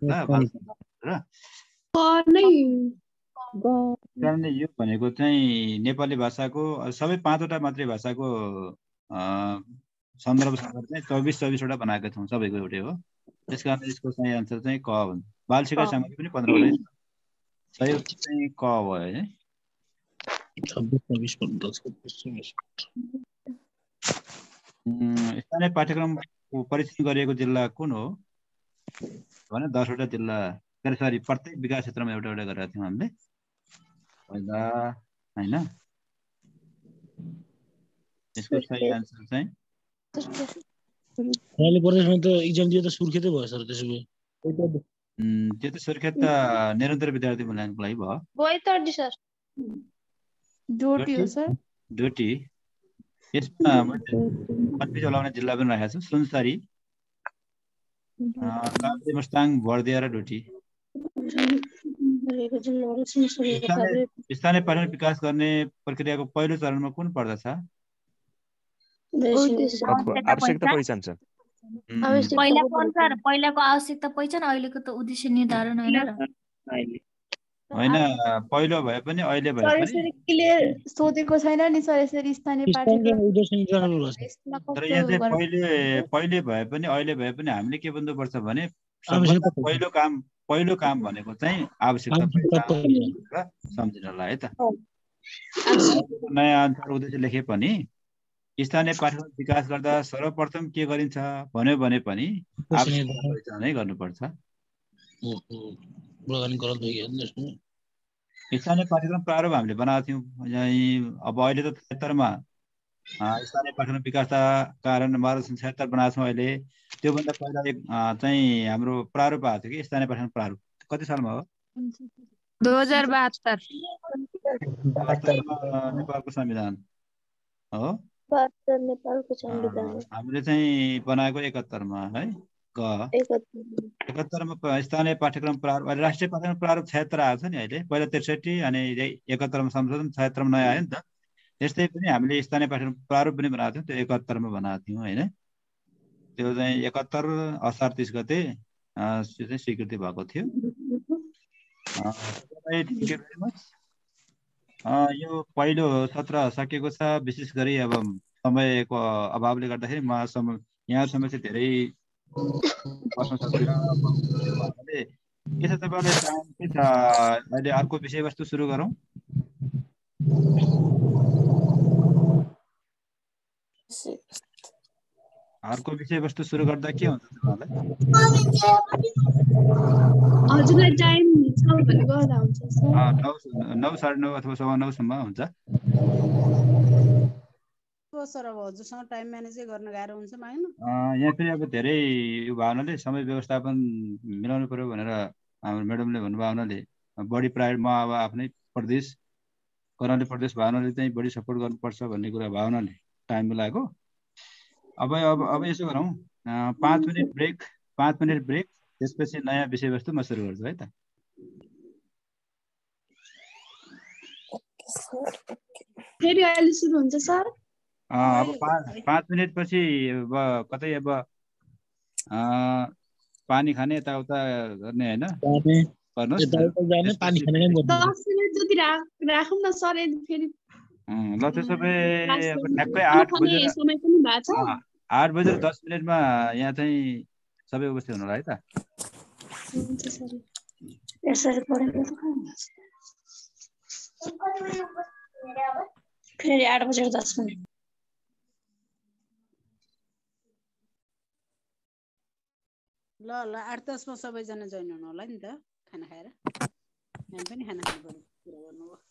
कारणले यो भनेको चाहिँ नेपाली भाषाको सबै पाँचवटा मातृभाषाको सन्दर्भ सन्दर्भ चाहिँ चौबिस चौबिसवटा बनाएका छौँ सबैको एउटै हो त्यस कारण यसको सही आन्सर चाहिँ क भन्छ बाल सिकाइ सामग्री पनि पन्ध्रवटै सही उत्तर चाहिँ क भयो है स्थानीय पाठ्यक्रमको परीक्षण गरिएको जिल्ला कुन हो भने दसवटा जिल्ला सरी प्रत्येक विकास क्षेत्रमा एउटा एउटा गरेका थियौँ हामीले पहिला होइन यसको सही आन्सर चाहिँ प्रदेशमा त एक्जाम दिए त सुर्खेतै भयो सर त्यसो भए त्यो त सुर्खेत त निरन्तर विद्यार्थी मूल्याङ्कनको लागि भयो डोटी यसमा कन्फ्युज लगाउने जिल्ला पनि राखेको छु सुनसरी काभ्रे मुस्ताङ बर्दिया र डोटी स्थानीय स्थानीय पाठ्यक्रम विकास गर्ने प्रक्रियाको पहिलो चरणमा कुन पर्दछ? आवश्यकता पहिचान छ। पहिलाको अनुसार पहिलाको आवश्यकता पहिचान, अहिलेको त उद्देश्य निर्धारण होइन र? होइन, पहिलो भए पनि अहिले भए पनि यसरी क्लियर सोधेको छैन नि सर, यसरी स्थानीय पाठ्यक्रम उद्देश्य निर्धारण गर्नुपर्छ। यसमा तर कस्तो यहाँ चाहिँ गर्नु- पहिले पहिले भए पनि अहिले भए पनि हामीले के बुझ्नुपर्छ भने सबभन्दा आवश्यकता पहिचान। पहिलो काम पहिलो काम भनेको चाहिँ आवश्यकता आवश्यकता पहिचान भनेर सम्झिनलाई है त। नयाँ अनुसार उद्देश्य लेखे पनि स्थानीय पाठ्यक्रम विकास गर्दा सर्वप्रथम के गरिन्छ भन्यो भने पनि आवश्यकता पहिचान नै गर्नुपर्छ। स्थानीय पाठ्यक्रम प्रारूप हामीले बनाएको थियौँ। यही अब अहिले त त्रिहत्तरमा स्थानीय पाठ्यक्रम विकासका कारण मार्गदर्शन छयत्तर बनाएको छौँ अहिले। त्योभन्दा पहिला एक चाहिँ हाम्रो प्रारूप आएको थियो कि स्थानीय पाठ्यक्रम प्रारूप, कति सालमा हो? दो हजार बहत्तर नेपालको संविधान हो। बहत्तर नेपालको संविधान हो। हामीले चाहिँ बनाएको एकहत्तरमा है ग एकहत्तर। एकहत्तरमा स्थानीय पाठ्यक्रम प्रारूप, अहिले राष्ट्रिय पाठ्यक्रम प्रारूप छयत्तर आएको छ नि अहिले। पहिला त्रिसठी अनि एकहत्तरमा संशोधन, छयत्तरमा नयाँ आयो नि त। त्यस्तै पनि हामीले स्थानीय पाठ्यक्रम प्रारूप पनि बनाएको थियौँ, त्यो एकहत्तरमा बनाएको थियौँ होइन। त्यो चाहिँ एकहत्तर असार तिस गते त्यो चाहिँ स्वीकृति भएको थियो। Thank you very much. यो पहिलो सत्र सकिएको छ। विशेष गरी अब समयको अभावले गर्दाखेरि म सम यहाँसम्म चाहिँ धेरै बस्न सक्दिनँ भन्नाले के छ तपाईँलाई टाइम के छ? अहिले अर्को विषयवस्तु सुरु गरौँ। अर्को विषयवस्तु सुरु गर्दा के हुन्छ तपाईँलाई? हजुरलाई टाइम छ भने गर्दा हुन्छ सर। नौ नौ साढे नौ अथवा सवा नौसम्म हुन्छ। सर अब हजुरसँग टाइम म्यानेजै गर्न गाह्रो हुन्छ माइन। यहाँ फेरि अब धेरै यो भावनाले समय व्यवस्थापन मिलाउनु पर्यो भनेर हाम्रो म्याडमले भन्नुभयो हुनाले बढी प्राय म अब आफ्नै प्रदेश कर्णाली प्रदेश भावनाले चाहिँ बढी सपोर्ट गर्नुपर्छ भन्ने कुरा भावनाले टाइम मिलाएको। अब अब अब यसो गरौँ, पाँच मिनट ब्रेक पाँच मिनट ब्रेक त्यसपछि नयाँ विषयवस्तु म सुरु गर्छु है त। फेरि अहिले सुरु हुन्छ सर। अब पाँच पाँच मिनटपछि अब कतै अब पानी खाने यताउता गर्ने होइन गर्नुहोस्। दस मिनट जति राखौँ न सर। फेरि ल त्यसो भए अब ठ्याक्कै आठ बजेर समय पनि भएको छ। आठ बजेर दस मिनटमा यहाँ चाहिँ सबै उपस्थित हुनु होला है त। फेरि आठ बजेर दस मिनट। ल ल आठ दसमा सबैजना जोइन हुनु होला नि त खाना खाएर। हामी पनि खाना खानु पर्यो कुरा गर्नु हो।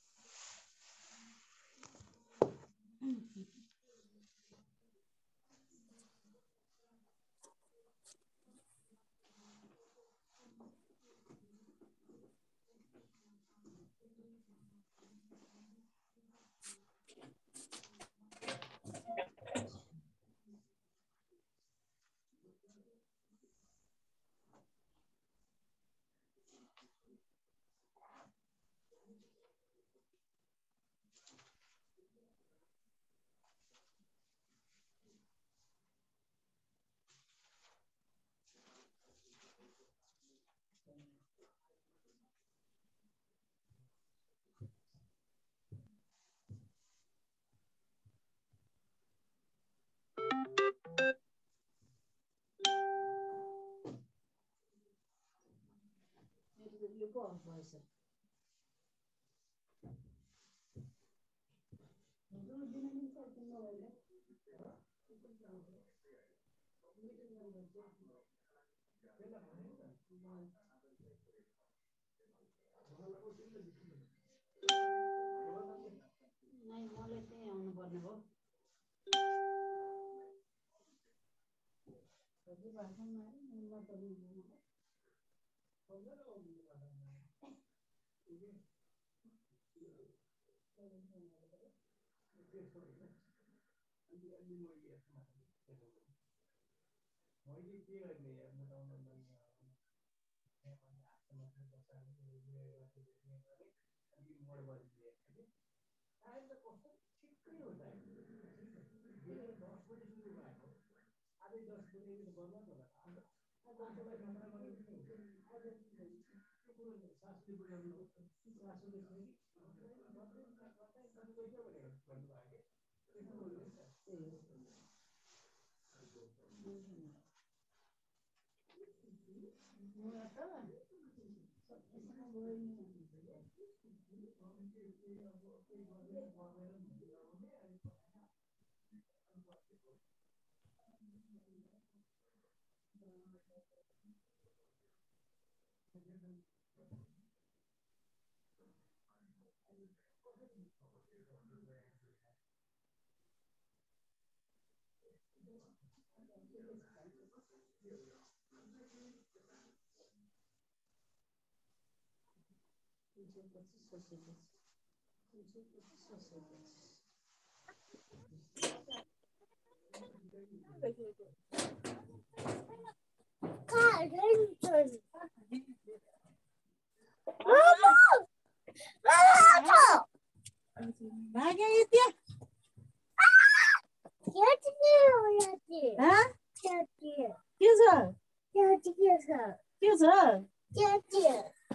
नहीं मलाई चाहिँ आउनु पर्ने भयो। हजुर भाषणमा म त भाग्य यति हाँ के छ के छ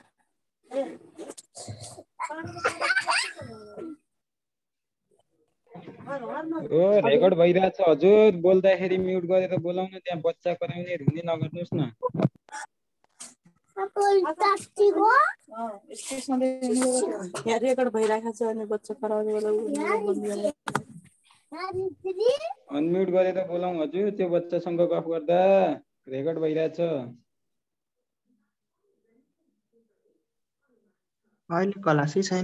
ओ रेकर्ड भइरहेछ हजुर बोल्दाखेरि म्युट गरेर बोलाउन त्यहाँ बच्चा कराउने रुने नगर्नुस् न यहाँ रेकर्ड भइरहेको छ अनि बच्चा कराउने बेला अनम्युट गरेर बोलाउँ हजुर त्यो बच्चासँग गफ गर्दा रेकर्ड भइरहेछ अहिले क्लासै छैन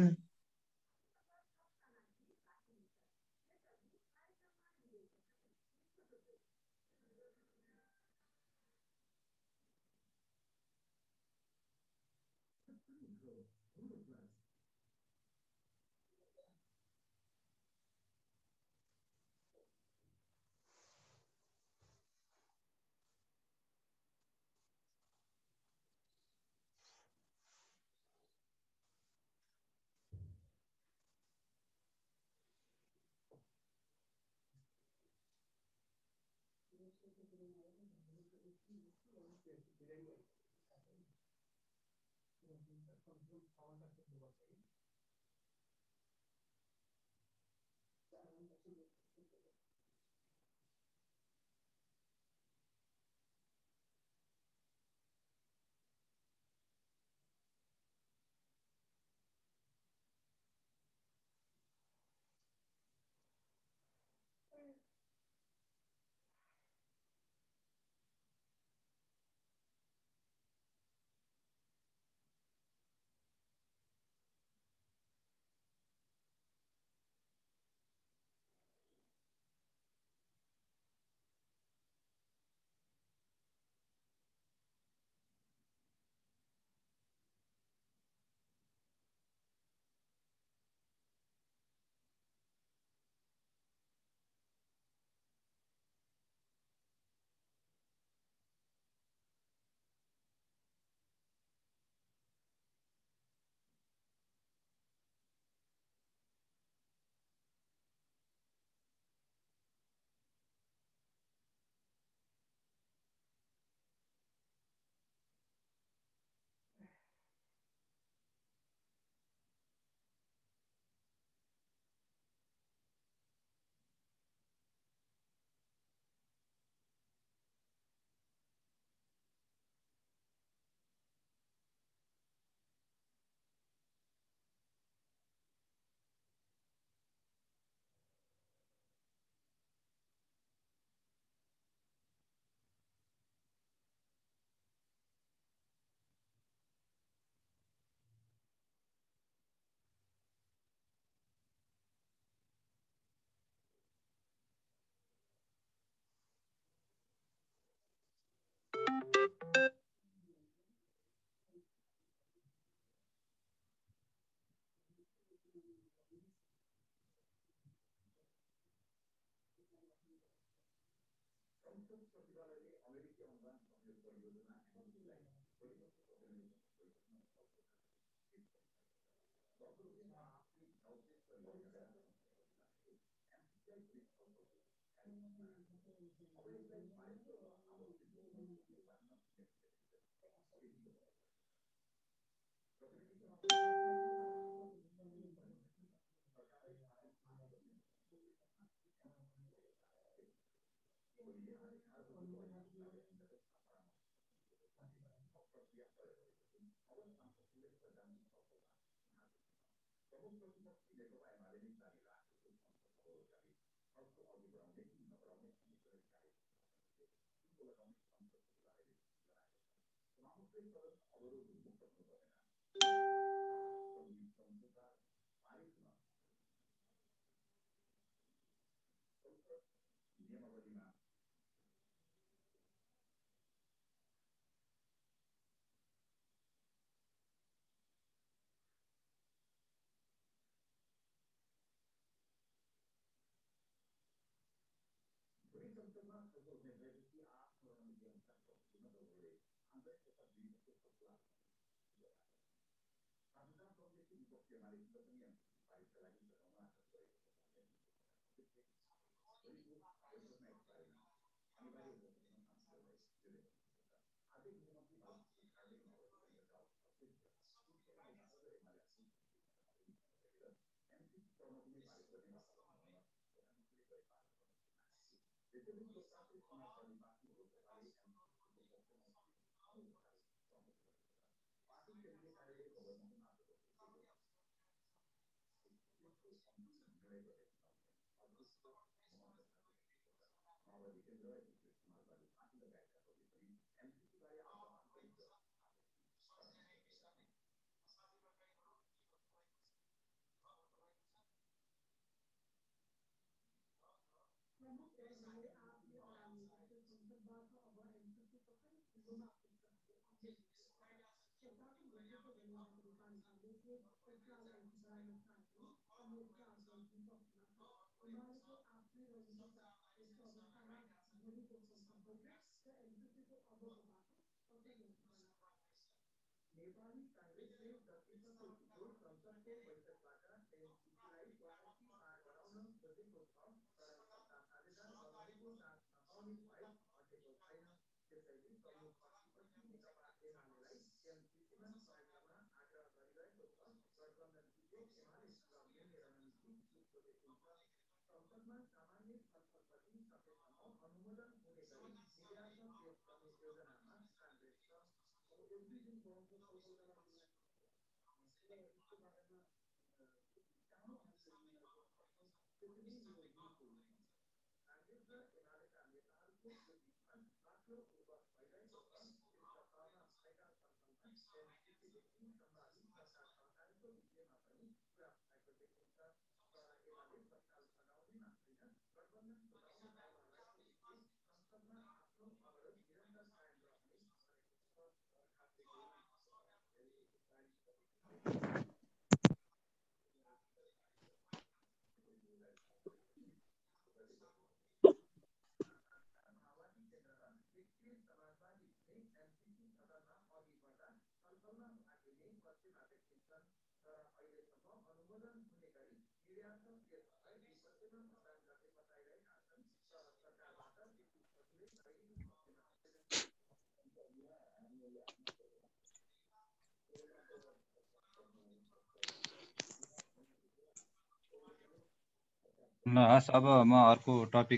ल हस्, अब म अर्को टपिक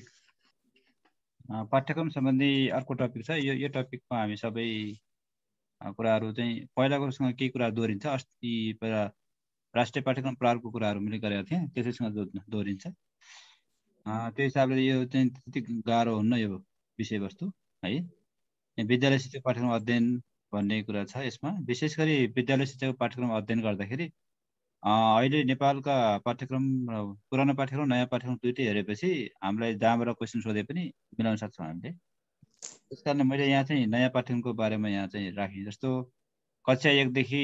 पाठ्यक्रम सम्बन्धी अर्को टपिक छ। यो यो टपिकमा हामी सबै कुराहरू चाहिँ पहिलाकोसँग केही कुरा दोहोरिन्छ। अस्ति पहिला राष्ट्रिय पाठ्यक्रम प्रारूपको कुराहरू मैले गरेको थिएँ, त्यसैसँग दोहोरिन्छ। त्यो हिसाबले यो चाहिँ त्यति गाह्रो हुन्न यो विषयवस्तु है। विद्यालय शिक्षा पाठ्यक्रम अध्ययन भन्ने कुरा छ यसमा। विशेष गरी विद्यालय शिक्षाको पाठ्यक्रम अध्ययन गर्दाखेरि अहिले नेपालका पाठ्यक्रम पुरानो पाठ्यक्रम नयाँ पाठ्यक्रम दुइटै हेरेपछि हामीलाई जहाँबाट क्वेसन सोधे पनि मिलाउन सक्छौँ हामीले। त्यस कारणले मैले यहाँ चाहिँ नयाँ पाठ्यक्रमको बारेमा यहाँ चाहिँ राखेँ। जस्तो कक्षा एकदेखि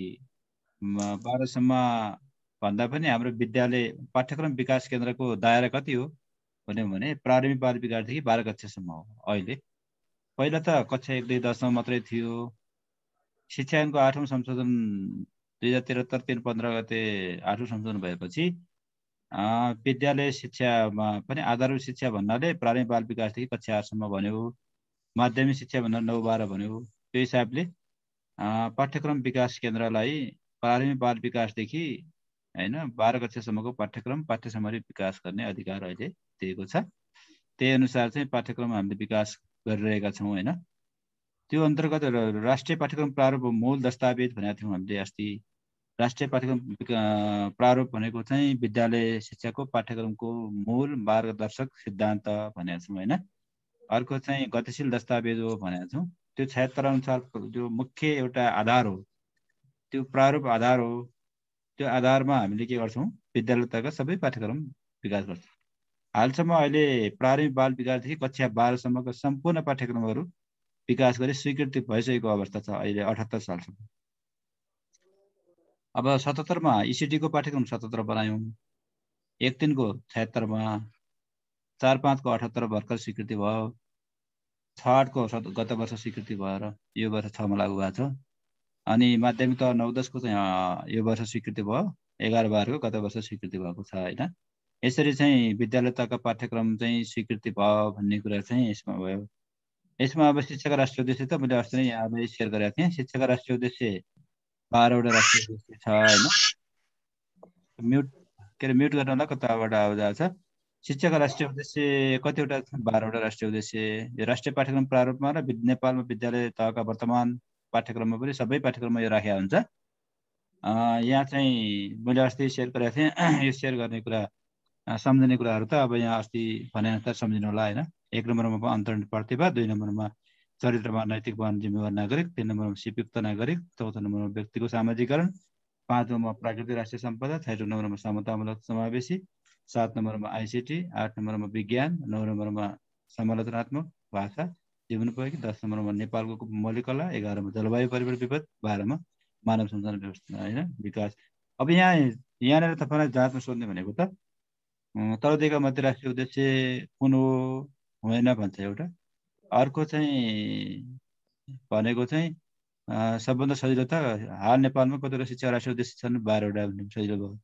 बाह्रसम्म भन्दा पनि हाम्रो विद्यालय पाठ्यक्रम विकास केन्द्रको दायरा कति हो भन्यो भने प्रारम्भिक बाल विकासदेखि बाह्र कक्षासम्म हो। अहिले पहिला त कक्षा एकदेखि दससम्म मात्रै थियो। शिक्षा ऐनको आठौँ संशोधन दुई हजार त्रिहत्तर तिन पन्ध्र गते आठौँ संशोधन भएपछि विद्यालय शिक्षामा पनि आधारभूत शिक्षा भन्नाले प्रारम्भिक बाल विकासदेखि कक्षा आठसम्म भन्यो, माध्यमिक शिक्षा भन्दा नौ बाह्र भन्यो। त्यो हिसाबले पाठ्यक्रम विकास केन्द्रलाई प्रारम्भिक बाल विकासदेखि होइन बाह्र कक्षासम्मको पाठ्यक्रम पाठ्य सामग्री विकास गर्ने अधिकार अहिले दिएको छ। त्यही अनुसार चाहिँ पाठ्यक्रम हामीले विकास गरिरहेका छौँ होइन। त्यो अन्तर्गत राष्ट्रिय पाठ्यक्रम प्रारूप मूल दस्तावेज भनेको थियौँ हामीले अस्ति। राष्ट्रिय पाठ्यक्रम प्रारूप भनेको चाहिँ विद्यालय शिक्षाको पाठ्यक्रमको मूल मार्गदर्शक सिद्धान्त भनेको छौँ होइन। अर्को चाहिँ गतिशील दस्तावेज हो भनेको छौँ। त्यो छयत्तर अनुसार जो मुख्य एउटा आधार हो, त्यो प्रारूप आधार हो। त्यो आधारमा हामीले के गर्छौँ, विद्यालय तहका सबै पाठ्यक्रम विकास गर्छौँ। हालसम्म अहिले प्रारम्भिक बाल विकासदेखि कक्षा बाह्रसम्मको सम्पूर्ण पाठ्यक्रमहरू विकास गरी स्वीकृति भइसकेको अवस्था छ अहिले अठहत्तर सालसम्म। अब सतहत्तरमा इसिटीको पाठ्यक्रम सतहत्तर बनायौँ, एक तिनको छयत्तरमा, चार पाँचको अठहत्तर भर्खर स्वीकृति भयो, छ आठको गत वर्ष स्वीकृति भएर यो वर्ष छमा लागू भएको छ। अनि माध्यमिक तह नौ दसको चाहिँ यो वर्ष स्वीकृति भयो, एघार बाह्रको गत वर्ष स्वीकृति भएको छ होइन। यसरी चाहिँ विद्यालय तहका पाठ्यक्रम चाहिँ स्वीकृति भयो भन्ने कुरा चाहिँ यसमा भयो। यसमा अब शिक्षाका राष्ट्रिय उद्देश्य त मैले अस्ति नै यहाँलाई सेयर गरेको थिएँ। शिक्षाका राष्ट्रिय उद्देश्य बाह्रवटा राष्ट्रिय उद्देश्य छ होइन। म्युट के अरे म्युट गर्नलाई कताबाट आउँछ। शिक्षाका राष्ट्रिय उद्देश्य कतिवटा बाह्रवटा राष्ट्रिय उद्देश्य यो राष्ट्रिय पाठ्यक्रम प्रारूपमा र नेपालमा विद्यालय तहका वर्तमान पाठ्यक्रममा पनि सबै पाठ्यक्रममा यो राखेको हुन्छ। यहाँ चाहिँ मैले अस्ति सेयर गरेको थिएँ। यो सेयर गर्ने कुरा सम्झिने कुराहरू त अब यहाँ अस्ति भने अनुसार सम्झिनु होला होइन। एक नम्बरमा अन्तरण प्रतिभा, दुई नम्बरमा चरित्रमा नैतिकवान जिम्मेवार नागरिक, तीन नम्बरमा सिपयुक्त नागरिक, चौथो नम्बरमा व्यक्तिको सामाजिकरण, पाँच नम्बरमा प्राकृतिक राष्ट्रिय सम्पदा, छैटौँ नम्बरमा समतामूलक समावेशी, सात नम्बरमा आइसिटी, आठ नम्बरमा विज्ञान, नौ नम्बरमा समालोचनात्मक भाषा जीवनोपयोगी, दस नम्बरमा नेपालको मौलिक कला, एघारमा जलवायु परिवर्तन विपद, बाह्रमा मानव संसाधन व्यवस्था होइन विकास। अब यहाँ यहाँनिर तपाईँलाई जाँचमा सोध्ने भनेको त तल दिएका मध्य राष्ट्रिय उद्देश्य कुन हो होइन भन्छ एउटा। अर्को चाहिँ भनेको चाहिँ सबभन्दा सजिलो त हाल नेपालमा कतिवटा शिक्षा राष्ट्रिय उद्देश्य छन्, बाह्रवटा भन्ने सजिलो भयो।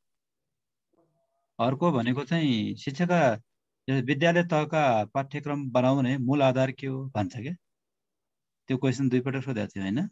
अर्को भनेको चाहिँ शिक्षाका विद्यालय तहका पाठ्यक्रम बनाउने मूल आधार के हो भन्छ क्या। त्यो क्वेसन दुईपटक सोधेको थियो होइन।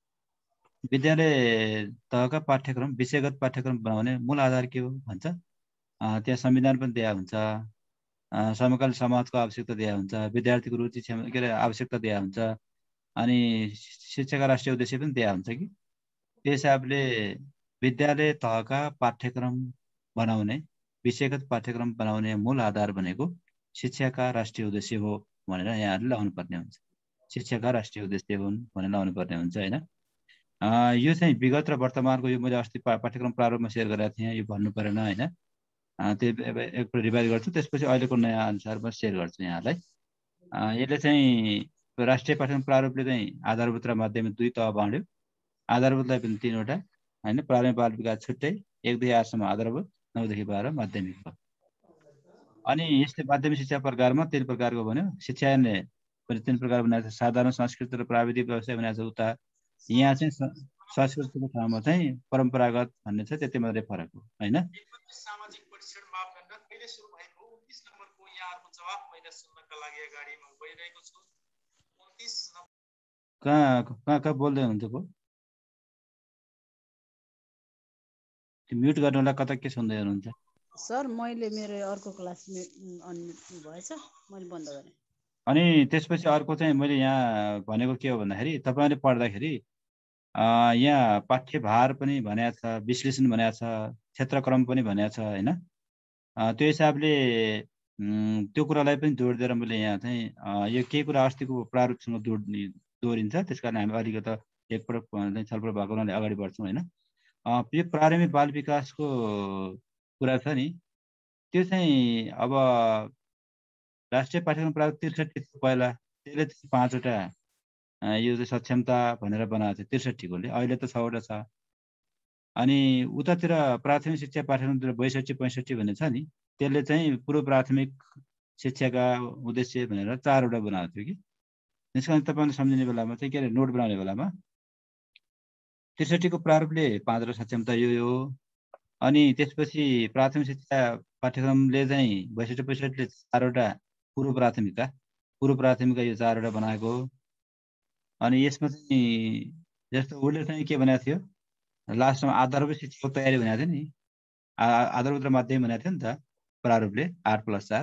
विद्यालय तहका पाठ्यक्रम विषयगत पाठ्यक्रम बनाउने मूल आधार के हो भन्छ। त्यहाँ संविधान पनि दिया हुन्छ, समकालीन समाजको आवश्यकता दिया हुन्छ, विद्यार्थीको रुचि क्षमता के अरे आवश्यकता दिया हुन्छ, अनि शिक्षाका राष्ट्रिय उद्देश्य पनि दिया हुन्छ कि। त्यो हिसाबले विद्यालय तहका पाठ्यक्रम बनाउने विषयगत पाठ्यक्रम बनाउने मूल आधार भनेको शिक्षाका राष्ट्रिय उद्देश्य हो भनेर यहाँहरूले लगाउनु पर्ने हुन्छ। शिक्षाका राष्ट्रिय उद्देश्य हुन् भनेर लगाउनु पर्ने हुन्छ होइन। यो चाहिँ विगत र वर्तमानको यो मैले अस्ति पाठ्यक्रम प्रारूपमा सेयर गरेको थिएँ, यो भन्नु परेन होइन। त्यो एकपल्ट रिभाइज गर्छु, त्यसपछि अहिलेको नयाँ अनुसारमा सेयर गर्छु यहाँलाई। यसले चाहिँ राष्ट्रिय पाठ्यक्रम प्रारूपले चाहिँ आधारभूत र माध्यमिक दुई तह बाँड्यो। आधारभूतलाई पनि तिनवटा होइन, प्रारम्भिक बाल विकास छुट्टै, एकदेखि आठसम्म आधारभूत, नौदेखि बाह्र माध्यमिक भयो। अनि यसले माध्यमिक शिक्षा प्रकारमा तिन प्रकारको भन्यो। शिक्षाले पनि तिन प्रकार बनाएको छ, साधारण संस्कृत र प्राविधिक व्यवसाय बनाएको छ उता। यहाँ चाहिँ संस्कृतिको ठाउँमा चाहिँ परम्परागत भन्ने छ, त्यति मात्रै फरक हो होइन। सामाजिक परीक्षण मापदण्ड कहिले सुरु भएको उन्तीस नम्बरको यहाँहरुको जवाफ मैले सुन्नका लागि अगाडिमा गइरहेको छु। उन्तीस कहाँ कहाँ कहाँ बोल्दै हुनुहुन्छ को? म्युट गर्नुलाई कता के सुन्दै हुनुहुन्छ? सर मैले मेरो अर्को क्लास अनम्युट भएछ, मैले बन्द गरेँ। अनि त्यसपछि अर्को चाहिँ मैले यहाँ भनेको के हो भन्दाखेरि तपाईँले पढ्दाखेरि यहाँ पाठ्यभार पनि भनेको छ, विश्लेषण भनेको छ, क्षेत्रक्रम पनि भनेको छ होइन। त्यो हिसाबले त्यो कुरालाई पनि जोड दिएर मैले यहाँ चाहिँ यो केही कुरा अस्तिको प्रारूपसँग जोड्ने दोहोरिन्छ, त्यस कारण हामी अलिकति एकपटक छलफल भएको हुनाले अगाडि बढ्छौँ होइन। यो प्रारम्भिक बाल विकासको कुरा छ नि, त्यो चाहिँ अब राष्ट्रिय पाठ्यक्रम प्रारूप त्रिसठी पहिला त्यसले पाँचवटा यो चाहिँ सक्षमता भनेर बनाएको थियो त्रिसठीकोले, अहिले त छवटा छ। अनि उतातिर प्राथमिक शिक्षा पाठ्यक्रमतिर बैसठी पैँसठी भन्ने छ नि, त्यसले चाहिँ पूर्व प्राथमिक शिक्षाका उद्देश्य भनेर चारवटा बनाएको थियो कि। त्यस कारण तपाईँले सम्झिने बेलामा चाहिँ के अरे नोट बनाउने बेलामा त्रिसठीको प्रारूपले पाँच र सक्षमता यो हो। अनि त्यसपछि प्राथमिक शिक्षा पाठ्यक्रमले चाहिँ बैसठी पैँसठीले चारवटा पूर्व प्राथमिकता पूर्व प्राथमिकता यो चारवटा बनाएको हो। अनि यसमा चाहिँ जस्तो उसले चाहिँ के भनेको थियो लास्टमा आधारभूत शिक्षाको तयारी भनेको थियो नि, आधारभूत र माध्यमिक भनेको थियो नि त प्रारूपले आठ प्लस चार।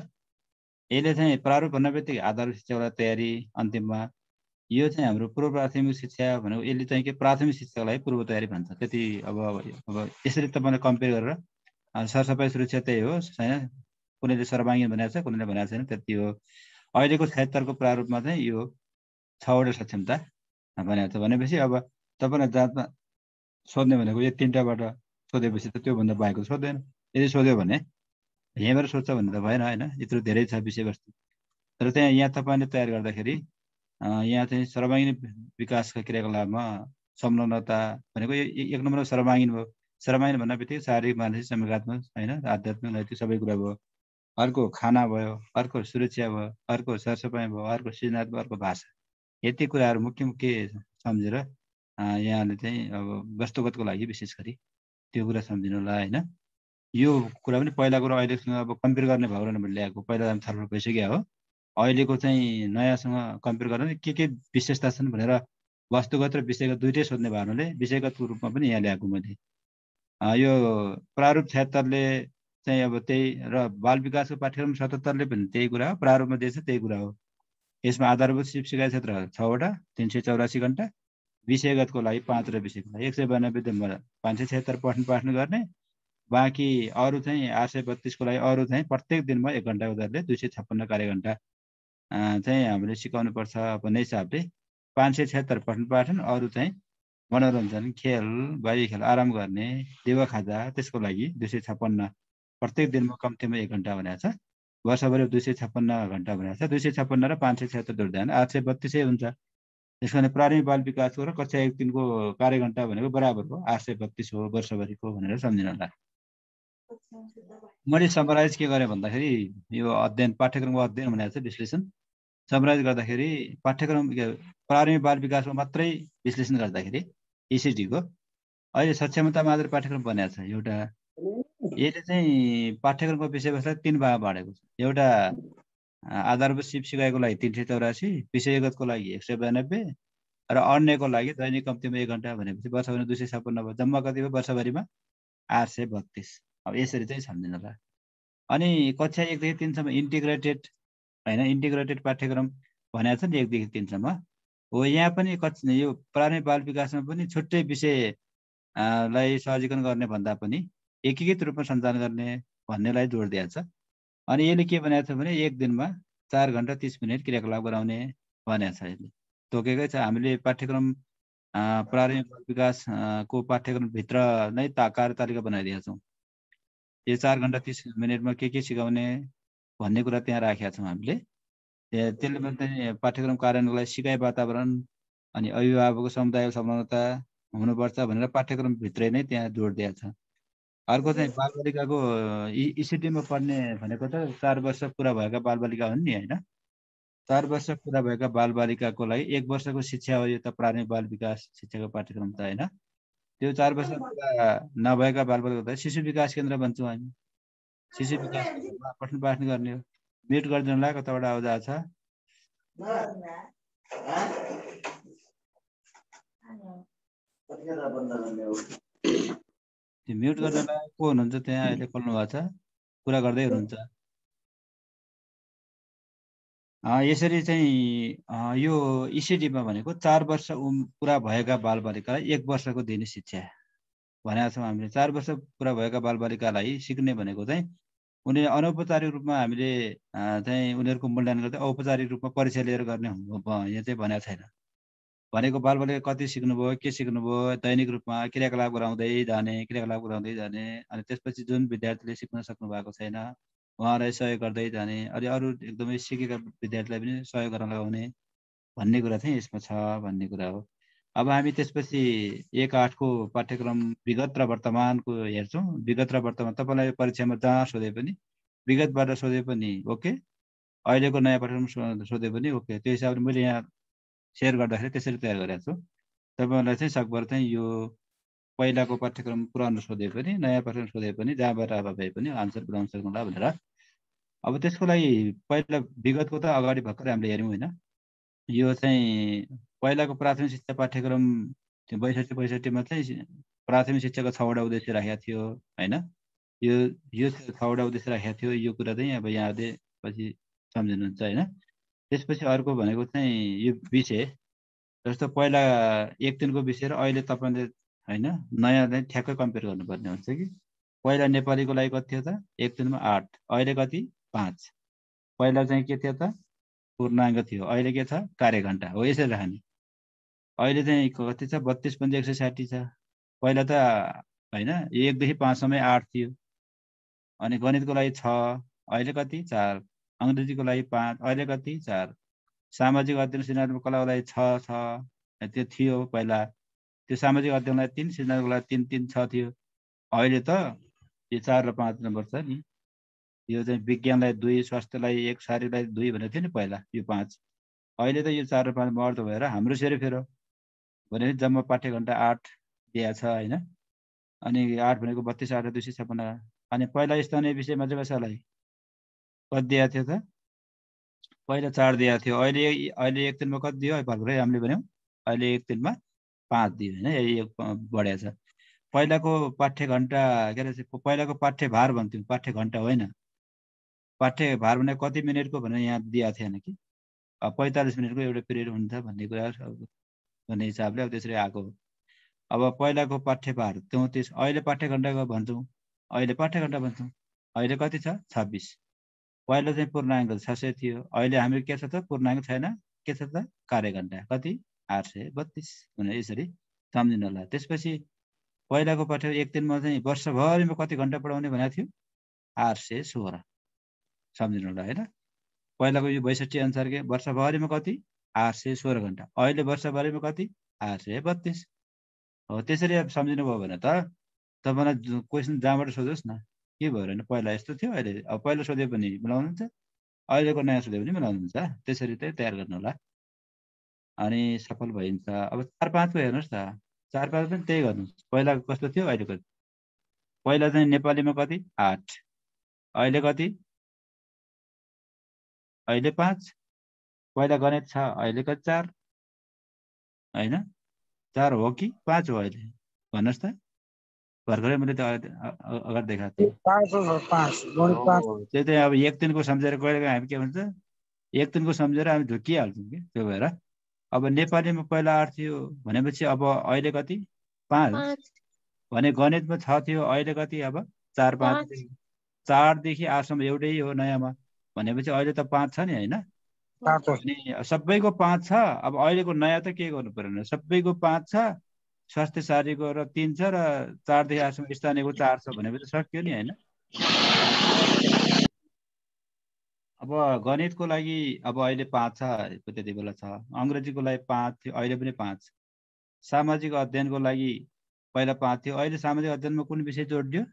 यसले चाहिँ प्रारूप भन्ने बित्तिकै आधारभूत शिक्षाको तयारी अन्तिममा यो चाहिँ हाम्रो पूर्व प्राथमिक शिक्षा भनेको यसले चाहिँ के प्राथमिक शिक्षाको लागि पूर्व तयारी भन्छ। त्यति अब अब यसरी तपाईँले कम्पेयर गरेर सरसफाइ सुरक्षा त्यही हो होइन, कुनैले सर्वाङ्गीन भनेको छ कुनैले भनेको छैन, त्यति हो। अहिलेको छयत्तरको प्रारूपमा चाहिँ यो छवटा सक्षमता भनेको छ। भनेपछि अब तपाईँलाई जातमा सोध्ने भनेको यो तिनवटाबाट सोधेपछि त त्योभन्दा बाहेक सोध्दैन। यदि सोध्यो भने यहीँबाट सोध्छ भन्ने त भएन होइन, यत्रो धेरै छ विषयवस्तु। तर त्यहाँ यहाँ तपाईँले तयार गर्दाखेरि यहाँ चाहिँ सर्वाङ्गीन विकासका क्रियाकलापमा संलग्नता भनेको यो एक नम्बर सर्वाङ्गीन भयो। सर्वाङ्गीन भन्ने बित्तिकै शारीरिक मानसिक समीकात्मक होइन आध्यात्मिक नैतिक सबै कुरा भयो। अर्को खाना भयो, अर्को सुरक्षा भयो, अर्को सरसफाइ भयो, अर्को सृजनात्मक, अर्को भाषा। यति कुराहरू मुख्य मुख्य सम्झेर यहाँले चाहिँ अब वस्तुगतको लागि विशेष गरी त्यो कुरा सम्झिनु होला होइन। यो कुरा पनि पहिला कुरो अहिलेसँग अब कम्पेयर गर्ने भयो भने मैले ल्याएको पहिला छलफल भइसक्यो हो। अहिलेको चाहिँ नयाँसँग कम्पेयर गर्न के के विशेषता छन् भनेर वस्तुगत र विषयगत दुइटै सोध्ने भएकोले विषयगतको रूपमा पनि यहाँ ल्याएको मैले। यो प्रारूप छयत्तरले चाहिँ अब त्यही र बाल विकासको पाठ्यक्रम सतहत्तरले पनि त्यही कुरा हो, प्रारूपमा दिएछ त्यही कुरा हो। यसमा आधारभूत सिप सिकाइ क्षेत्र छवटा तीन सय चौरासी घन्टा, विषयगतको लागि पाँच र विषयको लागि एक सय बयानब्बे दिनमा पाँच सय छयत्तर पठन पाठन गर्ने, बाँकी अरू चाहिँ आठ सय बत्तिसको लागि अरू चाहिँ प्रत्येक दिनमा एक घन्टाको दरले दुई सय छप्पन्न कार्य घन्टा चाहिँ हामीले सिकाउनु पर्छ भन्ने हिसाबले पाँच सय छयत्तर पठन पाठन, अरू चाहिँ मनोरञ्जन खेल बाहिरी खेल आराम गर्ने देवा खाजा त्यसको लागि दुई सय छप्पन्न प्रत्येक दिनमा कम्तीमा एक घन्टा भनेको छ। वर्षभरि दुई सय छप्पन्न घन्टा भनेको छ। दुई सय छप्पन्न र पाँच सय छयत्तर जोड्दा आठ सय बत्तिसै हुन्छ। त्यस कारण प्रारम्भिक बाल विकासको र कक्षा एक दिनको कार्य घन्टा भनेको बराबर हो, आठ सय बत्तिस हो वर्षभरिको भनेर सम्झिनु होला। मैले समराइज के गरेँ भन्दाखेरि यो अध्ययन पाठ्यक्रमको अध्ययन भनेको छ विश्लेषण। समराइज गर्दाखेरि पाठ्यक्रम प्रारम्भिक बाल विकासमा मात्रै विश्लेषण गर्दाखेरि इसिटीको अहिले सक्षमता मात्र पाठ्यक्रम बनाएको छ एउटा। यसले चाहिँ पाठ्यक्रमको विषयवस्तुलाई तीन भाग बाँडेको छ। एउटा आधारभूत सिप सिकाइको लागि तिन सय चौरासी, विषयगतको लागि एक सय बयानब्बे र अन्यको लागि दैनिक कम्तीमा एक घन्टा भनेपछि वर्षभरि दुई सय छप्पन्न भयो। जम्मा कति भयो वर्षभरिमा आठ सय बत्तिस। अब यसरी चाहिँ सम्झिनु होला। अनि कक्षा एकदेखि तिनसम्म इन्टिग्रेटेड होइन इन्टिग्रेटेड पाठ्यक्रम भनेको छ नि एकदेखि तिनसम्म हो। यहाँ पनि कक्षा यो प्रारम्भिक बाल विकासमा पनि छुट्टै विषयलाई सहजीकरण गर्ने भन्दा पनि एकीकृत रूपमा सञ्चालन गर्ने भन्नेलाई जोड दिएको छ। अनि यसले के भनेको छ भने एक दिनमा चार घन्टा तिस मिनट क्रियाकलाप गराउने भनेको छ। यसले तोकेकै छ। हामीले पाठ्यक्रम प्रारम्भिक बाल विकासको पाठ्यक्रमभित्र नै ता कार्यतालिका बनाइदिएका छौँ। यो चार घन्टा तिस मिनटमा के के सिकाउने भन्ने कुरा त्यहाँ राखेका छौँ हामीले। त्यसले पनि पाठ्यक्रम कार्यान्वयनको लागि सिकाइ वातावरण अनि अभिभावकको समुदायको संलग्नता हुनुपर्छ भनेर पाठ्यक्रमभित्रै नै त्यहाँ जोड दिएको छ। अर्को चाहिँ बालबालिकाको इसिटीमा पढ्ने भनेको त चार वर्ष पुरा भएका बालबालिका हुन् नि होइन। चार वर्ष पुरा भएका बालबालिकाको लागि एक वर्षको शिक्षा हो यो त प्रारम्भिक बाल विकास शिक्षाको पाठ्यक्रम त होइन। त्यो चार वर्ष पुरा नभएका बालबालिका शिशु विकास केन्द्र भन्छौँ हामी। शिशु विकास केन्द्रमा पठन पाठन गर्ने हो। म्युट गरिदिनुलाई कताबाट आवाज आएको छ? त्यो म्युट गर्नलाई को हुनुहुन्छ त्यहाँ अहिले खोल्नु भएको छ? कुरा गर्दै हुनुहुन्छ। यसरी चाहिँ यो इसिटीमा भनेको चार वर्ष उम पुरा भएका बालबालिकालाई एक वर्षको दिने शिक्षा भनेका छौँ हामीले। चार वर्ष पुरा भएका बालबालिकालाई सिक्ने भनेको चाहिँ उनीहरूले अनौपचारिक रूपमा हामीले चाहिँ उनीहरूको मूल्याङ्कन गर्दै औपचारिक रूपमा परीक्षा लिएर गर्ने यहाँ चाहिँ भनेको छैन। भनेको बालबालिका कति सिक्नुभयो के सिक्नुभयो दैनिक रूपमा क्रियाकलाप गराउँदै जाने क्रियाकलाप गराउँदै जाने अनि त्यसपछि जुन विद्यार्थीले सिक्न सक्नु भएको छैन उहाँलाई सहयोग गर्दै जाने अनि अरू एकदमै सिकेका विद्यार्थीलाई पनि सहयोग गर्न लगाउने भन्ने कुरा चाहिँ यसमा छ भन्ने कुरा हो। अब हामी त्यसपछि एक आठको पाठ्यक्रम विगत र वर्तमानको हेर्छौँ। विगत र वर्तमान तपाईँलाई परीक्षामा जहाँ सोधे पनि विगतबाट सोधे पनि ओके, अहिलेको नयाँ पाठ्यक्रम सोधे पनि ओके। त्यो हिसाबले मैले यहाँ सेयर गर्दाखेरि त्यसरी तयार गरेको छु। तपाईँहरूलाई चाहिँ सकभर चाहिँ यो पहिलाको पाठ्यक्रम पुरानो सोधे पनि नयाँ पाठ्यक्रम सोधे पनि जहाँबाट अब भए पनि आन्सर बनाउन सक्नुला भनेर। अब त्यसको लागि पहिला विगतको त अगाडि भर्खरै हामीले हेऱ्यौँ होइन। यो चाहिँ पहिलाको प्राथमिक शिक्षा पाठ्यक्रम त्यो बैसठी पैँसठीमा चाहिँ प्राथमिक शिक्षाको छवटा उद्देश्य राखेको थियो होइन। यो यो छवटा उद्देश्य राखेको थियो। यो कुरा चाहिँ अब यहाँले पछि सम्झिनुहुन्छ होइन। त्यसपछि अर्को भनेको चाहिँ यो विषय जस्तो पहिला एक दिनको विषय र अहिले तपाईँले होइन नयाँ चाहिँ ठ्याक्कै कम्पेयर गर्नुपर्ने हुन्छ कि पहिला नेपालीको लागि कति थियो त एक दिनमा आठ, अहिले कति पाँच। पहिला चाहिँ के थियो त पूर्णाङ्क थियो, अहिले के छ कार्यघण्टा हो। यसरी राख्ने। अहिले चाहिँ कति छ बत्तिस पन्जी एक सय साठी छ। पहिला त होइन एकदेखि पाँचसम्म आठ थियो। अनि गणितको लागि छ, अहिले कति चार। अङ्ग्रेजीको लागि पाँच, अहिले कति चार। सामाजिक अध्ययन सृजनात्मक कलाको लागि छ छ त्यो थियो पहिला। त्यो सामाजिक अध्ययनलाई तिन, सृजनात्मक लागि तिन तिन छ थियो। अहिले त यो चार र पाँच नम्बर छ नि। यो चाहिँ विज्ञानलाई दुई, स्वास्थ्यलाई एक, शारीरिकलाई दुई भनेको थियो नि पहिला, यो पाँच। अहिले त यो चार र पाँच मर्द भएर हाम्रो सेरोफेरो भनेपछि जम्मा पाठ्य घण्टा आठ दिएको छ होइन। अनि आठ भनेको बत्तिस आठ दुई सय छप्पन्न। अनि पहिला स्थानीय विषय मातृभाषालाई कति दिएको थियो त पहिला चार दिएको थियो। अहिले अहिले एक दिनमा कति दियो भर्खरै हामीले भन्यौँ अहिले एक दिनमा पाँच दियो होइन। यो बढेको छ। पहिलाको पाठ्य घण्टा के अरे पहिलाको पाठ्य भार भन्थ्यौँ, पाठ्य घण्टा होइन। पाठ्य भार भने कति मिनटको भनेर यहाँ दिएको थिएन कि पैँतालिस मिनटको एउटा पिरियड हुन्छ भन्ने कुरा भन्ने हिसाबले अब त्यसरी आएको हो। अब पहिलाको पाठ्य भार चौतिस, अहिले पाठ्य घण्टाको भन्छौँ, अहिले पाठ्य घण्टा भन्छौँ। अहिले कति छ छब्बिस। पहिला चाहिँ पूर्णाङ्क छ सय थियो, अहिले हामी के छ त पूर्णाङ्क छैन, के छ त कार्यघण्टा कति आठ सय बत्तिस भनेर यसरी सम्झिनु होला। त्यसपछि पहिलाको पाठ्य एक दिनमा चाहिँ वर्षभरिमा कति घन्टा पढाउने भनेको थियो आठ सय सोह्र सम्झिनु होला होइन। पहिलाको यो बैसठी अनुसार के वर्षभरिमा कति आठ सय सोह्र घन्टा, अहिले वर्षभरिमा कति आठ सय बत्तिस हो। त्यसरी अब सम्झिनु भयो भने त तपाईँलाई क्वेसन जहाँबाट सोधोस् न के भयो भने पहिला यस्तो थियो अहिले अब पहिला सोधे पनि मिलाउनुहुन्छ, अहिलेको नयाँ सोधे पनि मिलाउनुहुन्छ। त्यसरी चाहिँ तयार गर्नु होला अनि सफल भइन्छ। अब चार पाँचको हेर्नुहोस् त, चार पाँच पनि त्यही गर्नुहोस्। पहिला कस्तो थियो अहिलेको। पहिला चाहिँ नेपालीमा कति आठ, अहिले कति अहिले पाँच। पहिला गणित छ, अहिले कति चार होइन। चार हो कि पाँच हो अहिले भन्नुहोस् त। भर्खरै मैले त अगाडि देखाएको थिएँ त्यही त। अब एक दिनको सम्झेर कहिले हामी के भन्छ एक दिनको सम्झेर हामी झुकिहाल्छौँ कि। त्यो भएर अब नेपालीमा पहिला आठ थियो भनेपछि अब अहिले कति पाँच भने गणितमा छ थियो, अहिले कति अब चार पाँच। चारदेखि आठसम्म एउटै हो नयाँमा भनेपछि अहिले त पाँच छ नि होइन। अनि सबैको पाँच छ। अब अहिलेको नयाँ त के गर्नु परेन, सबैको पाँच छ, स्वास्थ्य सारीको र तिन छ र चारदेखि आठसम्म स्थानीयको चार छ भनेपछि सक्यो नि होइन। अब गणितको लागि अब अहिले पाँच छ, त्यति बेला छ। अङ्ग्रेजीको लागि पाँच थियो, अहिले पनि पाँच। सामाजिक अध्ययनको लागि पहिला पाँच थियो, अहिले सामाजिक अध्ययनमा कुन विषय जोडियो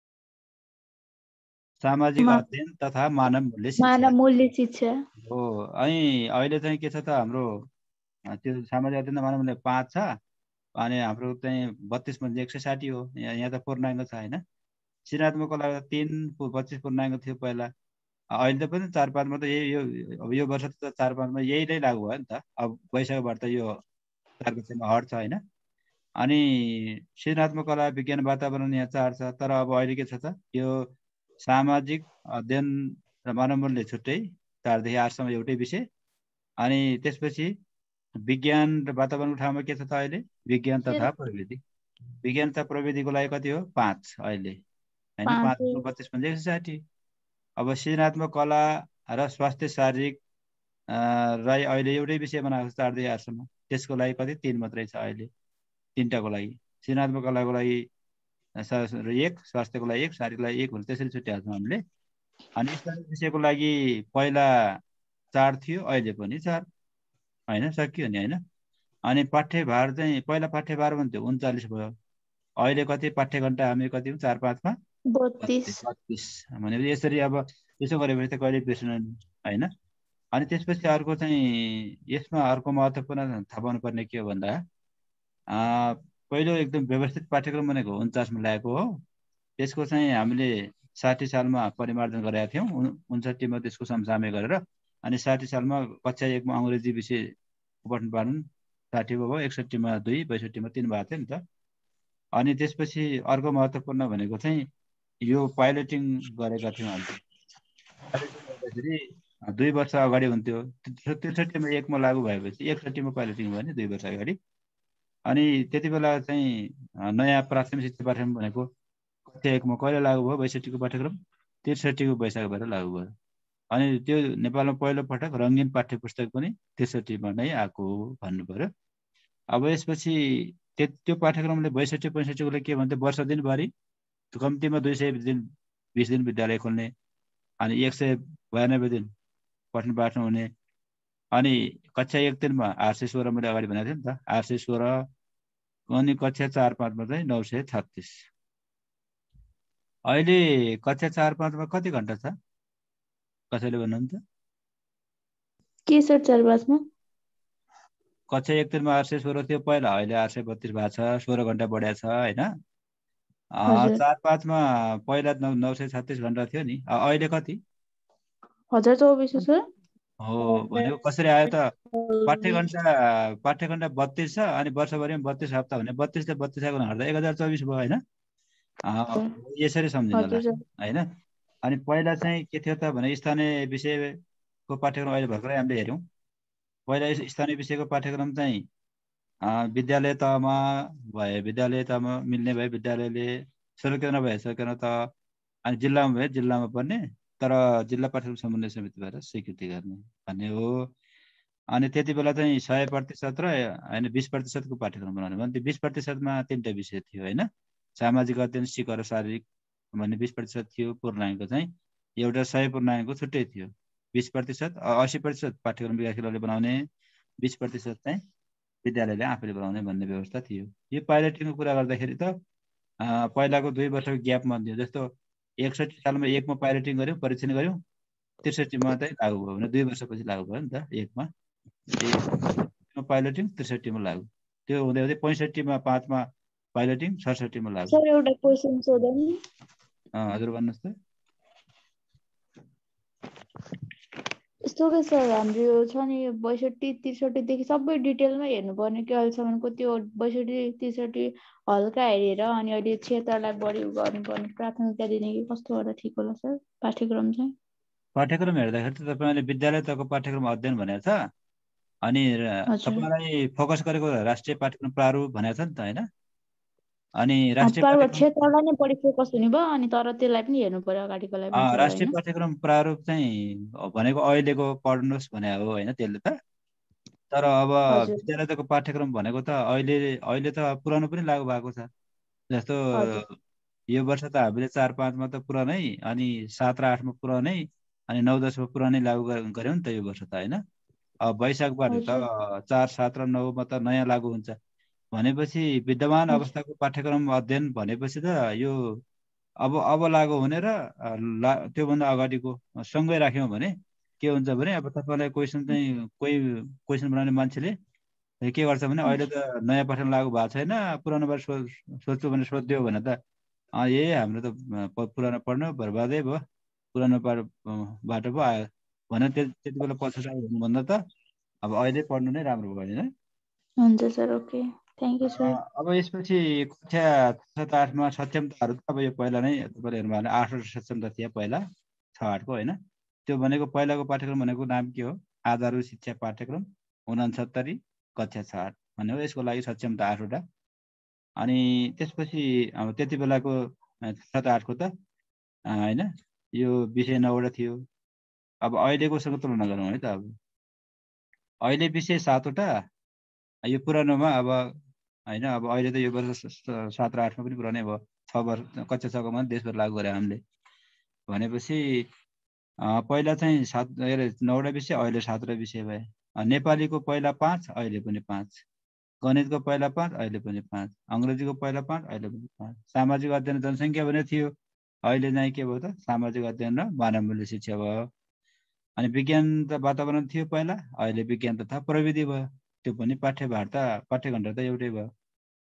सामाजिक अध्ययन तथा मानव मूल्य शिक्षा। मानव मूल्य शिक्षा हो। अनि अहिले चाहिँ के छ त हाम्रो त्यो सामाजिक अध्ययन मानव मूल्य पाँच छ। अनि हाम्रो चाहिँ बत्तिस पन्जी एक सय साठी हो। यहाँ यहाँ त पूर्णाङ्क छ होइन। सृजनात्मकको लागि तिन पच्चिस पूर्णाङ्क थियो पहिला, अहिले त पनि चार पाँचमा त यही यो अब यो वर्ष त चार पाँचमा यही नै लागु भयो नि त। अब वैशाखबाट त यो चार विषयमा हट्छ होइन। अनि सृजनात्मक कला विज्ञान वातावरण यहाँ चार छ। तर अब अहिले के छ त यो सामाजिक अध्ययन र मानव मूल्य छुट्टै चारदेखि आठसम्म एउटै विषय। अनि त्यसपछि विज्ञान र वातावरणको ठाउँमा के छ त अहिले विज्ञान तथा प्रविधि। विज्ञान तथा प्रविधिको लागि कति हो पाँच अहिले होइन। पाँच बत्तिस पन्जी एक सय साठी। अब सृजनात्मक कला र स्वास्थ्य शारीरिक राई अहिले एउटै विषय बनाएको छ चारदेखि आठसम्म। त्यसको लागि कति तिन मात्रै छ अहिले तिनटाको लागि। सृजनात्मक कलाको लागि एक, स्वास्थ्यको लागि एक, शारीरिकको लागि एक हुन्छ। त्यसरी छुट्याउँछौँ हामीले। अनि स्थानीय विषयको लागि पहिला चार थियो, अहिले पनि चार होइन, सकियो नि होइन। अनि पाठ्यभार चाहिँ पहिला पाठ्यभार भन्थ्यो उन्चालिस भयो, अहिले कति पाठ्य घण्टा हामी कति चार पाँचमा बत्तिस बत्तिस भनेपछि यसरी अब यसो गरेपछि त कहिले बिर्सनु होइन। अनि त्यसपछि अर्को चाहिँ यसमा अर्को महत्त्वपूर्ण थाहा पाउनु पर्ने के हो भन्दा पहिलो एकदम व्यवस्थित पाठ्यक्रम भनेको उन्चासमा ल्याएको हो। त्यसको चाहिँ हामीले साठी सालमा परिमार्जन गरेका थियौँ, उन्सठीमा त्यसको समसामय गरेर। अनि साठी सालमा कक्षा एकमा अङ्ग्रेजी विषयको पठन पाठन साठीमा भयो, एकसट्ठीमा दुई, बैसठीमा तिन भएको थियो नि त। अनि त्यसपछि अर्को महत्त्वपूर्ण भनेको चाहिँ यो पाइलटिङ गरेका थियौँ हामीले। पाइलटिङ गर्दाखेरि दुई वर्ष अगाडि हुन्थ्यो, त्रिसठीमा एकमा लागू भएपछि एकसट्ठीमा पाइलटिङ भयो नि दुई वर्ष अगाडि। अनि त्यति बेला चाहिँ नयाँ प्राथमिक शिक्षा पाठ्यक्रम भनेको कक्षा एकमा कहिले लागू भयो, बैसठीको पाठ्यक्रम त्रिसठीको वैशाखबाट लागू भयो। अनि त्यो नेपालमा पहिलो पटक रङ्गीन पाठ्य पुस्तक पनि त्रिसठीमा नै आएको हो भन्नु पर्यो। अब यसपछि त्यो त्यो पाठ्यक्रमले बैसठी पैँसठीकोले के भन्थ्यो, वर्ष दिनभरि कम्तीमा दुई सय दिन बिस दिन विद्यालय खोल्ने, अनि एक सय बयानब्बे दिन पठन पाठन हुने। अनि कक्षा एक दिनमा आठ सय सोह्र मैले अगाडि भनेको थिएँ नि त, आठ सय सोह्र। अनि कक्षा चार पाँचमा चाहिँ नौ सय छत्तिस। अहिले कक्षा चार पाँचमा कति घन्टा छ कसैले भन्नुहुन्छ? के सर चार पाँचमा? कक्षा एक दिनमा आठ सय सोह्र थियो पहिला, अहिले आठ सय बत्तिस भएको छ, सोह्र घन्टा बढाएको छ होइन। चार पाँचमा पहिला नौ नौ सय छत्तिस घन्टा थियो नि, अहिले कति? हजार चौबिस सर हो भनेको कसरी आयो त? पाठ्य घन्टा पाठ्य घन्टा बत्तिस छ, अनि वर्षभरिमा बत्तिस हप्ता भने बत्तिसले बत्तिसको घन्टा एक हजार चौबिस भयो होइन। यसरी सम्झिनु होला होइन। अनि पहिला चाहिँ के थियो त भने स्थानीय विषयको पाठ्यक्रम अहिले भर्खरै हामीले हेऱ्यौँ। पहिला स्थानीय विषयको पाठ्यक्रम चाहिँ विद्यालय तहमा भए विद्यालय तहमा मिल्ने भए विद्यालयले, सरकारी नभए सरकारी तह, अनि जिल्लामा भए जिल्लामा पर्ने, तर जिल्ला पाठ्यक्रम समन्वय समितिबाट स्वीकृति गर्ने भन्ने हो। अनि त्यति बेला चाहिँ सय प्रतिशत र होइन बिस प्रतिशतको पाठ्यक्रम बनाउने भने त्यो बिस प्रतिशतमा तिनवटा विषय थियो होइन। सामाजिक अध्ययन, सिक र शारीरिक भन्ने बिस प्रतिशत थियो। पूर्णाङ्कको चाहिँ एउटा सय पूर्णाङ्कको छुट्टै थियो। बिस प्रतिशत असी प्रतिशत पाठ्यक्रम विकासले बनाउने, बिस प्रतिशत चाहिँ विद्यालयले आफूले बनाउने भन्ने व्यवस्था थियो। यो पाइलटिङको कुरा गर्दाखेरि त पहिलाको दुई वर्षको ग्यापमा थियो। जस्तो एकसठी सालमा एकमा पाइलटिङ गऱ्यौँ, परीक्षण गऱ्यौँ, त्रिसठीमा चाहिँ लागू भयो भने दुई वर्षपछि लागू भयो नि त। एकमा एकमा पाइलटिङ, त्रिसठीमा लागू, त्यो हुँदै हुँदै पैँसठीमा पाँचमा पाइलटिङ, सडसठीमा लागू। सर एउटा क्वेसन सोधौँ नि? हजुर भन्नुहोस् त। यस्तो के सर, हाम्रो यो छ नि बैसठी त्रिसठीदेखि सबै डिटेलमा हेर्नुपर्ने कि अहिलेसम्मको त्यो बैसठी त्रिसठी हल्का हेरेर अनि अहिले छिहत्तरलाई बढी गर्नुपर्ने प्राथमिकता दिने कि कस्तो गर्दा ठिक होला सर पाठ्यक्रम चाहिँ? पाठ्यक्रम हेर्दाखेरि त तपाईँले विद्यालय तहको पाठ्यक्रम अध्ययन भनेको छ, अनि तपाईँलाई फोकस गरेको राष्ट्रिय पाठ्यक्रम प्रारूप भनेको छ नि त होइन। अनि राष्ट्रिय पाठ्यक्रम नै बढी फोकस हुने भयो, अनि तर त्यसलाई पनि हेर्नु पर्यो अगाडिको लागि पनि। राष्ट्रिय पाठ्यक्रम प्रारूप चाहिँ भनेको अहिलेको पढ्नुहोस् भने हो होइन त्यसले त। तर अब विद्यालय तहको पाठ्यक्रम भनेको त अहिले अहिले त पुरानो पनि लागू भएको छ। जस्तो यो वर्ष त हामीले चार पाँचमा त पुरानै, अनि सात र आठमा पुरानै, अनि नौ दसमा पुरानै लागू गऱ्यौँ नि त यो वर्ष त होइन। अब वैशाखबाट त चार सात र नौमा त नयाँ लागू हुन्छ भनेपछि विद्यमान अवस्थाको पाठ्यक्रम अध्ययन भनेपछि त यो अब अब लागू हुने र ला त्योभन्दा अगाडिको सँगै राख्यौँ भने के हुन्छ भने अब तपाईँलाई क्वेसन चाहिँ कोही क्वेसन बनाउने मान्छेले के गर्छ भने अहिले त नयाँ पाठ्यक्रम लागू भएको छैन, पुरानोबाट सो सोध्छु भने सोधिदियो भने त ए हाम्रो त पुरानो पढ्नु बर्बादै भयो, पुरानो बाटो पो आयो भने त्यति बेला पछाडि भन्दा त अब अहिले पढ्नु नै राम्रो भयो होइन। हुन्छ sir, okay, thank you sir. अब यसपछि कक्षा छ आठमा सक्षमताहरू त अब यो पहिला नै तपाईँले हेर्नु भने आठवटा सक्षमता थियो पहिला छ आठको होइन। त्यो भनेको पहिलाको पाठ्यक्रम भनेको नाम के हो? आधारभूत शिक्षा पाठ्यक्रम उनासत्तरी कक्षा छ आठ भन्ने हो। यसको लागि सक्षमता आठवटा। अनि त्यसपछि अब त्यति बेलाको छ आठको त होइन यो विषय नौवटा थियो। अब अहिलेकोसँग तुलना गरौँ है त। अब अहिले विषय सातवटा, यो पुरानोमा अब होइन। अब अहिले त यो वर्ष सात र आठमा पनि पुरानै भयो। छ वर्ष कक्षा छकोमा देशभर लागू गरे हामीले भनेपछि पहिला चाहिँ सात नौवटा विषय, अहिले सातवटा विषय भए। नेपालीको पहिला पाँच, अहिले पनि पाँच। गणितको पहिला पाँच, अहिले पनि पाँच। अङ्ग्रेजीको पहिला पाँच, अहिले पनि पाँच। सामाजिक अध्ययन जनसङ्ख्या भने थियो, अहिले चाहिँ के भयो त सामाजिक अध्ययन र मानव मूल्य शिक्षा भयो। अनि विज्ञान त वातावरण थियो पहिला, अहिले विज्ञान तथा प्रविधि भयो। त्यो पनि पाठ्यभार त पाठ्य घण्टा त एउटै भयो।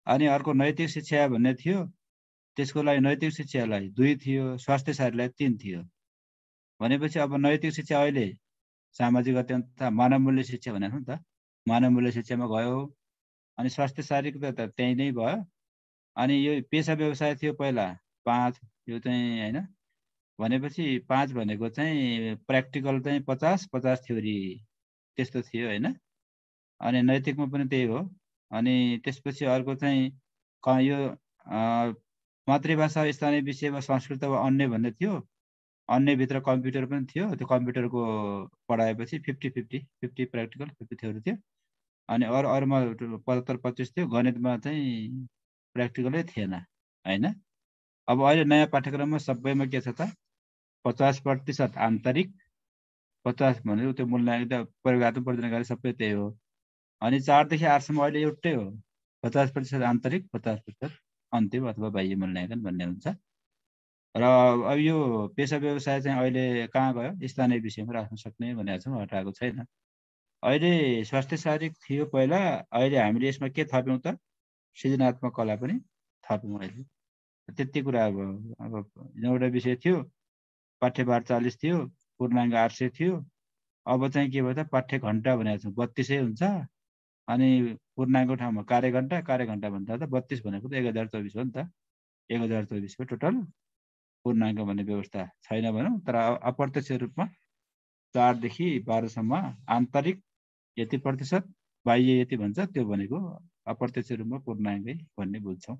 अनि अर्को नैतिक शिक्षा भन्ने थियो, त्यसको लागि नैतिक शिक्षालाई दुई थियो, स्वास्थ्य सारीलाई तीन थियो। भनेपछि अब नैतिक शिक्षा अहिले सामाजिक अत्यन्त मानव मूल्य शिक्षा भनेको नि त, मानव मूल्य शिक्षामा गयो। अनि स्वास्थ्य सारीको त त्यही नै भयो। अनि यो पेसा व्यवसाय थियो पहिला पाँच, यो चाहिँ होइन। भनेपछि पाँच भनेको चाहिँ प्र्याक्टिकल चाहिँ पचास पचास थ्योरी त्यस्तो थियो होइन। अनि नैतिकमा पनि त्यही हो। अनि त्यसपछि अर्को चाहिँ यो मातृभाषा स्थानीय विषयमा संस्कृत वा अन्य भन्ने थियो। अन्यभित्र कम्प्युटर पनि थियो। त्यो कम्प्युटरको पढाएपछि fifty fifty fifty practical fifty theory थियो। अनि अरू अरूमा पचहत्तर पच्चिस थियो। गणितमा चाहिँ प्र्याक्टिकलै थिएन होइन। अब अहिले नयाँ पाठ्यक्रममा सबैमा के छ त, पचास प्रतिशत आन्तरिक, पचास भनेको त्यो मूल्याङ्कन प्रयोगात्मक परिवर्तनकारी सबै त्यही हो। अनि चारदेखि आठसम्म अहिले एउटै हो, पचास प्रतिशत आन्तरिक, पचास प्रतिशत अन्तिम अथवा बाह्य मूल्याङ्कन भन्ने हुन्छ। र अब यो पेसा व्यवसाय चाहिँ अहिले कहाँ गयो, स्थानीय विषयमा राख्न सक्ने भनेको छौँ, हटाएको छैन। अहिले स्वास्थ्य सारी थियो पहिला, अहिले हामीले यसमा के थप्यौँ त, सृजनात्मक कला पनि थप्यौँ अहिले। त्यति कुरा अब अब एउटा विषय थियो, पाठ्यभार चालिस थियो, पूर्णाङ्क आठ सय थियो। अब चाहिँ के भयो त, पाठ्य घन्टा भनेको छौँ बत्तिसै हुन्छ। अनि पूर्णाङ्कको ठाउँमा कार्य घन्टा, कार्य घन्टा भन्दा त बत्तिस भनेको त एक हजार चौबिस हो नि त। एक हजार चौबिसको टोटल पूर्णाङ्क भन्ने व्यवस्था छैन भनौँ। तर अप्रत्यक्ष रूपमा चारदेखि बाह्रसम्म आन्तरिक यति प्रतिशत, बाह्य यति भन्छ, त्यो भनेको अप्रत्यक्ष रूपमा पूर्णाङ्कै भन्ने बुझ्छौँ।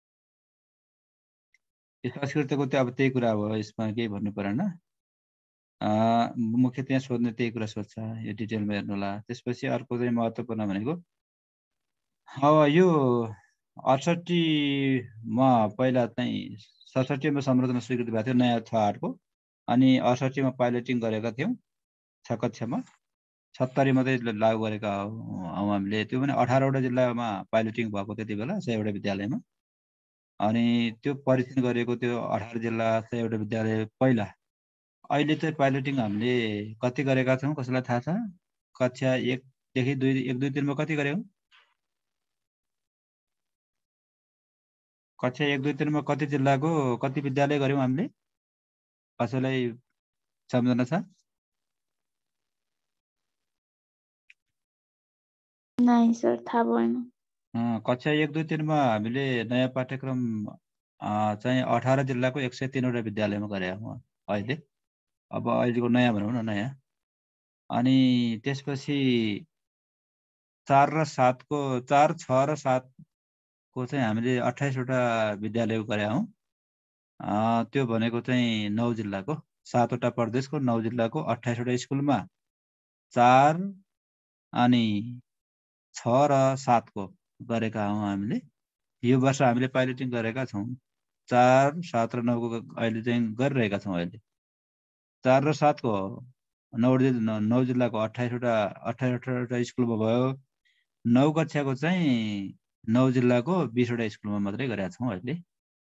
संस्कृतको त अब त्यही कुरा हो, यसमा केही भन्नु परेन। मुख्य त्यहाँ सोध्ने त्यही कुरा सोध्छ, यो डिटेलमा हेर्नु होला। त्यसपछि अर्को चाहिँ महत्त्वपूर्ण भनेको अब यो अडसट्ठीमा पहिला चाहिँ सडसट्ठीमा संरचना स्वीकृति भएको थियो नयाँ छ आठको। अनि अडसट्ठीमा पाइलटिङ गरेका थियौँ छ कक्षामा, सत्तरी मात्रै लागू गरेका हौँ हामीले। त्यो पनि अठारवटा जिल्लामा पाइलटिङ भएको त्यति बेला सयवटा विद्यालयमा। अनि त्यो परीक्षण गरेको त्यो अठार जिल्ला सयवटा विद्यालय पहिला। अहिले चाहिँ पाइलटिङ हामीले कति गरेका छौँ कसैलाई थाहा छ? कक्षा एकदेखि दुई एक दुई तिनमा कति गऱ्यौँ? कक्षा एक दुई तिनमा कति जिल्लाको कति विद्यालय गऱ्यौँ हामीले? कसैलाई सम्झना छ? नाइ सर, थाहा भएन। कक्षा एक दुई तिनमा हामीले नयाँ पाठ्यक्रम चाहिँ अठार जिल्लाको एक सय तिनवटा विद्यालयमा गरेका हौँ अहिले। अब अहिलेको नयाँ भनौँ न, नयाँ। अनि त्यसपछि चार र सातको चार छ र सातको चाहिँ हामीले अठाइसवटा विद्यालयको गरेका हौँ। त्यो भनेको चाहिँ नौ जिल्लाको, सातवटा प्रदेशको नौ जिल्लाको अठाइसवटा स्कुलमा चार अनि छ र सातको गरेका हौँ हामीले। यो वर्ष हामीले पाइलटिङ गरेका छौँ चार सात र नौको अहिले चाहिँ गरिरहेका छौँ। अहिले चार र सातको नौ नौ जिल्लाको अठाइसवटा अठाइस अठारवटा स्कुलमा भयो। नौ कक्षाको चाहिँ नौ जिल्लाको बिसवटा स्कुलमा मात्रै गरेका छौँ अहिले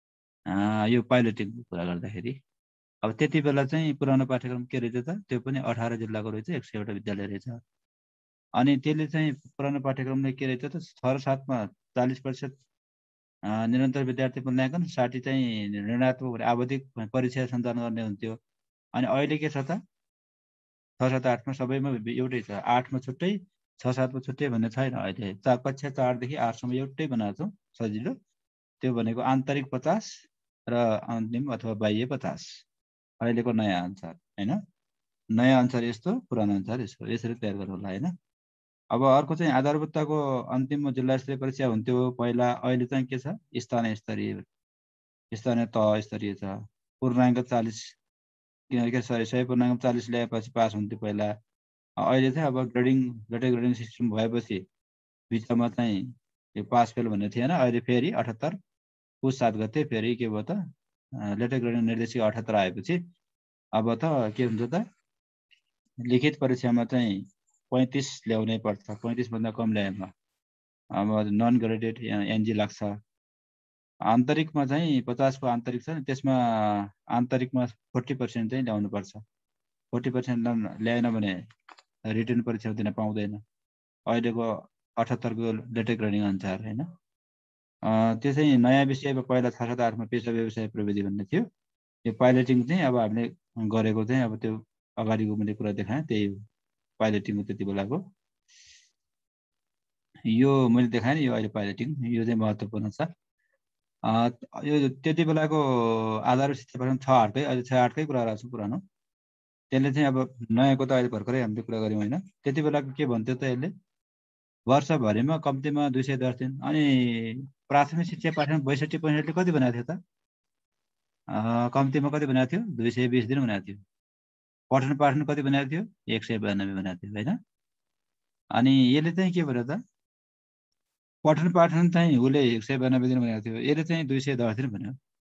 यो पाइलटिङको कुरा गर्दाखेरि। अब त्यति बेला चाहिँ पुरानो पाठ्यक्रम के रहेछ त, त्यो पनि अठार जिल्लाको रहेछ, एक सयवटा विद्यालय रहेछ। अनि त्यसले चाहिँ पुरानो पाठ्यक्रमले के रहेछ त, छ र सातमा चालिस प्रतिशत निरन्तर विद्यार्थी मूल्याङ्कन, साठी चाहिँ ऋणात्मक आवधिक परीक्षा सञ्चालन गर्ने हुन्थ्यो। अनि अहिले के छ त, छ सात आठमा सबैमा एउटै छ, आठमा छुट्टै छ सातमा छुट्टै भन्ने छैन। अहिले चार कक्षा चारदेखि आठसम्म एउटै बनाएको छौँ सजिलो। त्यो भनेको आन्तरिक पचास र अन्तिम अथवा बाह्य पचास अहिलेको नयाँ अनुसार होइन। नयाँ अनुसार यस्तो, पुरानो अनुसार यस्तो, यसरी तयार गर्नु होला होइन। अब अर्को चाहिँ आधारभूतताको अन्तिममा जिल्ला स्तरीय परीक्षा हुन्थ्यो पहिला। अहिले चाहिँ के छ, स्थानीय स्तरीय स्थानीय तह स्तरीय छ। पूर्णाङ्क चालिस किनकि सरी सय पूर्णाङ्क चालिस ल्याएपछि पास हुन्थ्यो पहिला। अहिले चाहिँ अब ग्रेडिङ लेटर ग्रेडिङ सिस्टम भएपछि बिचमा चाहिँ यो पास फेल भन्ने थिएन। अहिले फेरि अठहत्तर पुस सात गते फेरि के भयो त, लेटर ग्रेडिङ निर्देशिका अठहत्तर आएपछि अब त के हुन्छ त, लिखित परीक्षामा चाहिँ पैँतिस ल्याउनै पर्छ। पैँतिसभन्दा कम ल्याएमा अब नन ग्रेडेड एनजी लाग्छ। आन्तरिकमा चाहिँ पचासको आन्तरिक छ नि, त्यसमा आन्तरिकमा फोर्टी पर्सेन्ट चाहिँ ल्याउनुपर्छ। फोर्टी पर्सेन्ट ल्याएन भने रिटर्न परीक्षा दिन पाउँदैन अहिलेको अठहत्तरको लेटर ग्रेडिङ अनुसार होइन। त्यो चाहिँ नयाँ विषय अब पहिला छ सात आठमा पेसा व्यवसाय प्रविधि भन्ने थियो। यो पाइलटिङ चाहिँ अब हामीले गरेको चाहिँ अब त्यो अगाडिको मैले कुरा देखाएँ त्यही हो पाइलटिङको त्यति बेलाको। यो मैले देखाएँ नि यो अहिले पाइलटिङ यो चाहिँ महत्त्वपूर्ण छ। यो त्यति बेलाको आधार शिक्षा पाठन छ आठकै अहिले छ आठकै कुरा गरेको छु पुरानो। त्यसले चाहिँ अब नयाँको त अहिले भर्खरै हामीले कुरा गऱ्यौँ होइन। त्यति बेलाको के भन्थ्यो त यसले वर्षभरिमा कम्तीमा दुई सय दस दिन। अनि प्राथमिक शिक्षा पाठन बैसठी पैँसठले कति बनाएको थियो त? कम्तीमा कति बनाएको थियो? दुई सय बिस दिन बनाएको थियो। पठन पाठन कति बनाएको थियो? एक सय बयानब्बे बनाएको थियो होइन। अनि यसले चाहिँ के भन्यो त पठन पाठन चाहिँ उसले एक सय बयानब्बे दिन बनाएको थियो, यसले चाहिँ दुई सय दस दिन भन्यो।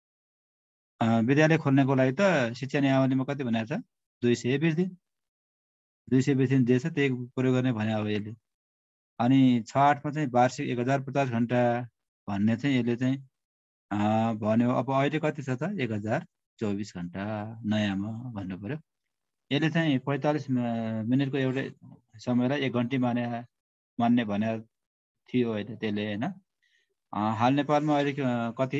विद्यालय खोल्नको लागि त शिक्षा नियमावलीमा कति बनाएको छ? दुई सय बिस दिन। दुई सय बिस दिन जे छ त्यही प्रयोग गर्ने भने अब यसले। अनि छ आठमा चाहिँ वार्षिक एक हजार पचास घन्टा भन्ने चाहिँ यसले चाहिँ भन्यो। अब अहिले कति छ त? एक हजार चौबिस घन्टा नयाँमा भन्नु पर्यो। यसले चाहिँ पैँतालिस मिनटको एउटै समयलाई एक घन्टी माने मान्ने भने थियो अहिले त्यसले होइन। हाल नेपालमा अहिले कति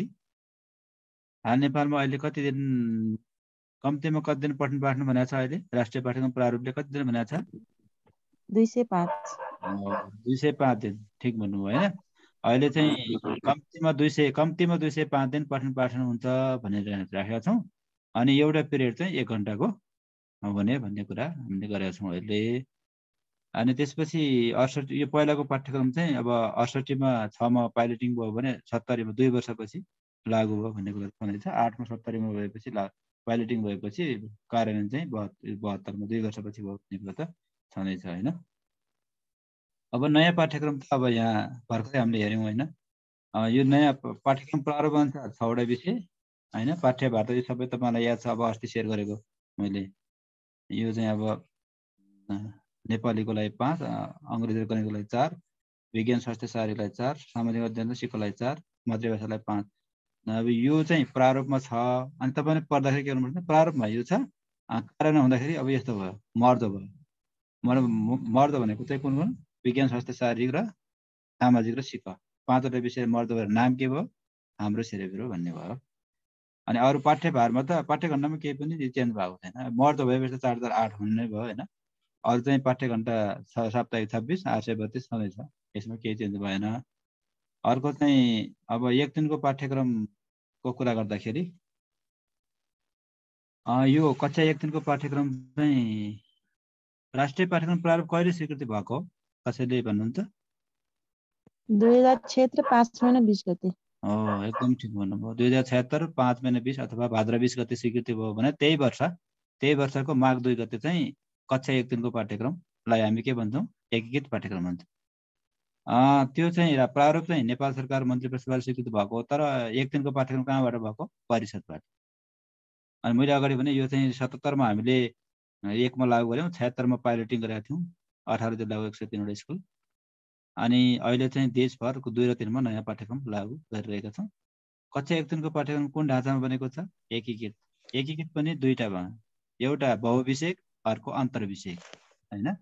हाल नेपालमा अहिले कति दिन कम्तीमा कति दिन पठन पाठन भनेको छ? अहिले राष्ट्रिय पाठ्यक्रम प्रारूपले कति दिन भनेको छ? दुई सय पाँच दुई सय पाँच दिन ठिक भन्नुभयो होइन। अहिले चाहिँ कम्तीमा दुई सय कम्तीमा दुई सय पाँच दिन पठन पाठन हुन्छ भनेर राखेका छौँ। अनि एउटा पिरियड चाहिँ एक घन्टाको भने भन्ने कुरा हामीले गरेका छौँ अहिले। अनि त्यसपछि अडसठी यो पहिलाको पाठ्यक्रम चाहिँ अब अडसठीमा छमा पाइलटिङ भयो भने सत्तरीमा दुई वर्षपछि लागू भयो भन्ने कुरा छँदैछ। आठमा सत्तरीमा भएपछि ला पाइलटिङ भएपछि कार्यान्वयन चाहिँ बहत्तर बहत्तरमा दुई वर्षपछि भयो भन्ने कुरा त छँदैछ होइन। अब नयाँ पाठ्यक्रम त अब यहाँ भर्खरै हामीले हेऱ्यौँ होइन। यो नयाँ पाठ्यक्रम प्रारूप अनुसार छवटा विषय होइन। पाठ्य भार त यो सबै तपाईँलाई याद छ, अब अस्ति सेयर गरेको मैले। यो चाहिँ अब नेपालीको लागि पाँच, अङ्ग्रेजी गणितको लागि चार, विज्ञान स्वास्थ्य शारीलाई चार, सामाजिक अध्ययन र सिक्नलाई चार, मातृभाषालाई पाँच। अब यो चाहिँ प्रारूपमा छ। अनि तपाईँले पढ्दाखेरि के गर्नुपर्छ? प्रारूपमा यो छ, कार्यान्वयन हुँदाखेरि अब यस्तो भयो, मर्द भयो। मर्द भनेको चाहिँ कुन कुन? विज्ञान स्वास्थ्य शारीरिक र सामाजिक र सिक पाँचवटा विषय मर्द भएर नाम के भयो? हाम्रो सेरेब्रो भन्ने भयो। अनि अरू पाठ्यभारमा त पाठ्यघण्टामा केही पनि चेन्ज भएको छैन। मर्द भएपछि चार हजार आठ हुने नै भयो होइन। अरू चाहिँ पाठ्यघण्टा छ साप्ताहिक छब्बिस आठ सय बत्तिस छँदैछ, यसमा केही चेन्ज भएन। अर्को चाहिँ अब एक दिनको पाठ्यक्रमको कुरा गर्दाखेरि यो कक्षा एक दिनको पाठ्यक्रम चाहिँ राष्ट्रिय पाठ्यक्रम प्रारूप कहिले स्वीकृति भएको कसैले भन्नुहुन्छ? दुई हजार छत्तर पाँच महिना बिस गते। हो एकदम ठिक भन्नुभयो। दुई हजार छत्तर पाँच महिना बिस अथवा भाद्र बिस गते स्वीकृति भयो भने त्यही वर्ष त्यही वर्षको माघ दुई गते चाहिँ कक्षा एक दिनको पाठ्यक्रमलाई हामी के भन्छौँ? एकीकृत पाठ्यक्रम भन्छौँ। त्यो चाहिँ प्रारूप चाहिँ नेपाल सरकार मन्त्री परिषदबाट स्वीकृति भएको, तर एक दिनको पाठ्यक्रम कहाँबाट भएको? परिषदबाट। अनि मैले अगाडि भने यो चाहिँ सतहत्तरमा हामीले एकमा लागू गऱ्यौँ, छयत्तरमा पाइलटिङ गरेका थियौँ, अठार जिल्लाको एक सय तिनवटा स्कुल। अनि अहिले चाहिँ देशभरको दुई र तिनमा नयाँ पाठ्यक्रम लागू गरिरहेका छौँ। कक्षा एक दिनको पाठ्यक्रम कुन ढाँचामा बनेको छ? एकीकृत। एकीकृत पनि दुईटामा, एउटा बहुविषयक अर्को अन्तर्विषयक होइन।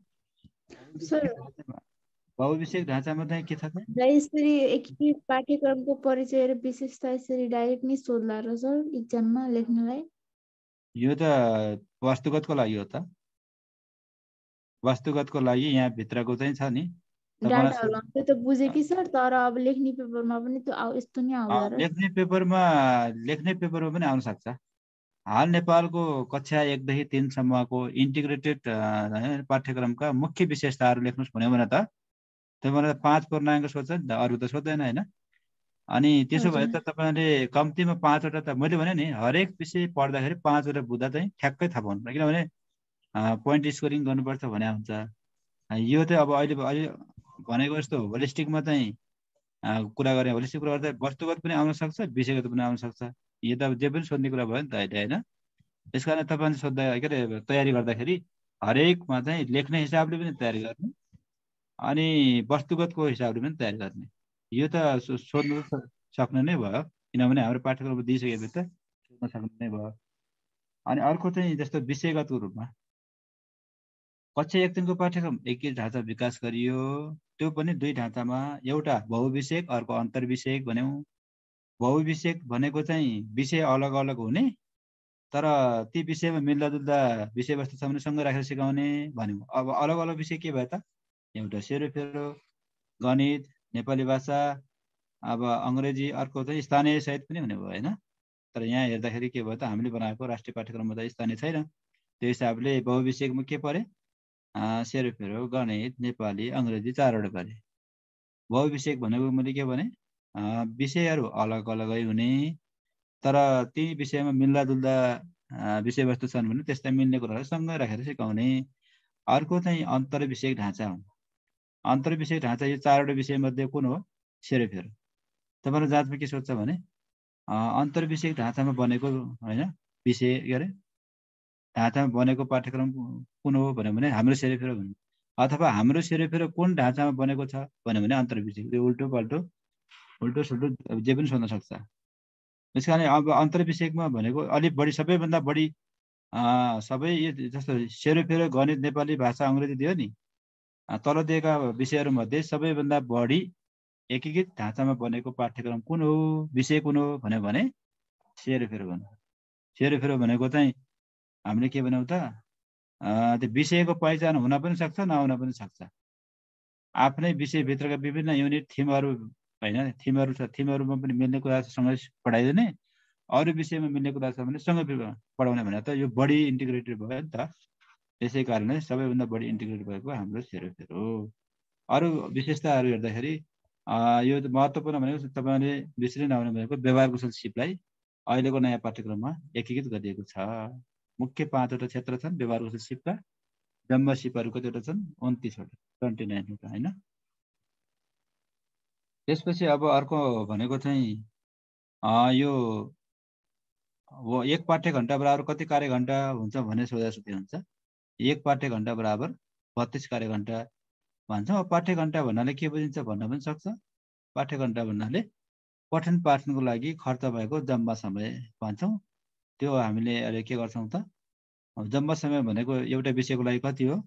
बहुविषयक ढाँचामा चाहिँ के छ त? यसरी एकीकृत पाठ्यक्रमको परिचय र विशेषता यसरी डाइरेक्ट नै सोध्ला र सर इक्जाममा लेख्नलाई? यो त वस्तुगतको लागि हो त। वस्तुगतको लागि यहाँ भित्रको चाहिँ छ नि डाटाहरु त्यो त बुझे कि सर, तर अब लेख्ने पेपरमा पनि त्यो यस्तो नै आउला र? लेख्ने पेपरमा लेख्ने पेपरमा पनि आउन सक्छ। हाल नेपालको कक्षा एकदेखि तीनसम्मको इन्टिग्रेटेड पाठ्यक्रमका मुख्य विशेषताहरू लेख्नुहोस् भन्यो भने त तपाईँले पाँच पूर्णाङ्क सोध्छ नि त, अरू त सोध्दैन होइन। अनि त्यसो भए त तपाईँले कम्तीमा पाँचवटा त मैले भने नि हरेक विषय पढ्दाखेरि पाँचवटा बुझ्दा चाहिँ ठ्याक्कै थाहा पाउनु पर्छ, किनभने पोइन्ट स्कोरिङ गर्नुपर्छ भने हुन्छ। यो चाहिँ अब अहिले अहिले भनेको जस्तो होलिस्टिकमा चाहिँ कुरा गर्ने होलिस्टिक कुरा गर्दा वस्तुगत पनि आउन सक्छ, विषयगत पनि आउन सक्छ। यो त जे पनि सोध्ने कुरा भयो नि त अहिले होइन। त्यस कारण तपाईँले सोद्धा के अरे तयारी गर्दाखेरि हरेकमा चाहिँ लेख्ने हिसाबले पनि तयारी गर्ने अनि वस्तुगतको हिसाबले पनि तयारी गर्ने। यो त सोध्नु सक्नु नै भयो, किनभने हाम्रो पाठ्यक्रम दिइसकेपछि त सोध्न सक्नु नै भयो। अनि अर्को चाहिँ जस्तो विषयगतको रूपमा कक्षा एक दिनको पाठ्यक्रम एकीकृत ढाँचा विकास गरियो, त्यो पनि दुई ढाँचामा एउटा बहुविषयक अर्को अन्तर्विषयक भन्यौँ। बहुविषयक भनेको चाहिँ विषय अलग अलग हुने तर ती विषयमा मिल्दाजुल्दा विषयवस्तु छ भने सँगै राखेर सिकाउने भन्यौँ। अब अलग अलग विषय के भयो त? एउटा सेरोफेरो, गणित, नेपाली भाषा, अब अङ्ग्रेजी, अर्को चाहिँ स्थानीय सहित पनि हुने भयो होइन। तर यहाँ हेर्दाखेरि के भयो त हामीले बनाएको राष्ट्रिय पाठ्यक्रममा त स्थानीय छैन। त्यो हिसाबले बहुविषयकमा के परे? सेरोफेरो, गणित, नेपाली, अङ्ग्रेजी चारवटा परे। बहुविषयक भनेको मैले के भने विषयहरू अलग अलगै हुने तर ती विषयमा मिल्दाजुल्दा विषयवस्तु छन् भने त्यसलाई मिल्ने कुराहरू सँगै राखेर सिकाउने। अर्को चाहिँ अन्तर्विषयक ढाँचा हो। अन्तर्विषयक ढाँचा यो चारवटा विषयमध्ये कुन हो? सेरोफेरो। तपाईँहरू जाँचमा के सोध्छ भने अन्तर्विषयक ढाँचामा बनेको होइन विषय के अरे ढाँचामा बनेको पाठ्यक्रम कुन हो भन्यो भने हाम्रो सेरोफेरो भन्यो, अथवा हाम्रो सेरोफेरो कुन ढाँचामा बनेको छ भन्यो भने अन्तर्विषयक। त्यो उल्टो पल्टो उल्टो सुल्टो जे पनि सोध्न सक्छ। त्यस कारण अब अन्तर्विषयकमा भनेको अलिक बढी सबैभन्दा बढी सबै जस्तो सेरोफेरो, गणित, नेपाली भाषा, अङ्ग्रेजी दियो नि, तल दिएका विषयहरूमध्ये सबैभन्दा बढी एकीकृत ढाँचामा बनेको पाठ्यक्रम कुन हो, विषय कुन हो भन्यो भने सेरोफेरो भन्यो। सेरोफेरो भनेको चाहिँ हामीले के भन्यौँ त त्यो विषयको पहिचान हुन पनि सक्छ नहुन पनि सक्छ। आफ्नै विषयभित्रका विभिन्न युनिट थिमहरू होइन थिमहरू छ, थिमहरूमा पनि मिल्ने कुरासँगै पढाइदिने, अरू विषयमा मिल्ने कुरा छ भने सँगै पढाउने भने त यो बढी इन्टिग्रेटेड भयो नि त। त्यसै कारणले सबैभन्दा बढी इन्टिग्रेटेड भएको हाम्रो सेरोफेरो हो। अरू विशेषताहरू हेर्दाखेरि यो महत्त्वपूर्ण भनेको तपाईँले बिर्सिनै नहुने भनेको व्यवहार कुशल सिपलाई अहिलेको नयाँ पाठ्यक्रममा एकीकृत गरिएको छ। मुख्य पाँचवटा क्षेत्र छन् व्यवहार कुशल सिपका। जम्मा सिपहरू कतिवटा छन्? उन्तिसवटा, ट्वेन्टी नाइनवटा होइन। त्यसपछि अब अर्को भनेको चाहिँ यो एक पाठ्य घन्टा बराबर कति कार्य घन्टा हुन्छ भन्ने सोधासोधी हुन्छ। एक पाठ्य घन्टा बराबर बत्तिस कार्य घन्टा भन्छौँ। पाठ्य घन्टा भन्नाले के बुझिन्छ भन्न पनि सक्छ। पाठ्य घन्टा भन्नाले पठन पाठनको लागि खर्च भएको जम्मा समय भन्छौँ। त्यो हामीले अहिले के गर्छौँ त जम्मा समय भनेको एउटा विषयको लागि कति हो?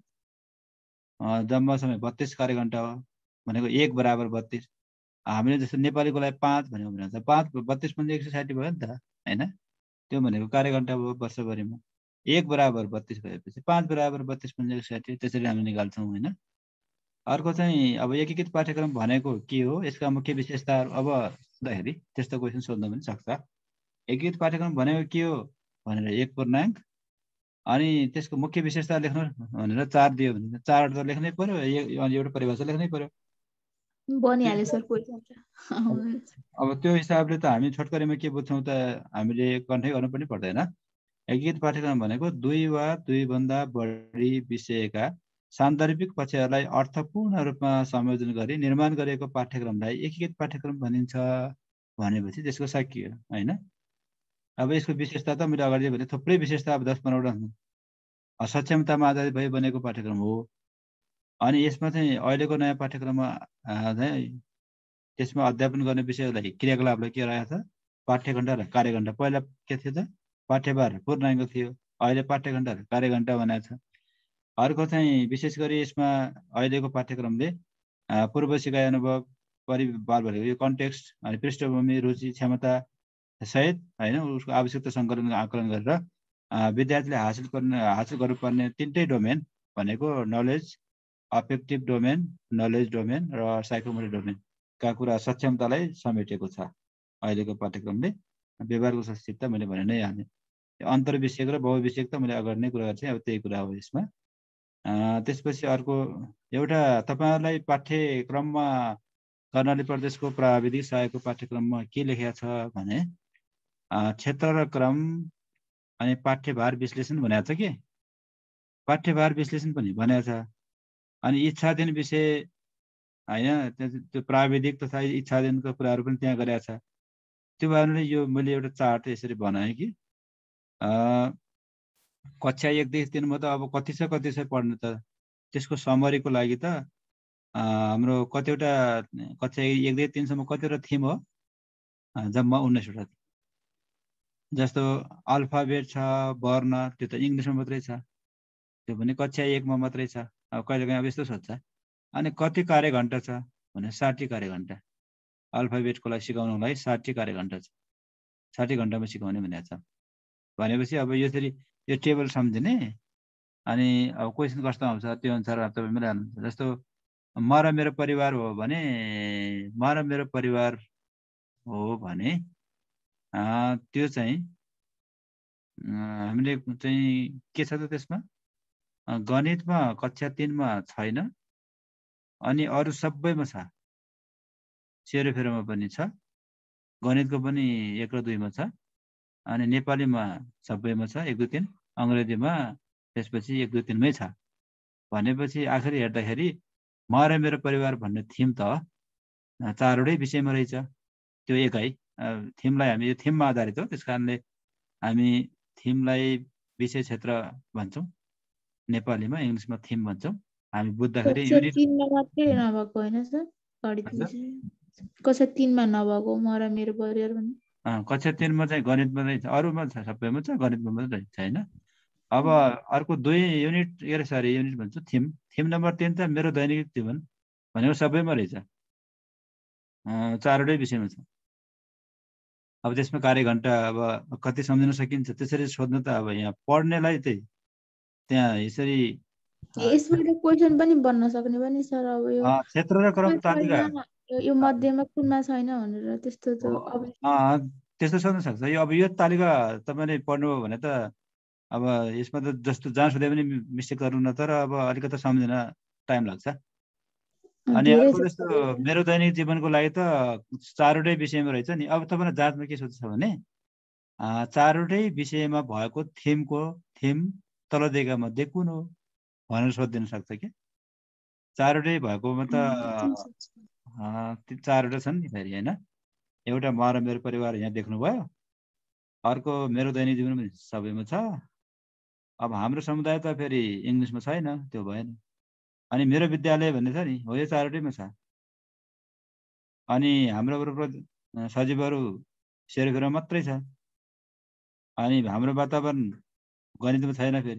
जम्मा समय बत्तिस कार्य घन्टा हो भनेको एक बराबर बत्तिस। हामीले जस्तो नेपालीको लागि पाँच भन्यो भने पाँच बत्तिस पनि एक सय साठी भयो नि त होइन। त्यो भनेको कार्य घन्टा भयो वर्षभरिमा। एक बराबर बत्तिस भएपछि पाँच बराबर बत्तिस पनि एक सय साठी, त्यसरी हामी निकाल्छौँ होइन। अर्को चाहिँ अब एकीकृत पाठ्यक्रम भनेको के हो, यसका मुख्य विशेषताहरू अब सोद्धाखेरि त्यस्तो क्वेसन सोध्न पनि सक्छ। एकीकृत पाठ्यक्रम भनेको के हो भनेर एक पूर्णाङ्क अनि त्यसको मुख्य विशेषता लेख्नु भनेर चार दियो भने चारवटा त लेख्नै पर्यो, एउटा परिभाषा लेख्नै पर्यो। बनिहाल्यो सर क्वेसन। अब त्यो हिसाबले त हामी छोटकरीमा के बुझ्छौँ त हामीले कन्ठै गर्नु पनि पर्दैन। एकीकृत पाठ्यक्रम भनेको दुई वा दुईभन्दा बढी विषयका सान्दर्भिक पक्षहरूलाई अर्थपूर्ण रूपमा संयोजन गरी निर्माण गरिएको पाठ्यक्रमलाई एकीकृत पाठ्यक्रम भनिन्छ भनेपछि त्यसको सकियो होइन। अब यसको विशेषता त मैले अगाडि भने थुप्रै विशेषता अब दस पन्ध्रवटा सक्षमतामा आधारित भई बनेको पाठ्यक्रम हो। अनि यसमा चाहिँ अहिलेको नयाँ पाठ्यक्रममा चाहिँ त्यसमा अध्यापन गर्ने विषयलाई क्रियाकलापलाई के रहेको छ? पाठ्यघण्टा र कार्यघण्टा। पहिला के थियो त पाठ्यभार पूर्णाङ्क थियो, अहिले पाठ्यघण्टा र कार्यघण्टा बनाएको छ। अर्को चाहिँ विशेष गरी यसमा अहिलेको पाठ्यक्रमले पूर्व सिकाइ अनुभव परिवार भनेको यो कन्टेक्स्ट अनि पृष्ठभूमि रुचि क्षमता सहित होइन उसको आवश्यकता सङ्कलन आकलन गरेर विद्यार्थीले हासिल गर्ने हासिल गर्नुपर्ने तिनटै डोमेन भनेको knowledge, affective domain, knowledge domain र साइकोमोटर डोमेनका कुरा सक्षमतालाई समेटेको छ अहिलेको पाठ्यक्रमले। व्यवहारको संक्षिप्त मैले भने नै हालेँ। अन्तर्विषयक र बहुविषयक त मैले अगाडि नै कुरा गर्छु, अब त्यही कुरा हो यसमा। त्यसपछि अर्को एउटा तपाईँहरूलाई पाठ्यक्रममा कर्णाली प्रदेशको प्राविधिक सहायकको पाठ्यक्रममा के लेखेको छ भने क्षेत्र र क्रम अनि पाठ्यभार विश्लेषण भनेको छ कि पाठ्यभार विश्लेषण पनि भनेको छ। अनि इच्छाधीन विषय होइन त्यो प्राविधिक तथा इच्छाधीनको कुराहरू पनि त्यहाँ गरेको छ। त्यो कारणले यो मैले एउटा चार्ट यसरी बनाएँ कि कक्षा एकदेखि तिनमा त अब कति छ कति छ पढ्नु त त्यसको समरीको लागि त हाम्रो कतिवटा कक्षा एकदेखि तिनसम्म कतिवटा थिम हो? जम्मा उन्नाइसवटा। जस्तो अल्फाबेट छ, वर्ण, त्यो त इङ्ग्लिसमा मात्रै छ, त्यो पनि कक्षा एकमा मात्रै छ। अब कहिलेकाहीँ अब यस्तो सोध्छ अनि कति कार्य घण्टा छ भने साठी कार्य घण्टा अल्फाबेटको लागि सिकाउनलाई साठी कार्य घण्टा छ साठी घण्टामा सिकाउने भनेको छ भनेपछि अब यसरी यो टेबल सम्झिने अनि अब क्वेसन कस्तो आउँछ त्यो अनुसार तपाईँ मिलाउनुहुन्छ जस्तो म र मेरो परिवार हो भने म र मेरो परिवार हो भने त्यो चाहिँ हामीले चाहिँ के छ त त्यसमा गणितमा कक्षा तीनमा छैन अनि अरू सबैमा छ सेरोफेरोमा पनि छ गणितको पनि एक र दुईमा छ अनि नेपालीमा सबैमा छ एक दुई तिन अङ्ग्रेजीमा त्यसपछि एक दुई तिनमै छ भनेपछि आखिर हेर्दाखेरि म र मेरो परिवार भन्ने थिम त चारवटै विषयमा रहेछ त्यो एकै थिमलाई हामी यो थिममा आधारित हो त्यस कारणले हामी थिमलाई विषय क्षेत्र भन्छौँ नेपालीमा इङ्ग्लिसमा थिम भन्छौँ हामी बुझ्दाखेरि युनिट तीनमा मात्रै नभएको होइन सर गणित विषय कक्षा तीनमा नभएको म र मेरो परिवार भन्ने कक्षा तीनमा चाहिँ गणितमा चाहिँ अरूमा छ सबैमा छ गणितमा मात्रै रहेछ होइन अब अर्को दुई युनिट के अरे सरी युनिट भन्छु थिम थिम नम्बर तिन चाहिँ मेरो दैनिक जीवन भनेको सबैमा रहेछ चारवटै विषयमा छ अब त्यसमा कार्य घण्टा अब कति सम्झिन सकिन्छ त्यसरी सोध्नु त अब यहाँ पढ्नेलाई चाहिँ त्यहाँ यसरी यसबाट क्वेसन पनि बन्न सक्ने पनि सर अब यो क्षेत्र र क्रम तालिका यो मध्येमा कुनमा छैन भनेर त्यस्तो त अब त्यस्तो सोध्न सक्छ यो अब यो तालिका तपाईँले पढ्नुभयो भने त अब यसमा त जस्तो जहाँ सोधे पनि मिस्टेक गर्नु न तर अब अलिकति सम्झिन टाइम लाग्छ अनि अर्को जस्तो मेरो दैनिक जीवनको लागि त चारवटै विषयमा रहेछ नि अब तपाईँलाई जाँचमा के सोध्छ भने चारवटै विषयमा भएको थिमको थिम तल दिएका मध्ये कुन हो भनेर सोधिदिन सक्छ कि चारवटै भएकोमा त चारवटा छन् नि फेरि होइन एउटा म र मेरो परिवार यहाँ देख्नुभयो अर्को मेरो दैनिक जीवन पनि सबैमा छ अब हाम्रो समुदाय त फेरि इङ्ग्लिसमा छैन त्यो भएन अनि मेरो विद्यालय भन्ने छ नि हो यो चारवटैमा छ अनि हाम्रो सजीवहरू सेरोफेरो मात्रै छ अनि हाम्रो वातावरण गणितमा छैन फेरि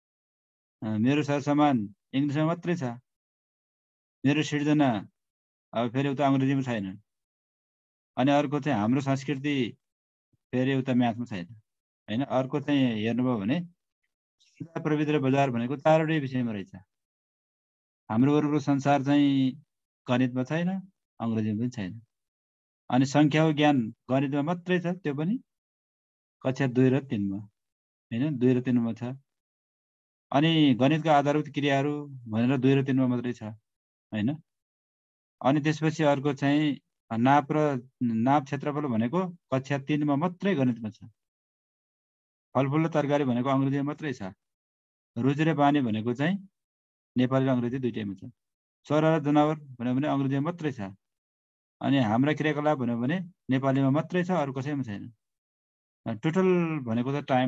मेरो सरसामान इङ्ग्लिसमा मात्रै छ मेरो सिर्जना अब फेरि उता अङ्ग्रेजीमा छैन अनि अर्को चाहिँ हाम्रो संस्कृति फेरि उता म्याथमा छैन होइन अर्को चाहिँ हेर्नुभयो भने प्रविधि र बजार भनेको चारवटै विषयमा रहेछ हाम्रो वरपरको संसार चाहिँ गणितमा छैन अङ्ग्रेजीमा पनि छैन अनि सङ्ख्याको ज्ञान गणितमा मात्रै छ त्यो पनि कक्षा दुई र तिनमा होइन दुई र तिनमा छ अनि गणितका आधारभूत क्रियाहरू भनेर दुई र तिनमा मात्रै छ होइन अनि त्यसपछि अर्को चाहिँ नाप र नाप क्षेत्रफल भनेको कक्षा तीनमा मात्रै गणितमा छ फलफुल र तरकारी भनेको अङ्ग्रेजीमा मात्रै छ रुचि र बानी भनेको चाहिँ नेपाली र अङ्ग्रेजी दुइटैमा छ चरा र जनावर भन्यो भने अङ्ग्रेजीमा मात्रै छ अनि हाम्रा क्रियाकलाप भन्यो भने नेपालीमा मात्रै छ अरू कसैमा छैन टोटल भनेको त टाइम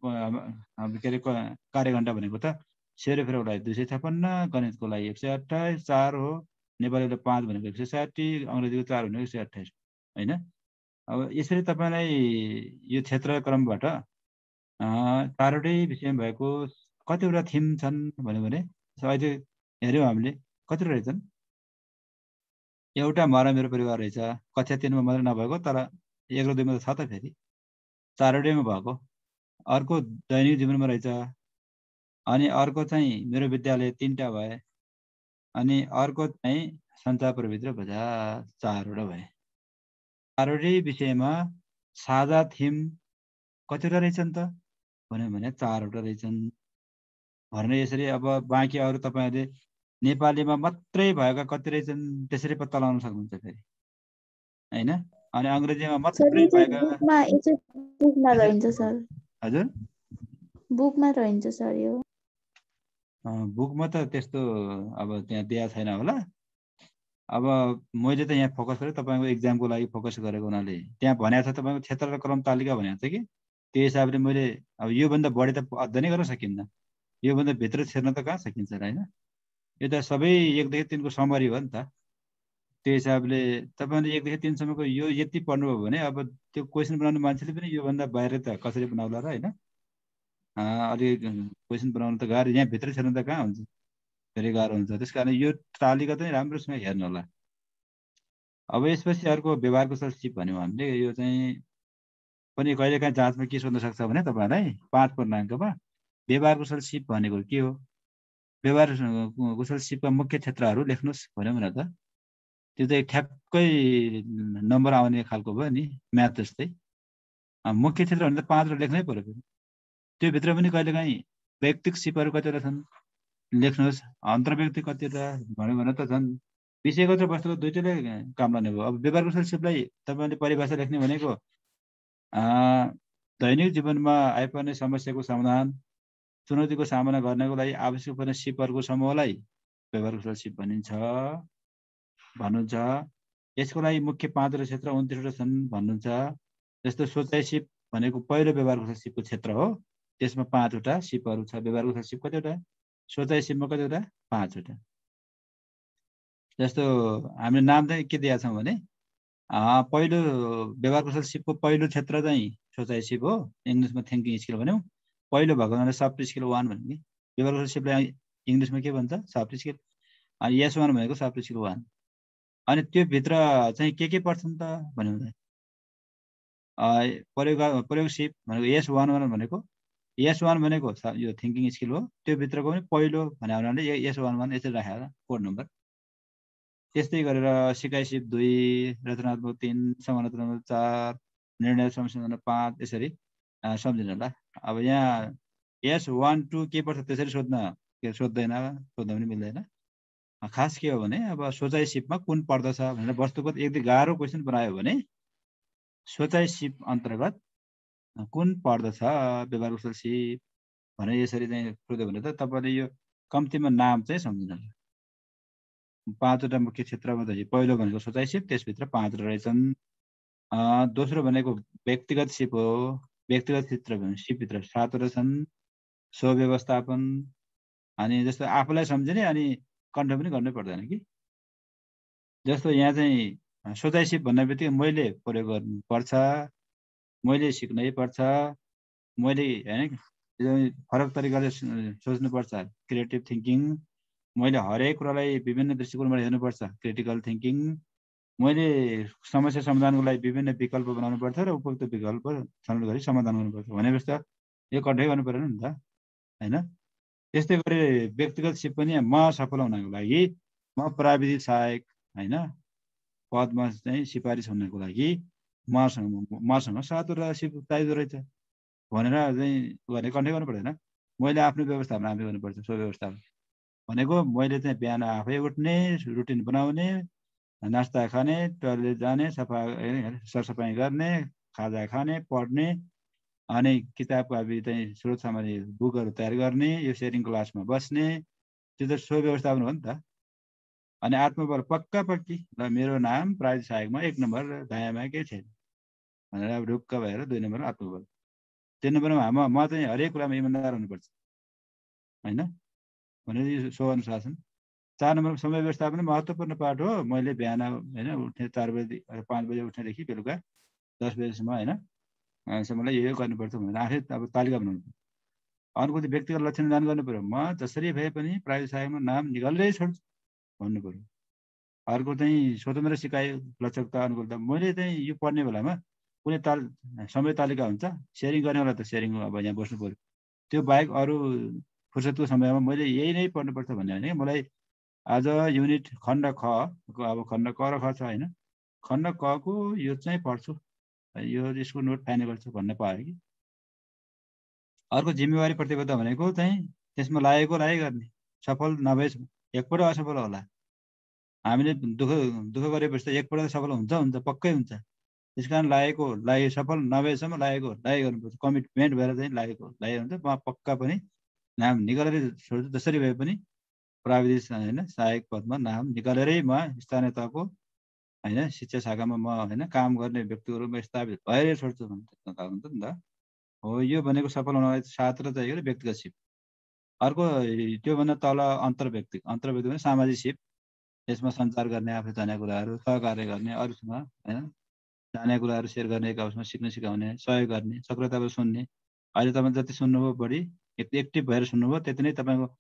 के अरे कार्य घण्टा भनेको त सेरोफेरोको लागि दुई सय छप्पन्न गणितको लागि एक सय अठाइस चार हो नेपालीको पाँच भनेको एक सय साठी अङ्ग्रेजीको चार भनेको एक सय अठाइस होइन अब यसरी तपाईँलाई यो क्षेत्र क्रमबाट चारवटै विषयमा भएको कतिवटा थिम छन् भन्यो भने अहिले हेऱ्यौँ हामीले कतिवटा रहेछन् एउटा म र मेरो परिवार रहेछ कक्षा तिनमा मात्रै नभएको तर एक र दुईमा त छ त फेरि चारवटैमा भएको अर्को दैनिक जीवनमा रहेछ अनि अर्को चाहिँ मेरो विद्यालय तिनवटा भए अनि अर्को चाहिँ सञ्चार प्रविधि र बजार चारवटा भए चारवटै विषयमा साझा थिम कतिवटा रहेछन् त भन्यो भने चारवटा रहेछन् भनेर यसरी अब बाँकी अरू तपाईँहरूले नेपालीमा मात्रै भएका कति रहेछन् त्यसरी पत्ता लगाउन सक्नुहुन्छ फेरि होइन अनि अङ्ग्रेजीमा मात्रै भएका बुकमा रहन्छ सर हजुर बुकमा रहन्छ सर यो बुकमा त त्यस्तो अब त्यहाँ दिएको छैन होला अब मैले त यहाँ फोकस गरेँ तपाईँको इक्जामको लागि फोकस गरेको हुनाले त्यहाँ भनेको छ तपाईँको क्षेत्र र क्रम तालिका भनेको छ कि त्यो हिसाबले मैले अब योभन्दा बढी त अध्ययनै गर्न सकिन्न योभन्दा भित्र छिर्न त कहाँ सकिन्छ र होइन यो त सबै एकदेखि तिनको समरी हो नि त त्यो हिसाबले तपाईँले एकदेखि तिनसम्मको यो यति पढ्नुभयो भने अब त्यो क्वेसन बनाउने मान्छेले पनि योभन्दा बाहिर त कसरी बनाउला र होइन अलिक क्वेसन बनाउनु त गाह्रो यहाँ भित्र छिर्नु त कहाँ हुन्छ धेरै गाह्रो हुन्छ। त्यस कारण यो तालिका चाहिँ राम्रोसँग हेर्नु होला। अब यसपछि अर्को व्यवहार कुशल सिप भन्यौँ हामीले। यो चाहिँ पनि कहिलेकाहीँ जाँचमा के सोध्न सक्छ भने तपाईँलाई पाँच पूर्णाङ्कमा व्यवहार कुशल सिप भनेको के हो, व्यवहार कुशल सिपका मुख्य क्षेत्रहरू लेख्नुहोस् भन्यौँ न त। त्यो चाहिँ ठ्याक्कै नम्बर आउने खालको भयो नि, म्याथ जस्तै। मुख्य क्षेत्र भने त पाँचवटा लेख्नै पर्यो। त्यो भित्र पनि कहिलेकाहीँ व्यक्तिक सिपहरू कतिवटा छन् लेख्नुहोस्, अन्तर्व्यक्ति कतिवटा भन्यो भने त झन् विषयगत र वस्तुगत दुइटैले काम लाग्ने भयो। अब व्यवहार कुशल सिपलाई तपाईँले परिभाषा लेख्ने भनेको दैनिक जीवनमा आइपर्ने समस्याको समाधान, चुनौतीको सामना गर्नको लागि आवश्यक पर्ने सिपहरूको समूहलाई व्यवहार कुशल सिप भनिन्छ भन्नुहुन्छ। यसको लागि मुख्य पाँचवटा क्षेत्र उन्तिसवटा छन् भन्नुहुन्छ। जस्तो सोचाइ सिप भनेको पहिलो व्यवहार कुशल सिपको क्षेत्र हो, त्यसमा पाँचवटा सिपहरू छ। व्यवहार कुशल सिप कतिवटा, सोचाइ सिपमा कतिवटा, पाँचवटा। जस्तो हामीले नाम चाहिँ के दिएका छौँ भने पहिलो व्यवहार कुशल सिपको पहिलो क्षेत्र चाहिँ सोचाइ सिप हो, इङ्ग्लिसमा थिङ्किङ स्किल भन्यौँ। पहिलो भएको हुनाले सफ्ट स्किल वान भन्यो कि व्यवहार कुशल सिपलाई इङ्ग्लिसमा के भन्छ, सफ्ट स्किल। अनि यस वान भनेको सफ्ट स्किल वान। अनि त्यो भित्र चाहिँ के के पर्छन् त भन्यो भने प्रयोग प्रयोग सिप भनेको यस वान वान भनेको यस वान भनेको यो थिङ्किङ स्किल हो, त्यो भित्रको पनि पहिलो भने हुनाले यस वान वान यसरी राखेर कोड नम्बर। त्यस्तै गरेर सिकाइ सिप दुई, रचनात्मक तिन, समालोचनात्मक चार, निर्णय संशोधन पाँच, यसरी सम्झिनु होला। अब यहाँ यस वान टू के पर्छ त्यसरी सोध्न के सोध्दैन, सोध्न पनि मिल्दैन। खास के हो भने अब सोचाइ सिपमा कुन पर्दछ भनेर वस्तुगत यदि गाह्रो क्वेसन बनायो भने सोचाइ सिप अन्तर्गत कुन पर्दछ व्यवहार कुशल सिप भने यसरी चाहिँ सोध्यो भने त तपाईँले यो कम्तीमा नाम चाहिँ सम्झिनु होला। पाँचवटा मुख्य क्षेत्रमा चाहिँ पहिलो भनेको सोचाइ सिप, त्यसभित्र पाँचवटा रहेछन्। दोस्रो भनेको व्यक्तिगत सिप हो, व्यक्तिगत क्षेत्र सिपभित्र सातवटा छन्। स्वव्यवस्थापन, अनि जस्तो आफूलाई सम्झिने अनि कण्ठ पनि गर्नै पर्दैन कि। जस्तो यहाँ चाहिँ सोचाइ सिप भन्ने बित्तिकै मैले प्रयोग गर्नुपर्छ, मैले सिक्नै पर्छ, मैले होइन फरक तरिकाले सोच्नुपर्छ, क्रिएटिभ थिङ्किङ। मैले हरेक कुरालाई विभिन्न दृष्टिकोणबाट हेर्नुपर्छ, क्रिटिकल थिङ्किङ। मैले समस्या समाधानको लागि विभिन्न विकल्प बनाउनु पर्छ र उपयुक्त विकल्प छनौट गरी समाधान गर्नुपर्छ भनेपछि त यो कन्ठै गर्नु परेन नि त होइन। त्यस्तै गरी व्यक्तिगत सिप पनि म सफल हुनको लागि, म प्राविधिक सहायक होइन पदमा चाहिँ सिफारिस हुनको लागि मसँग मसँग सातवटा सिप चाहिँदो रहेछ भनेर चाहिँ गर्ने कन्ठै गर्नु पर्दैन। मैले आफ्नो व्यवस्थापन आफै गर्नुपर्छ। सो व्यवस्थापन भनेको मैले चाहिँ बिहान आफै उठ्ने, रुटिन बनाउने, नास्ता खाने, टोयलेट जाने, सफा सरसफाइ गर्ने, खाजा खाने, पढ्ने, अनि किताब कापी चाहिँ स्रोत सामग्री बुकहरू तयार गर्ने, यो सेयरिङ क्लासमा बस्ने, त्यो त सो व्यवस्थापन हो नि त। अनि आत्मबल पक्का पक्की ल मेरो नाम प्राविधिक सहायकमा एक नम्बर, दायाँमा केही छैन भनेर अब ढुक्क भएर दुई नम्बर आत्मबल। तिन नम्बरमा म म चाहिँ हरेक कुरामा इमान्दार हुनुपर्छ होइन भनेर यो सो अनुशासन। चार नम्बरमा समय व्यवस्थापन महत्त्वपूर्ण पार्ट हो। मैले बिहान होइन उठ्ने चार बजी पाँच बजी उठ्नेदेखि बेलुका दस बजीसम्म होइन मलाई यो गर्नुपर्छ भनेर आफै अब तालिका बनाउनु पर्छ। अर्को चाहिँ व्यक्तिगत लक्षण निर्धारण गर्नु पऱ्यो। म जसरी भए पनि प्राविधिक सहायकमा नाम निकाल्दै छोड्छु भन्नु पऱ्यो। अर्को चाहिँ स्वतन्त्र सिकाइ लचकता अनुकूलता। मैले चाहिँ यो पढ्ने बेलामा कुनै ताल समय तालिका हुन्छ, सेयरिङ गर्ने बेला त सेयरिङ अब यहाँ बस्नु पऱ्यो। त्यो बाहेक अरू फुर्सदको समयमा मैले यही नै पढ्नुपर्छ भन्ने होइन। मलाई आज युनिट खण्ड ख अब खण्ड क र ख छ होइन, खण्ड कको यो चाहिँ पढ्छु, यो यसको नोट फाइनल गर्छु भन्न पायो कि। अर्को जिम्मेवारी प्रतिबद्धता भनेको चाहिँ त्यसमा लागेको लागै गर्ने, सफल नभएसम्म एकपल्ट असफल होला। हामीले दुःख दुःख गरेपछि त एकपल्ट सफल हुन्छ हुन्छ पक्कै हुन्छ। त्यस कारण लागेको लागे सफल नभएसम्म लागेको लागै गर्नुपर्छ। कमिटमेन्ट भएर चाहिँ लागेको लागेको हुन्छ। म पक्का पनि नाम निकालेर छोड्छु, जसरी भए पनि प्राविधिक होइन सहायक पदमा नाम निकालेरै म स्थानीय तहको होइन शिक्षा शाखामा म होइन काम गर्ने व्यक्तिको रूपमा स्थापित भएरै छोड्छु भन्ने हुन्छ नि त। हो यो भनेको सफल हुनलाई साथ र चाहियो व्यक्तिगत सिप। अर्को त्योभन्दा तल अन्तर्व्यक्तिक अन्तर्व्यक्तिक भने सामाजिक सिप। यसमा सञ्चार गर्ने, आफूले जानेका कुराहरू सहकार्य गर्ने, अरूसँग होइन जानेका कुराहरू सेयर गर्ने, एक आपसमा सिक्न सिकाउने, सहयोग गर्ने, सक्रियताबाट सुन्ने। अहिले तपाईँ जति सुन्नुभयो बढी एक्टिभ भएर सुन्नुभयो त्यति नै तपाईँको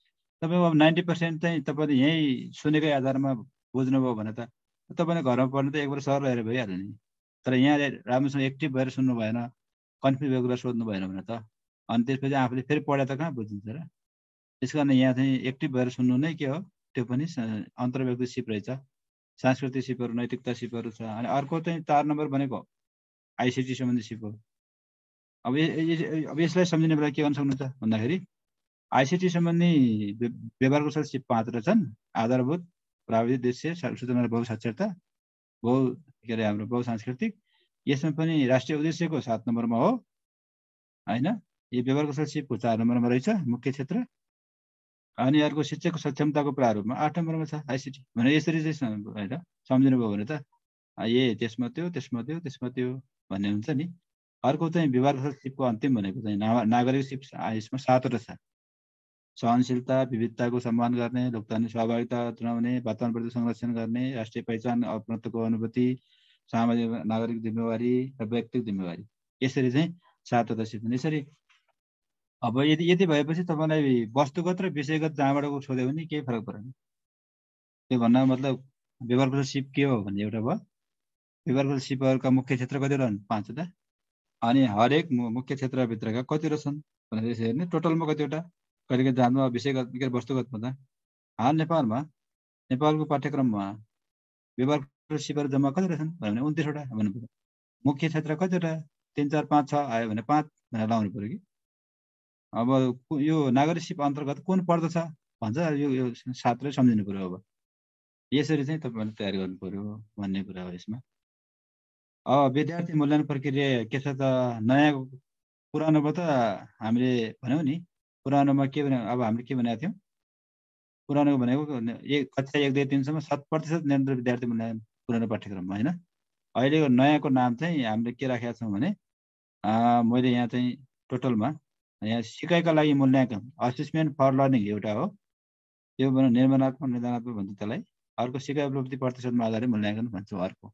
तपाईँको अब नाइन्टी पर्सेन्ट चाहिँ तपाईँले यहीँ सुनेकै आधारमा बुझ्नुभयो भने त तपाईँले घरमा पढ्नु त एकबार सर हेरेर भइहाल्यो नि। तर यहाँ राम्रोसँग एक्टिभ भएर सुन्नु भएन, कन्फ्युज भएको कुरा सोध्नु भएन भने त अनि त्यसपछि आफूले फेरि पढे त कहाँ बुझिन्छ र। त्यस कारण यहाँ चाहिँ एक्टिभ भएर सुन्नु नै के हो, त्यो पनि अन्तर्व्यक्ति सिप रहेछ, सांस्कृतिक सिपहरू, नैतिकता सिपहरू छ। अनि अर्को चाहिँ चार नम्बर भनेको आइसिटी सम्बन्धी सिप हो। अब अब यसलाई सम्झिने बेला के गर्न सक्नुहुन्छ भन्दाखेरि आइसिटी सम्बन्धी व्यवहार कौशल सिप पाँच रहेछन्, आधारभूत, प्राविधिक दृश्य, सूचना बहुसाक्षरता, बहु के अरे हाम्रो बहुसांस्कृतिक। यसमा पनि राष्ट्रिय उद्देश्यको सात नम्बरमा हो होइन। यो व्यवहार कौशल सिपको चार नम्बरमा रहेछ मुख्य क्षेत्र। अनि अर्को शिक्षकको सक्षमताको प्रारूपमा आठ नम्बरमा छ आइसिटी भने। यसरी चाहिँ होइन सम्झिनुभयो भने त ए त्यसमा त्यो त्यसमा त्यो त्यसमा त्यो भन्ने हुन्छ नि। अर्को चाहिँ व्यवहार कौशल सिपको अन्तिम भनेको चाहिँ नागरिक सिप यसमा सातवटा छ। सहनशीलता, विविधताको सम्मान गर्ने, लोकतान्त्रिक सहभागिता जनाउने, वातावरणप्रति संरक्षण गर्ने, राष्ट्रिय पहिचान अपनत्वको अनुभूति, सामाजिक नागरिक जिम्मेवारी र व्यक्तिगत जिम्मेवारी। यसरी चाहिँ सातवटा सिप। यसरी अब यदि यति भएपछि तपाईँलाई वस्तुगत र विषयगत जहाँबाट सोध्यो भने केही फरक परेन। त्यो भन्दा मतलब व्यवहार कौशल सिप के हो भन्ने एउटा भयो। व्यवहार कौशल सिपहरूका मुख्य क्षेत्र कतिवटा हुन्? पाँचवटा। अनि हरेक मुख्य क्षेत्रभित्रका कतिवटा छन् भनेर यसरी हेर्ने, टोटलमा कतिवटा कहिले जान्नु विषयगत के वस्तुगत भन्दा। हाल नेपालमा नेपालको पाठ्यक्रममा व्यवहार कौशल सिपहरू जम्मा कतिवटा छन् भने उन्तिसवटा भन्नु पऱ्यो। मुख्य क्षेत्र कतिवटा? तिन चार पाँच छ आयो भने पाँच भनेर लाउनु पऱ्यो कि। अब यो नागरिक सिप अन्तर्गत कुन पर्दछ भन्छ, यो यो सातले सम्झिनु पऱ्यो। अब यसरी चाहिँ तपाईँले तयारी गर्नु पऱ्यो भन्ने कुरा हो यसमा। अब विद्यार्थी मूल्याङ्कन प्रक्रिया के छ त, नयाँ पुरानोमा त हामीले भन्यौँ नि, पुरानोमा के भने अब हामीले के भनेको थियौँ, पुरानो भनेको एक कक्षा एक दुई तिनसम्म शत प्रतिशत निरन्तर विद्यार्थी मूल्याङ्कन पुरानो पाठ्यक्रममा होइन। अहिलेको नयाँको नाम चाहिँ हामीले के राखेका छौँ भने मैले यहाँ चाहिँ टोटलमा यहाँ सिकाइका लागि मूल्याङ्कन, असेसमेन्ट फर लर्निङ एउटा हो। यो भने निर्माणात्मक निदानात्मक भन्छ त्यसलाई। अर्को सिकाइ उपलब्धि प्रतिशतमा आधारित मूल्याङ्कन भन्छौँ। अर्को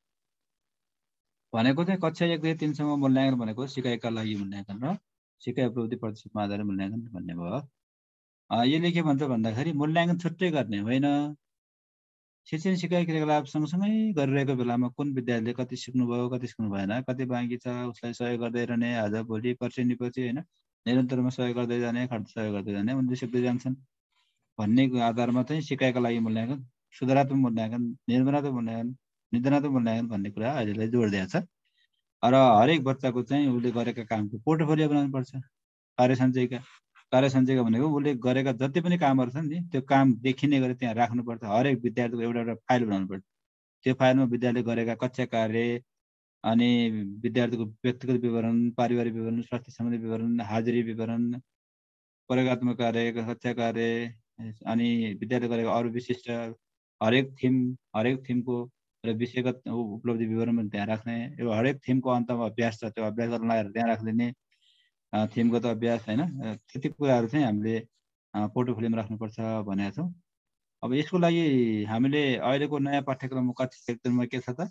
भनेको चाहिँ कक्षा एक दुई तिनसम्म मूल्याङ्कन भनेको सिकाइका लागि मूल्याङ्कन र सिकाइ उपलब्धि प्रतिशतमा आधारित मूल्याङ्कन भन्ने भयो। यसले के भन्छ भन्दाखेरि मूल्याङ्कन छुट्टै गर्ने होइन, शिक्षण सिकाइ क्रियाकलाप सँगसँगै गरिरहेको बेलामा कुन विद्यार्थीले कति सिक्नुभयो, कति सिक्नु भएन, कति बाँकी छ, उसलाई सहयोग गर्दै रहने, आज भोलि पर्सि पछि होइन निरन्तरमा सहयोग गर्दै जाने, खर्च सहयोग गर्दै जाने, उनले सिक्दै जान्छन् भन्ने आधारमा चाहिँ सिकाइका लागि मूल्याङ्कन, सुधारात्मक मूल्याङ्कन, निर्माणात्मक मूल्याङ्कन, निदानात्मक मूल्याङ्कन भन्ने कुरा अहिलेलाई जोड दिएको छ। र हरेक बच्चाको चाहिँ उसले गरेका कामको पोर्टफोलियो बनाउनु पर्छ। कार्य सञ्चयका कार्य सञ्चयका भनेको उसले गरेका जति पनि कामहरू छन् नि त्यो काम देखिने गरी त्यहाँ राख्नुपर्छ। हरेक विद्यार्थीको एउटा एउटा फाइल बनाउनु पर्छ। त्यो फाइलमा विद्यार्थीले गरेका कक्षा कार्य, अनि विद्यार्थीको व्यक्तिगत विवरण, पारिवारिक विवरण, स्वास्थ्य सम्बन्धी विवरण, हाजिरी विवरण, प्रयोगात्मक कार्य, कक्षा कार्य, अनि विद्यार्थी गरेको अरू विशिष्ट हरेक थिम हरेक थिमको र विषयगत उपलब्धि विवरण पनि त्यहाँ राख्ने। यो हरेक थिमको अन्तमा अभ्यास छ, त्यो अभ्यास गर्न लगाएर त्यहाँ राखिदिने, थिमगत अभ्यास होइन। त्यति कुराहरू चाहिँ हामीले पोर्टफोलियोमा राख्नुपर्छ भनेका छौँ। अब यसको लागि हामीले अहिलेको नयाँ पाठ्यक्रममा कक्षा सेक्टरमा के छ त,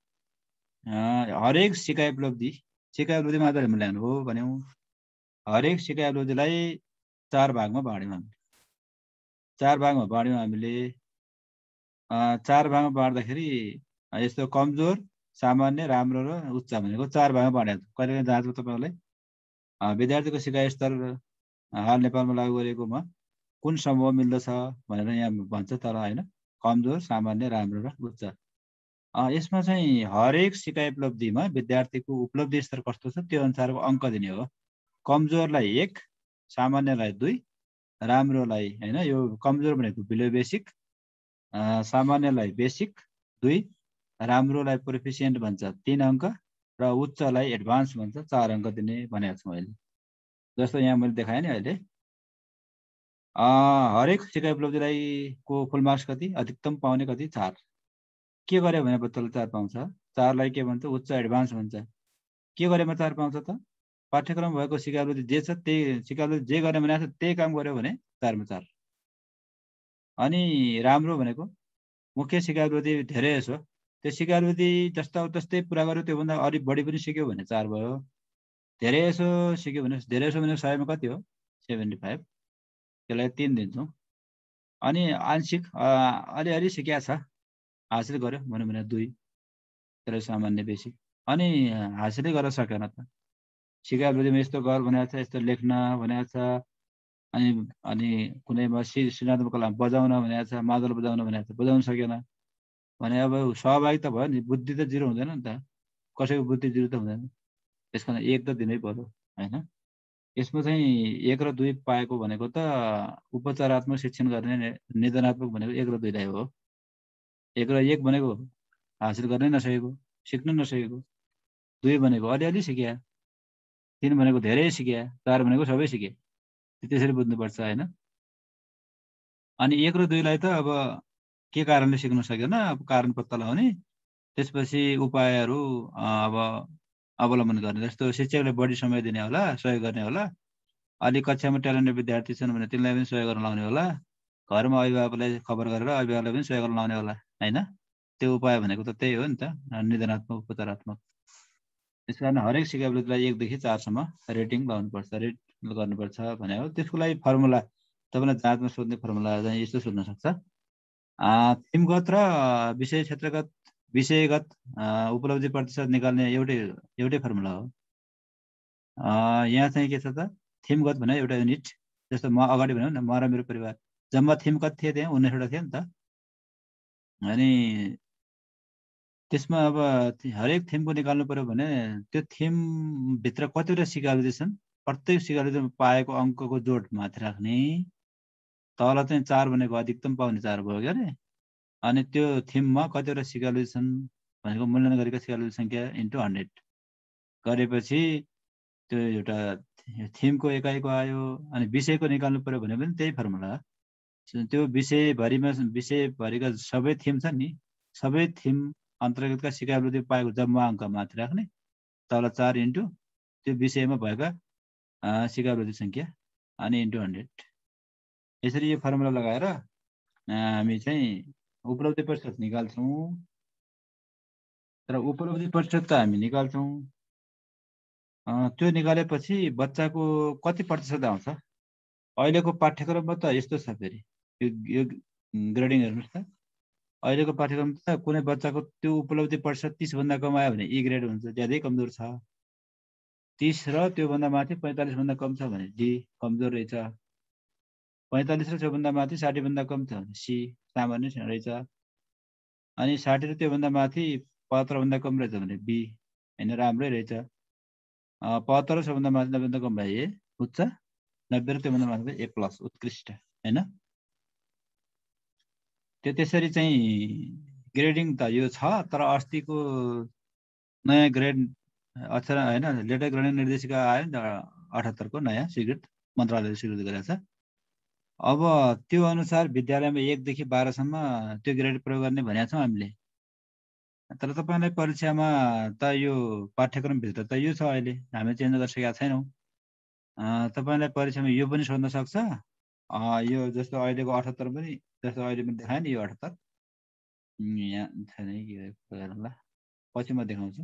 हरेक सिकाइ उपलब्धि सिकाइ उपलब्धिमा आधारित मूल्याङ्कन हो भन्यौँ। हरेक सिकाइ उपलब्धिलाई चार भागमा बाँड्यौँ हामीले। चार भागमा बाँड्यौँ हामीले चार भागमा बाँड्दाखेरि यस्तो कमजोर, सामान्य, राम्रो र उच्च भनेको चार भागमा बाँडेको छ। कहिले काहीँ जाँचमा तपाईँलाई विद्यार्थीको सिकाइ स्तर हाल नेपालमा लागू गरिएकोमा कुन समूह मिल्दछ भनेर यहाँ भन्छ, तर होइन कमजोर, सामान्य, राम्रो र उच्च। यसमा चाहिँ हरेक सिकाइ उपलब्धिमा विद्यार्थीको उपलब्धि स्तर कस्तो छ त्यो अनुसारको अङ्क दिने हो। कमजोरलाई एक, सामान्यलाई दुई, राम्रोलाई होइन यो कमजोर भनेको बिलो बेसिक, सामान्यलाई बेसिक दुई, राम्रोलाई प्रोफिसियन्ट भन्छ तीन अङ्क, र उच्चलाई एडभान्स भन्छ चार अङ्क दिने भनेको छु अहिले। जस्तो यहाँ मैले देखाएँ नि अहिले हरेक सिकाइ उपलब्धिलाई को फुल मार्क्स कति, अधिकतम पाउने कति, चार। के गर्यो भने बच्चाले चार पाउँछ, चारलाई के भन्छ उच्च एडभान्स भन्छ। के गरेमा चार पाउँछ त, पाठ्यक्रम भएको सिकाइ उपलब्धि जे छ त्यही सिकाइ उपलब्धि जे गर्ने भनेको छ त्यही काम गर्यो भने चारमा चार। अनि राम्रो भनेको मुख्य सिकाइ उपलब्धि धेरै छ, त्यो सिकाइ उपलब्धि जस्ता जस्तै पुरा गर्यो त्योभन्दा अलिक बढी पनि सिक्यो भने चार भयो। धेरै यसो सिक्यो भने धेरै यसो भने सयमा कति हो सेभेन्टी फाइभ, त्यसलाई तिन दिन्छौँ। अनि आंशिक अलिअलि सिकेको छ, हासिल गर्यो भनौँ भने दुई, तर सामान्य बेसिक। अनि हासिलै गर्न सकेन त, सिकाएपछि यस्तो गर भनेको छ, यस्तो लेख्न भनेको छ, अनि अनि कुनैमा सृजनात्मक कला बजाउन भनेको छ, मादल बजाउन भनेको छ, बजाउन सकेन भने अब सहभागी त भयो नि, बुद्धि त जिरो हुँदैन नि त, कसैको बुद्धि जिरो त हुँदैन, त्यस कारण एक त दिनै पर्यो होइन। यसमा चाहिँ एक र दुई पाएको भनेको त उपचारात्मक शिक्षण गर्ने निदानात्मक भनेको एक र दुईलाई हो। एक र एक भनेको हासिल गर्नै नसकेको, सिक्न नसकेको, दुई भनेको अलिअलि सिक्या, तिन भनेको धेरै सिक्या, चार भनेको सबै सिके, त्यसरी बुझ्नुपर्छ होइन। अनि एक र दुईलाई त अब के कारणले सिक्न सकेन, अब कारण पत्ता लगाउने, त्यसपछि उपायहरू अब अवलम्बन गर्ने, जस्तो शिक्षकले बढी समय दिने होला, सहयोग गर्ने होला, अलि कक्षामा ट्यालेन्टेड विद्यार्थी छन् भने तिनलाई पनि सहयोग गर्न लाउने होला, घरमा अभिभावकलाई खबर गरेर अभिभावकलाई पनि सहयोग गर्न लाउने होला होइन। त्यो उपाय भनेको त त्यही हो नि त, निदानात्मक उपचारात्मक। त्यस कारण हरेक सिकावृत्तिलाई एकदेखि चारसम्म रेटिङ लगाउनुपर्छ, रेट गर्नुपर्छ भने हो। त्यसको लागि फर्मुला तपाईँलाई जाँचमा सोध्ने फर्मुला चाहिँ यस्तो सोध्न सक्छ, थिमगत र विषय क्षेत्रगत विषयगत उपलब्धि प्रतिशत निकाल्ने एउटै एउटै फर्मुला हो। यहाँ चाहिँ के छ त, थिमगत भने एउटा युनिट, जस्तो म अगाडि भनौँ न, म र मेरो परिवार जम्मा थिम कति थिए, त्यहाँ उन्नाइसवटा थियो नि त। अनि त्यसमा अब हरेक थिमको निकाल्नु पर्यो भने त्यो थिमभित्र कतिवटा सिकावृत्ति छन्, प्रत्येक सिकावृत्तिमा पाएको अङ्कको जोड माथि राख्ने, तल चाहिँ चार भनेको अधिकतम पाउने चार भयो क्या अरे। अनि त्यो थिममा कतिवटा सिकावृत्ति छन् भनेको मूल्याङ्कन गरेको सिकावृत्ति सङ्ख्या इन्टु हन्ड्रेड गरेपछि त्यो एउटा थिमको एकाइको आयो। अनि विषयको निकाल्नु पर्यो भने पनि त्यही फर्मुला, त्यो विषयभरिमा विषयभरिका सबै थिम छन् नि, सबै थिम अन्तर्गतका सिकावृत्ति पाएको जम्मा अङ्क माथि राख्ने, तल चार इन्टु त्यो विषयमा भएका सिकावृत्ति सङ्ख्या अनि इन्टु हन्ड्रेड। यसरी यो फर्मुला लगाएर हामी चाहिँ उपलब्धि प्रतिशत निकाल्छौँ। तर उपलब्धि प्रतिशत त हामी निकाल्छौँ, त्यो निकालेपछि बच्चाको कति प्रतिशत आउँछ, अहिलेको पाठ्यक्रममा त यस्तो छ, फेरि यो ग्रेडिङ हेर्नुहोस् त, अहिलेको पाठ्यक्रम त कुनै बच्चाको त्यो उपलब्धि प्रतिशत तिसभन्दा कम आयो भने ई ग्रेड हुन्छ, ज्यादै कमजोर छ। तिस र त्योभन्दा माथि पैँतालिसभन्दा कम छ भने डी कमजोर रहेछ, पैँतालिस र त्योभन्दा माथि साठीभन्दा कम छ भने सी सामान्य रहेछ, अनि साठी र त्योभन्दा माथि पचहत्तरभन्दा कम रहेछ भने बी होइन राम्रै रहेछ, पचहत्तर र त्योभन्दा माथि नब्बेभन्दा कम भए ए उच्च, नब्बे र त्योभन्दा माथि ए प्लस उत्कृष्ट होइन। त्यो त्यसरी चाहिँ ग्रेडिङ त यो छ। तर अस्तिको नयाँ ग्रेड अक्षर होइन लेटर ग्रेडिङ निर्देशिका आयो नि त अठहत्तरको नयाँ स्वीकृत, मन्त्रालयले स्वीकृत गरेको छ। अब त्यो अनुसार विद्यालयमा एकदेखि बाह्रसम्म त्यो ग्रेड प्रयोग गर्ने भनेको छौँ हामीले। तर तपाईँलाई परीक्षामा त यो पाठ्यक्रमभित्र त यो छ, अहिले हामी चेन्ज गरिसकेका छैनौँ। तपाईँलाई परीक्षामा यो पनि सोध्न सक्छ, यो जस्तो अहिलेको अठहत्तर पनि, जस्तो अहिले पनि देखाएँ नि यो अठहत्तर, यहाँ छैन के हेरौँला, पछि म देखाउँछु।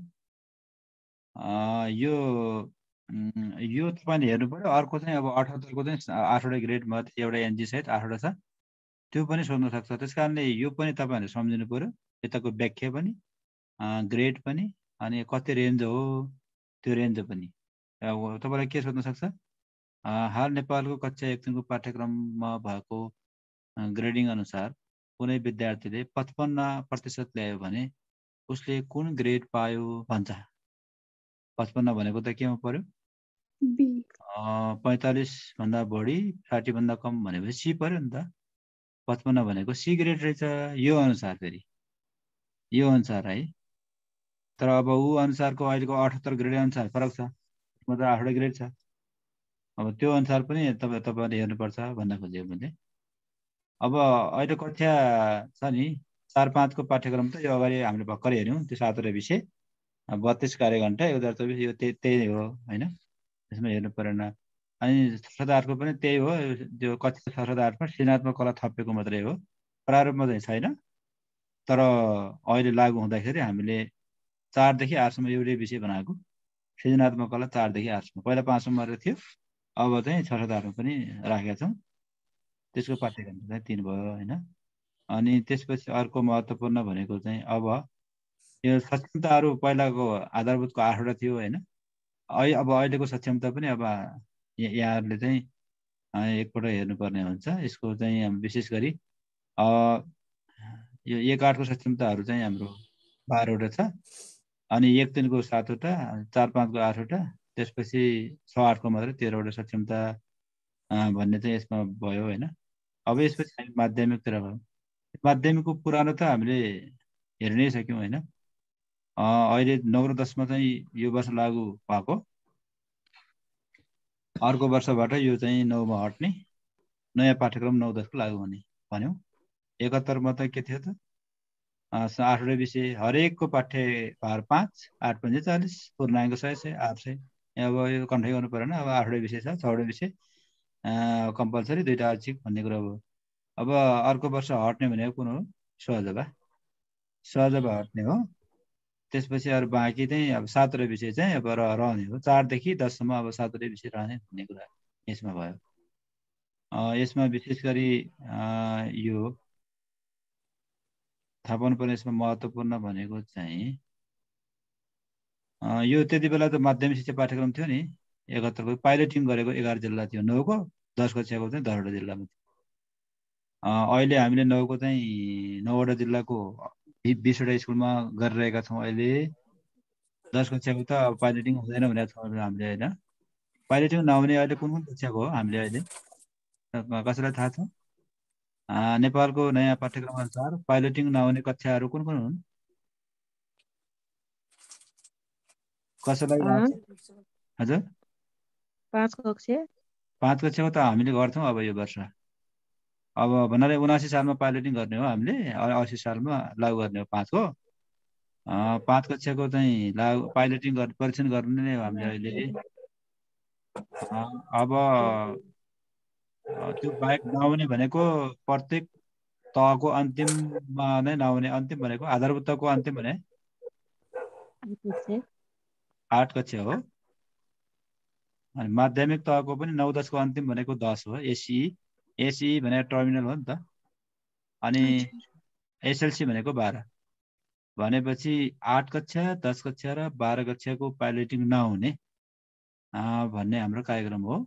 यो यो तपाईँले हेर्नु पऱ्यो। अर्को चाहिँ अब अठहत्तरको चाहिँ आठवटा ग्रेड मात्रै, एउटा एनजी सहित आठवटा छ, त्यो पनि सोध्न सक्छ। त्यस कारणले यो पनि तपाईँहरूले सम्झिनु पऱ्यो, यताको व्याख्या पनि, ग्रेड पनि, अनि कति रेन्ज हो त्यो रेन्ज पनि। तपाईँलाई के सोध्न सक्छ, हाल नेपालको कक्षा एकको पाठ्यक्रममा भएको ग्रेडिङ अनुसार कुनै विद्यार्थीले पचपन्न प्रतिशत ल्यायो भने उसले कुन ग्रेड पायो भन्छ। पचपन्न भनेको त केमा पर्यो, पैँतालिस भन्दा बढी साठी भन्दा कम भनेपछि सी पर्यो नि त। पचपन्न भनेको सी ग्रेड रहेछ यो अनुसार, फेरि यो अनुसार है। तर अब ऊ अनुसारको अहिलेको अठहत्तर ग्रेड अनुसार फरक छ, मतलब आठवटा ग्रेड छ। अब त्यो अनुसार पनि तपाईँ तपाईँले हेर्नुपर्छ भन्न खोजेको मैले। अब अहिले कक्षा छ नि चार पाँचको पाठ्यक्रम त यो अगाडि हामीले भर्खरै हेऱ्यौँ, त्यो सातवटा विषय बत्तिस कार्य घन्टा एक हजार चौबिस, यो त्यही त्यही हो होइन, त्यसमा हेर्नु परेन। अनि छ सात आठको पनि त्यही हो, त्यो कक्षा छ सात आठमा सृजनात्मक कला थपेको मात्रै हो, प्रारूपमा चाहिँ छैन। तर अहिले लागु हुँदाखेरि हामीले चारदेखि आठसम्म एउटै विषय बनाएको, सृजनात्मक कला चारदेखि आठसम्म, पहिला पाँचसम्म मात्रै थियो, अब चाहिँ छ सात आठमा पनि राखेका छौँ। त्यसको पाठ्यक्रम चाहिँ तीन भयो होइन। अनि त्यसपछि अर्को महत्त्वपूर्ण भनेको चाहिँ अब यो सक्षमताहरू पहिलाको आधारभूतको आठवटा थियो होइन। अहिले अब अहिलेको सक्षमता पनि अब यहाँहरूले चाहिँ एकपल्ट हेर्नुपर्ने हुन्छ। यसको चाहिँ विशेष गरी यो एक आठको सक्षमताहरू चाहिँ हाम्रो बाह्रवटा छ, अनि एक तिनको सातवटा, चार पाँचको आठवटा, त्यसपछि छ आठको मात्रै तेह्रवटा सक्षमता भन्ने चाहिँ यसमा भयो होइन। अब यसपछि हामी माध्यमिकतिर भयो। माध्यमिकको पुरानो त हामीले हेरि नै सक्यौँ होइन। अहिले नौ र दसमा चाहिँ यो वर्ष लागू भएको, अर्को वर्षबाट यो चाहिँ नौमा हट्ने, नयाँ पाठ्यक्रम नौ दसको लागू हुने भन्यौँ। एकहत्तरमा त के थियो त आठवटा विषय, हरेकको पाठ्य भार पाँच, आठ पन्चे चालिस, पूर्णाङ्क सय सय आठ सय। अब यो कन्ठै गर्नु परेन, अब आठवटा विषय छ, छवटा विषय कम्पलसरी, दुईवटा ऐच्छिक भन्ने कुरा हो। अब अर्को वर्ष हट्ने भनेको कुन हो? सहजभा सहजभा हट्ने हो। त्यसपछि अरू बाँकी चाहिँ अब सातवटा विषय चाहिँ अब रहने हो। चारदेखि दससम्म अब सातवटा विषय रहने भन्ने कुरा यसमा भयो। यसमा विशेष गरी यो थाहा पाउनुपर्ने यसमा महत्त्वपूर्ण भनेको चाहिँ यो त्यति बेला त माध्यमिक शिक्षा पाठ्यक्रम थियो नि, एकहत्तरको पाइलटिङ गरेको एघार जिल्ला थियो, नौको दस कक्षाको चाहिँ दसवटा जिल्लामा थियो। अहिले हामीले नौको चाहिँ नौवटा जिल्लाको बिसवटा स्कुलमा गरिरहेका छौँ। अहिले दस कक्षाको त अब पाइलटिङ हुँदैन भनेको छौँ हामीले होइन। पाइलटिङ नहुने अहिले कुन कुन कक्षाको हो हामीले अहिले कसैलाई थाहा छ? नेपालको नयाँ पाठ्यक्रम अनुसार पाइलटिङ नहुने कक्षाहरू कुन कुन हुन्? कसैलाई हजुर? पाँच कक्षा पाँच कक्षाको त हामीले गर्छौँ अब यो वर्ष। अब भन्नाले उनासी सालमा पाइलटिङ गर्ने हो हामीले, असी सालमा लागू गर्ने हो पाँचको। पाँच कक्षाको चाहिँ लागू पाइलटिङ गर्ने परीक्षण गर्ने नै हो हामीले अहिले। अब त्यो बाहेक नहुने भनेको प्रत्येक तहको अन्तिममा नै नहुने, अन्तिम भनेको आधारभूत तहको अन्तिम भने आठ कक्षा हो। अनि माध्यमिक तहको पनि नौ दसको अन्तिम भनेको दस हो। एसई एसई भनेको टर्मिनल हो नि त। अनि एसएलसी भनेको बाह्र। भनेपछि आठ कक्षा, दस कक्षा र बाह्र कक्षाको पाइलटिङ नहुने भन्ने हाम्रो कार्यक्रम हो।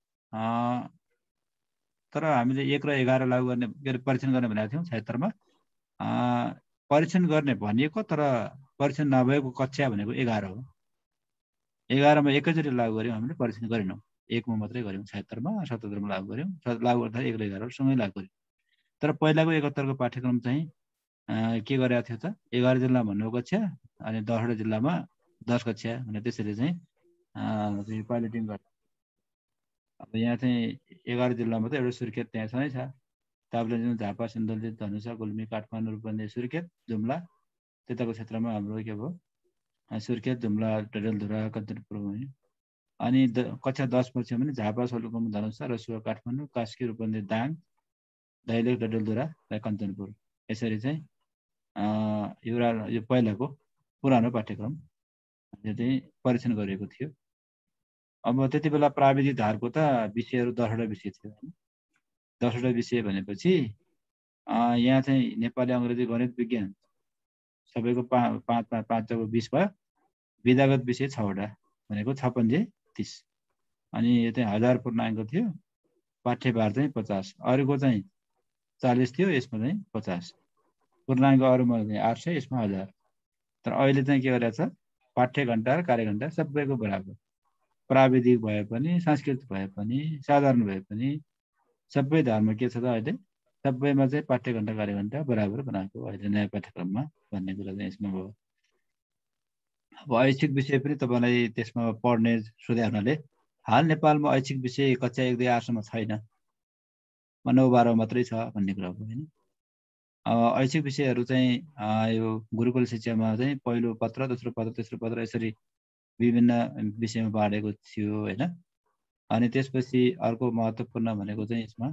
तर हामीले एक र एघार लागू गर्ने के अरे परीक्षण गर्ने भनेको थियौँ छयत्तरमा। परीक्षण गर्ने भनिएको तर परीक्षण नभएको कक्षा भनेको एघार हो। एघारमा एकैचोटि लागू गऱ्यौँ हामीले, परीक्षण गरेनौँ। एकमा मात्रै गऱ्यौँ छयत्तरमा, सतहत्तरमा लागू गऱ्यौँ। लागू गर्दा एक र एघार सँगै लागू गऱ्यौँ। तर पहिलाको एकहत्तरको पाठ्यक्रम चाहिँ के गरेको थियो त? एघार जिल्लामा नौ कक्षा अनि दसवटा जिल्लामा दस कक्षा भने त्यसरी चाहिँ पाइलटिङ गर्छ। अब यहाँ चाहिँ एघार जिल्लामा त एउटा सुर्खेत त्यहाँ छँदै छ, ताप्लेजुङ, झापा, सिन्धुली, धनुषा, गुल्मी, काठमाडौँ, रूपन्देही, सुर्खेत, जुम्ला। त्यताको क्षेत्रमा हाम्रो के भयो? सुर्खेत, जुम्ला, डडेलधुरा, कञ्चनपुर भयो। अनि कक्षा दस पछि भने झापा, सोलुखुम्बु, धनुषा, रसुवा, काठमाडौँ, कास्की, रूपन्देही, दाङ, दैलेख, डडेलधुरा र कञ्चनपुर। यसरी चाहिँ यो यो पहिलाको पुरानो पाठ्यक्रम यो चाहिँ परीक्षण गरिएको थियो। अब त्यति बेला प्राविधिक धारको त विषयहरू दसवटा विषय थियो होइन। दसवटा विषय भनेपछि यहाँ चाहिँ नेपाली, अङ्ग्रेजी, गणित, विज्ञान सबैको पा पाँच पाँच पाँच जब बिस भयो। विधागत विषय छवटा भनेको छ पन्जे तिस। अनि यो चाहिँ हजार पूर्णाङ्क थियो। पाठ्यभार चाहिँ पचास, अरूको चाहिँ चालिस थियो, यसमा चाहिँ पचास। पूर्णाङ्क अरूमा चाहिँ आठ सय, यसमा हजार। तर अहिले चाहिँ के गरेको छ? पाठ्य घन्टा र कार्य घन्टा सबैको बराबर। प्राविधिक भए पनि, सांस्कृतिक भए पनि, साधारण भए पनि सबै धारमा के छ त अहिले? सबैमा चाहिँ पाठ्य घन्टा कार्य घन्टा बराबर बनाएको अहिले नयाँ पाठ्यक्रममा भन्ने कुरा चाहिँ यसमा भयो। अब ऐच्छिक विषय पनि तपाईँलाई त्यसमा पढ्ने सोधे हुनाले हाल नेपालमा ऐच्छिक विषय कक्षा एक दुई आठसम्म छैन, नौ बाह्र मात्रै छ भन्ने कुरा हो होइन। ऐच्छिक विषयहरू चाहिँ यो गुरुकुल शिक्षामा चाहिँ पहिलो पत्र, दोस्रो पत्र, तेस्रो पत्र यसरी विभिन्न विषयमा बाँडेको थियो होइन। अनि त्यसपछि अर्को महत्त्वपूर्ण भनेको चाहिँ यसमा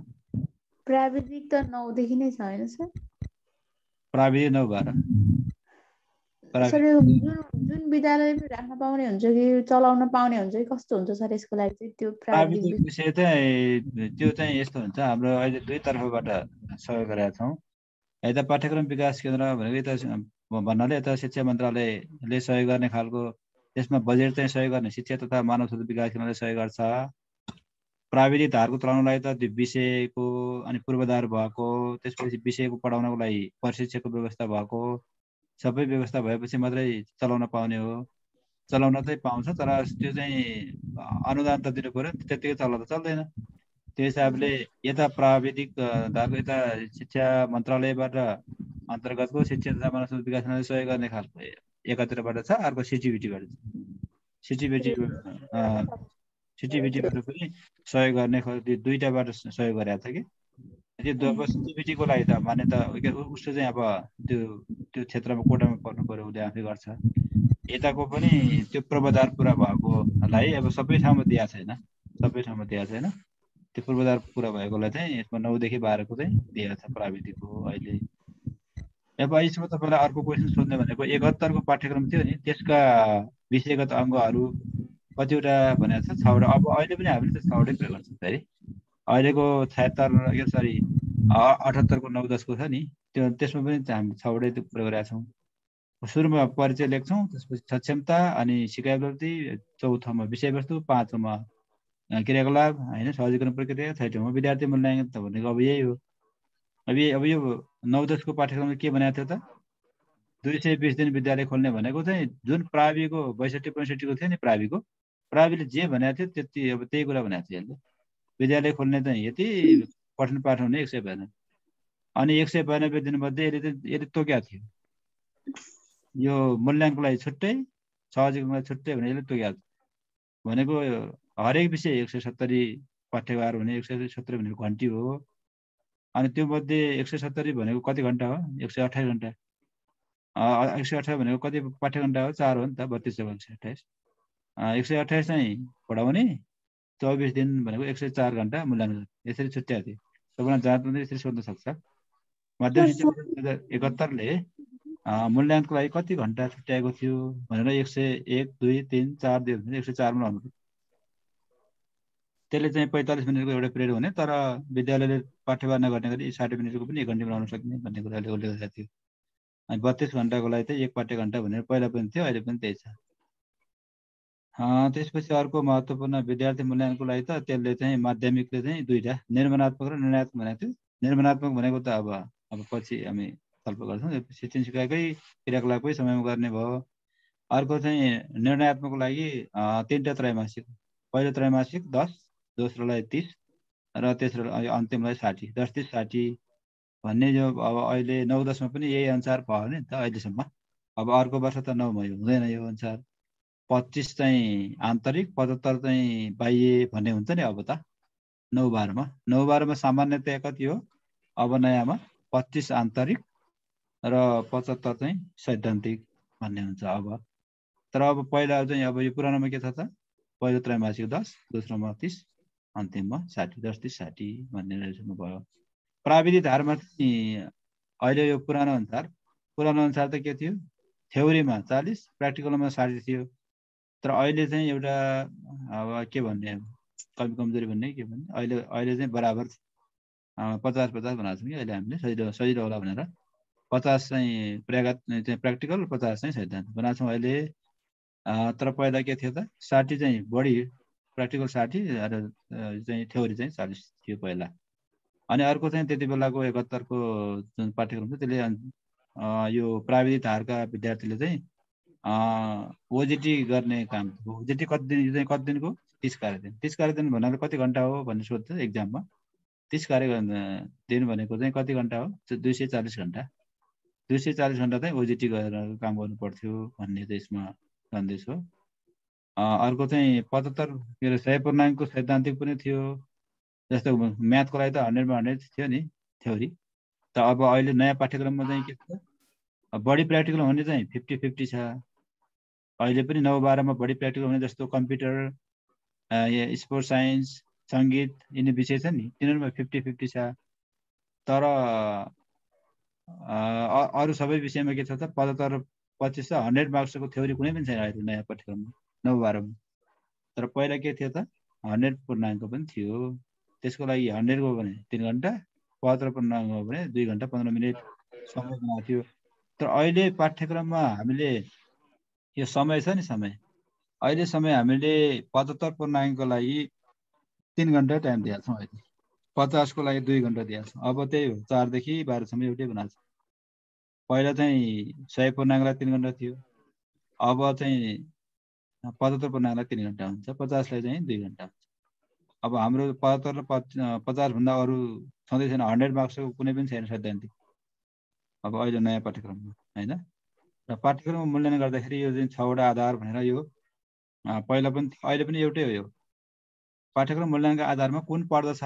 प्राविधिक त नौदेखि नै छ होइन सर? प्राविधिक नौ बाह्र सर प्राविधिक जुन जुन विद्यालयमा राख्न पाउने हुन्छ कि चलाउन पाउने हुन्छ कि कस्तो हुन्छ सर यसको लागि चाहिँ त्यो प्राविधिक प्राविधिक विषय? विषय चाहिँ त्यो चाहिँ यस्तो हुन्छ हाम्रो अहिले दुई तर्फबाट सहयोग गरेका छौँ। यता पाठ्यक्रम विकास केन्द्र भनेको यता भन्नाले यता शिक्षा मन्त्रालयले सहयोग गर्ने खालको त्यसमा बजेट चाहिँ सहयोग गर्ने शिक्षा तथा मानव स्रोत विकास केन्द्रले सहयोग गर्छ। प्राविधिक धारको चलाउनलाई त त्यो विषयको अनि पूर्वाधार भएको त्यसपछि विषयको पढाउनको लागि प्रशिक्षकको व्यवस्था भएको सबै व्यवस्था भएपछि मात्रै चलाउन पाउने हो। चलाउन चाहिँ पाउँछ तर त्यो चाहिँ अनुदान त दिनु पर्यो त्यतिकै चलाउँदा चल्दैन। त्यो हिसाबले यता प्राविधिक धारको यता शिक्षा मन्त्रालयबाट अन्तर्गतको शिक्षा तथा मानव स्रोत विकास केन्द्रले सहयोग गर्ने खालको एकातिरबाट छ, अर्को सिटिभिटीबाट छ। सिटिभिटी सिटिभिटीबाट पनि सहयोग गर्ने दुईटाबाट सहयोग गरेको छ कि त्यो सिटिभिटीको लागि त मान्यता उसले चाहिँ अब त्यो त्यो क्षेत्रमा कोटामा पर्नु पर्यो उसले आफै गर्छ। यताको पनि त्यो पूर्वाधार पुरा भएकोलाई अब सबै ठाउँमा दिएको छैन सबै ठाउँमा दिएको छैन त्यो पूर्वाधार पुरा भएकोलाई चाहिँ यसमा नौदेखि बाह्रको चाहिँ दिएको छ प्राविधिकको अहिले। अब यसमा तपाईँलाई अर्को क्वेसन सोध्ने भनेको एकहत्तरको पाठ्यक्रम थियो नि त्यसका विषयगत अङ्गहरू कतिवटा भनेको छ छवटा। अब अहिले पनि हामीले त छवटै प्रयोग गर्छौँ फेरि अहिलेको छयत्तर यो सरी अठहत्तरको नौ दसको छ नि त्यो त्यसमा पनि हामीले छवटै प्रयोग गरेका छौँ। सुरुमा परिचय लेख्छौँ, त्यसपछि सक्षमता अनि सिकाइप्रति, चौथोमा विषयवस्तु, पाँचौँमा क्रियाकलाप होइन सहजीकरण प्रक्रिया, छैटौँमा विद्यार्थी मूल्याङ्कन त भनेको अब यही हो। अब अब यो नौ दसको पाठ्यक्रममा के भनेको थियो त दुई सय बिस दिन विद्यालय खोल्ने भनेको चाहिँ जुन प्राविको बैसठी पैँसठीको थियो नि प्राविको प्राविले जे भनेको थियो त्यति अब त्यही कुरा भनेको थियो यसले विद्यालय खोल्ने चाहिँ यति पठन पाठ हुने एक सय बयानब्बे अनि एक सय बयानब्बे दिनमध्ये यसले यसले तोकेको थियो यो मूल्याङ्कनको लागि छुट्टै सहजीकरणको लागि छुट्टै भने यसले तोकेको थियो भनेको हरेक विषय एक सय सत्तरी पाठ्यभार हुने एक सय सत्तरी भनेको घन्टी हो अनि त्यो मध्ये एक सय सत्तरी भनेको कति घन्टा हो एक सय अठाइस घन्टा एक सय अठाइस भनेको कति पाठ्य घन्टा हो चार हो नि त बत्तिस सय एक सय अठाइस एक सय अठाइस चाहिँ पढाउने चौबिस दिन भनेको एक सय चार घन्टा मूल्याङ्कन यसरी छुट्याएको थियो। तपाईँलाई जाँच यसरी सोध्न सक्छ माध्यमिक शिक्षा दुई हजार एकहत्तरले मूल्याङ्कनको लागि कति घन्टा छुट्याएको थियो भनेर एक सय एक दुई तिन चार दियो भने एक सय चारमा आउनु त्यसले चाहिँ पैँतालिस मिनटको एउटा पिरियड हुने तर विद्यालयले पाठ्यभार नगर्ने गरी साठी मिनटको पनि एक घन्टा बनाउन सक्ने भन्ने कुराले उल्लेख गरेको थियो। अनि बत्तिस घन्टाको लागि चाहिँ एक पाठ्य घन्टा भनेर पहिला पनि थियो अहिले पनि त्यही छ। त्यसपछि अर्को महत्त्वपूर्ण विद्यार्थी मूल्याङ्कनको लागि त त्यसले चाहिँ माध्यमिकले चाहिँ दुईवटा निर्माणात्मक र निर्णयात्मक भनेको थियो। निर्माणात्मक भनेको त अब अब पछि हामी छलफल गर्छौँ शिक्षण सिकाइकै क्रियाकलापकै समयमा गर्ने भयो। अर्को चाहिँ निर्णयात्मकको लागि तिनवटा त्रैमासिक पहिलो त्रैमासिक दस दोस्रोलाई तिस र तेस्रो अन्तिमलाई साठी दस तिस साठी भन्ने जो अब अहिले नौ दसमा पनि यही अनुसार भयो नि त अहिलेसम्म। अब अर्को वर्ष त नौमा यो हुँदैन यो अनुसार पच्चिस चाहिँ आन्तरिक पचहत्तर चाहिँ बाह्य भन्ने हुन्छ नि अब त नौ बाह्रमा नौ बाह्रमा सामान्यतया कति हो अब नयाँमा पच्चिस आन्तरिक र पचहत्तर चाहिँ सैद्धान्तिक भन्ने हुन्छ अब। तर अब पहिला चाहिँ अब यो पुरानोमा के छ त पहिलो त्रैमासिक दस दोस्रोमा तिस अन्तिममा साठी दस तिस साठी भन्ने रहेछन् भयो। प्राविधिक धारमा चाहिँ अहिले यो पुरानो अनुसार पुरानो अनुसार त के थियो थ्योरीमा चालिस प्र्याक्टिकलमा साठी थियो तर अहिले चाहिँ एउटा अब के भन्ने कमी कमजोरी भन्ने के भन्ने अहिले अहिले चाहिँ बराबर पचास पचास बनाएको छौँ कि अहिले हामीले सजिलो सजिलो होला भनेर पचास चाहिँ प्रयागत चाहिँ प्र्याक्टिकल पचास चाहिँ सैद्धान्तिक बनाएको छौँ अहिले। तर पहिला के थियो त साठी चाहिँ बढी प्र्याक्टिकल साठी र चाहिँ थ्योरी चाहिँ चालिस थियो पहिला। अनि अर्को चाहिँ त्यति बेलाको एकहत्तरको जुन पाठ्यक्रम थियो त्यसले यो प्राविधिक धारका विद्यार्थीले चाहिँ ओजिटी गर्ने काम ओजिटी कति दिन चाहिँ कति दिनको तिस कार्य दिन तिस कार्य दिन भन्नाले कति घन्टा हो भन्ने सोध्छ एक्जाममा तिस कार्य दिन भनेको चाहिँ कति घन्टा हो दुई सय चालिस घन्टा दुई सय चालिस घन्टा चाहिँ ओजिटी गरेर काम गर्नु पर्थ्यो भन्ने चाहिँ यसमा सन्देश हो। अर्को चाहिँ पचहत्तर के अरे सय पूर्णाङ्कको सैद्धान्तिक पनि थियो जस्तो म्याथको लागि त हन्ड्रेडमा हन्ड्रेड थियो नि थ्योरी त अब अहिले नयाँ पाठ्यक्रममा चाहिँ के छ बढी प्र्याक्टिकल हुने चाहिँ फिफ्टी फिफ्टी छ। अहिले पनि नौ बाह्रमा बढी प्र्याक्टिकल हुने जस्तो कम्प्युटर स्पोर्ट साइन्स सङ्गीत यिनी विषय छ नि तिनीहरूमा फिफ्टी फिफ्टी छ। तर अरू सबै विषयमा के छ त पचहत्तर पच्चिस सय हन्ड्रेड मार्क्सको थ्योरी कुनै पनि छैन अहिले नयाँ पाठ्यक्रममा नौ बाह्रमा। तर पहिला के थियो त हन्ड्रेड पूर्णाङ्क पनि थियो। त्यसको लागि हन्ड्रेडको भने तिन घन्टा, पचहत्तर पूर्णाङ्कको भने दुई घन्टा पन्ध्र मिनट समय बनाएको थियो। तर अहिले पाठ्यक्रममा हामीले यो समय छ नि समय अहिले समय हामीले पचहत्तर पूर्णाङ्कको लागि तिन घन्टा टाइम दिइहाल्छौँ। अहिले पचासको लागि दुई घन्टा दिइहाल्छौँ। अब त्यही हो चारदेखि बाह्रसम्म एउटै बनाएको छ। पहिला चाहिँ सय पूर्णाङ्कलाई तिन घन्टा थियो, अब चाहिँ पचहत्तर पूर्णाङ्कलाई तिन घन्टा हुन्छ, पचासलाई चाहिँ दुई घन्टा हुन्छ। अब हाम्रो पचहत्तर र पचासभन्दा अरू छँदै छैन, हन्ड्रेड मार्क्सको कुनै पनि छैन सैद्धान्तिक अब अहिले नयाँ पाठ्यक्रममा होइन। र पाठ्यक्रममा मूल्याङ्कन गर्दाखेरि यो चाहिँ छवटा आधार भनेर यो पहिला पनि अहिले पनि एउटै हो। यो पाठ्यक्रम मूल्याङ्कनको आधारमा कुन पर्दछ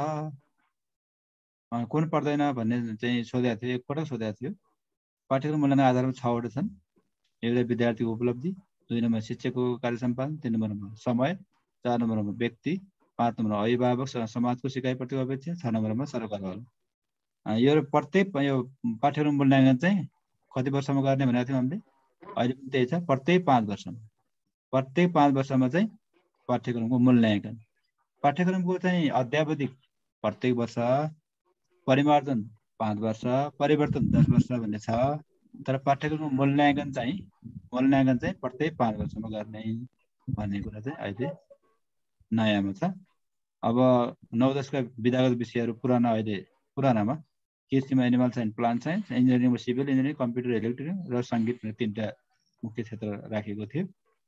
कुन पर्दैन भन्ने चाहिँ सोधेको थियो, एकपटक सोधेको थियो। पाठ्यक्रम मूल्याङ्कनको आधारमा छवटा छन्। एउटा विद्यार्थीको उपलब्धि, दुई नम्बर शिक्षकको कार्य सम्पादन, तिन नम्बरमा समय, चार नम्बरमा व्यक्ति, पाँच नम्बरमा अभिभावक समाजको सिकाइप्रतिको अपेक्षा, छ नम्बरमा सरकारवाला। यो प्रत्येक यो पाठ्यक्रम मूल्याङ्कन चाहिँ कति वर्षमा गर्ने भनेको थियौँ हामीले, अहिले पनि त्यही छ। प्रत्येक पाँच वर्षमा प्रत्येक पाँच वर्षमा चाहिँ पाठ्यक्रमको मूल्याङ्कन। पाठ्यक्रमको चाहिँ अध्यावधिक प्रत्येक वर्ष, परिमार्जन पाँच वर्ष, परिवर्तन दस वर्ष भन्ने छ। तर पाठ्यक्रमको मूल्याङ्कन चाहिँ मूल्याङ्कन चाहिँ प्रत्येक पाँच वर्षमा गर्ने भन्ने कुरा चाहिँ अहिले नयाँमा छ। अब नौ दसका विधागत विषयहरू पुराना अहिले पुरानामा कृषिमा एनिमल साइन्स, प्लान्ट साइन्स, इन्जिनियरिङमा सिभिल इन्जिनियरिङ, कम्प्युटर इलेक्ट्रिक र सङ्गीत तिनवटा मुख्य क्षेत्र राखेको थियो।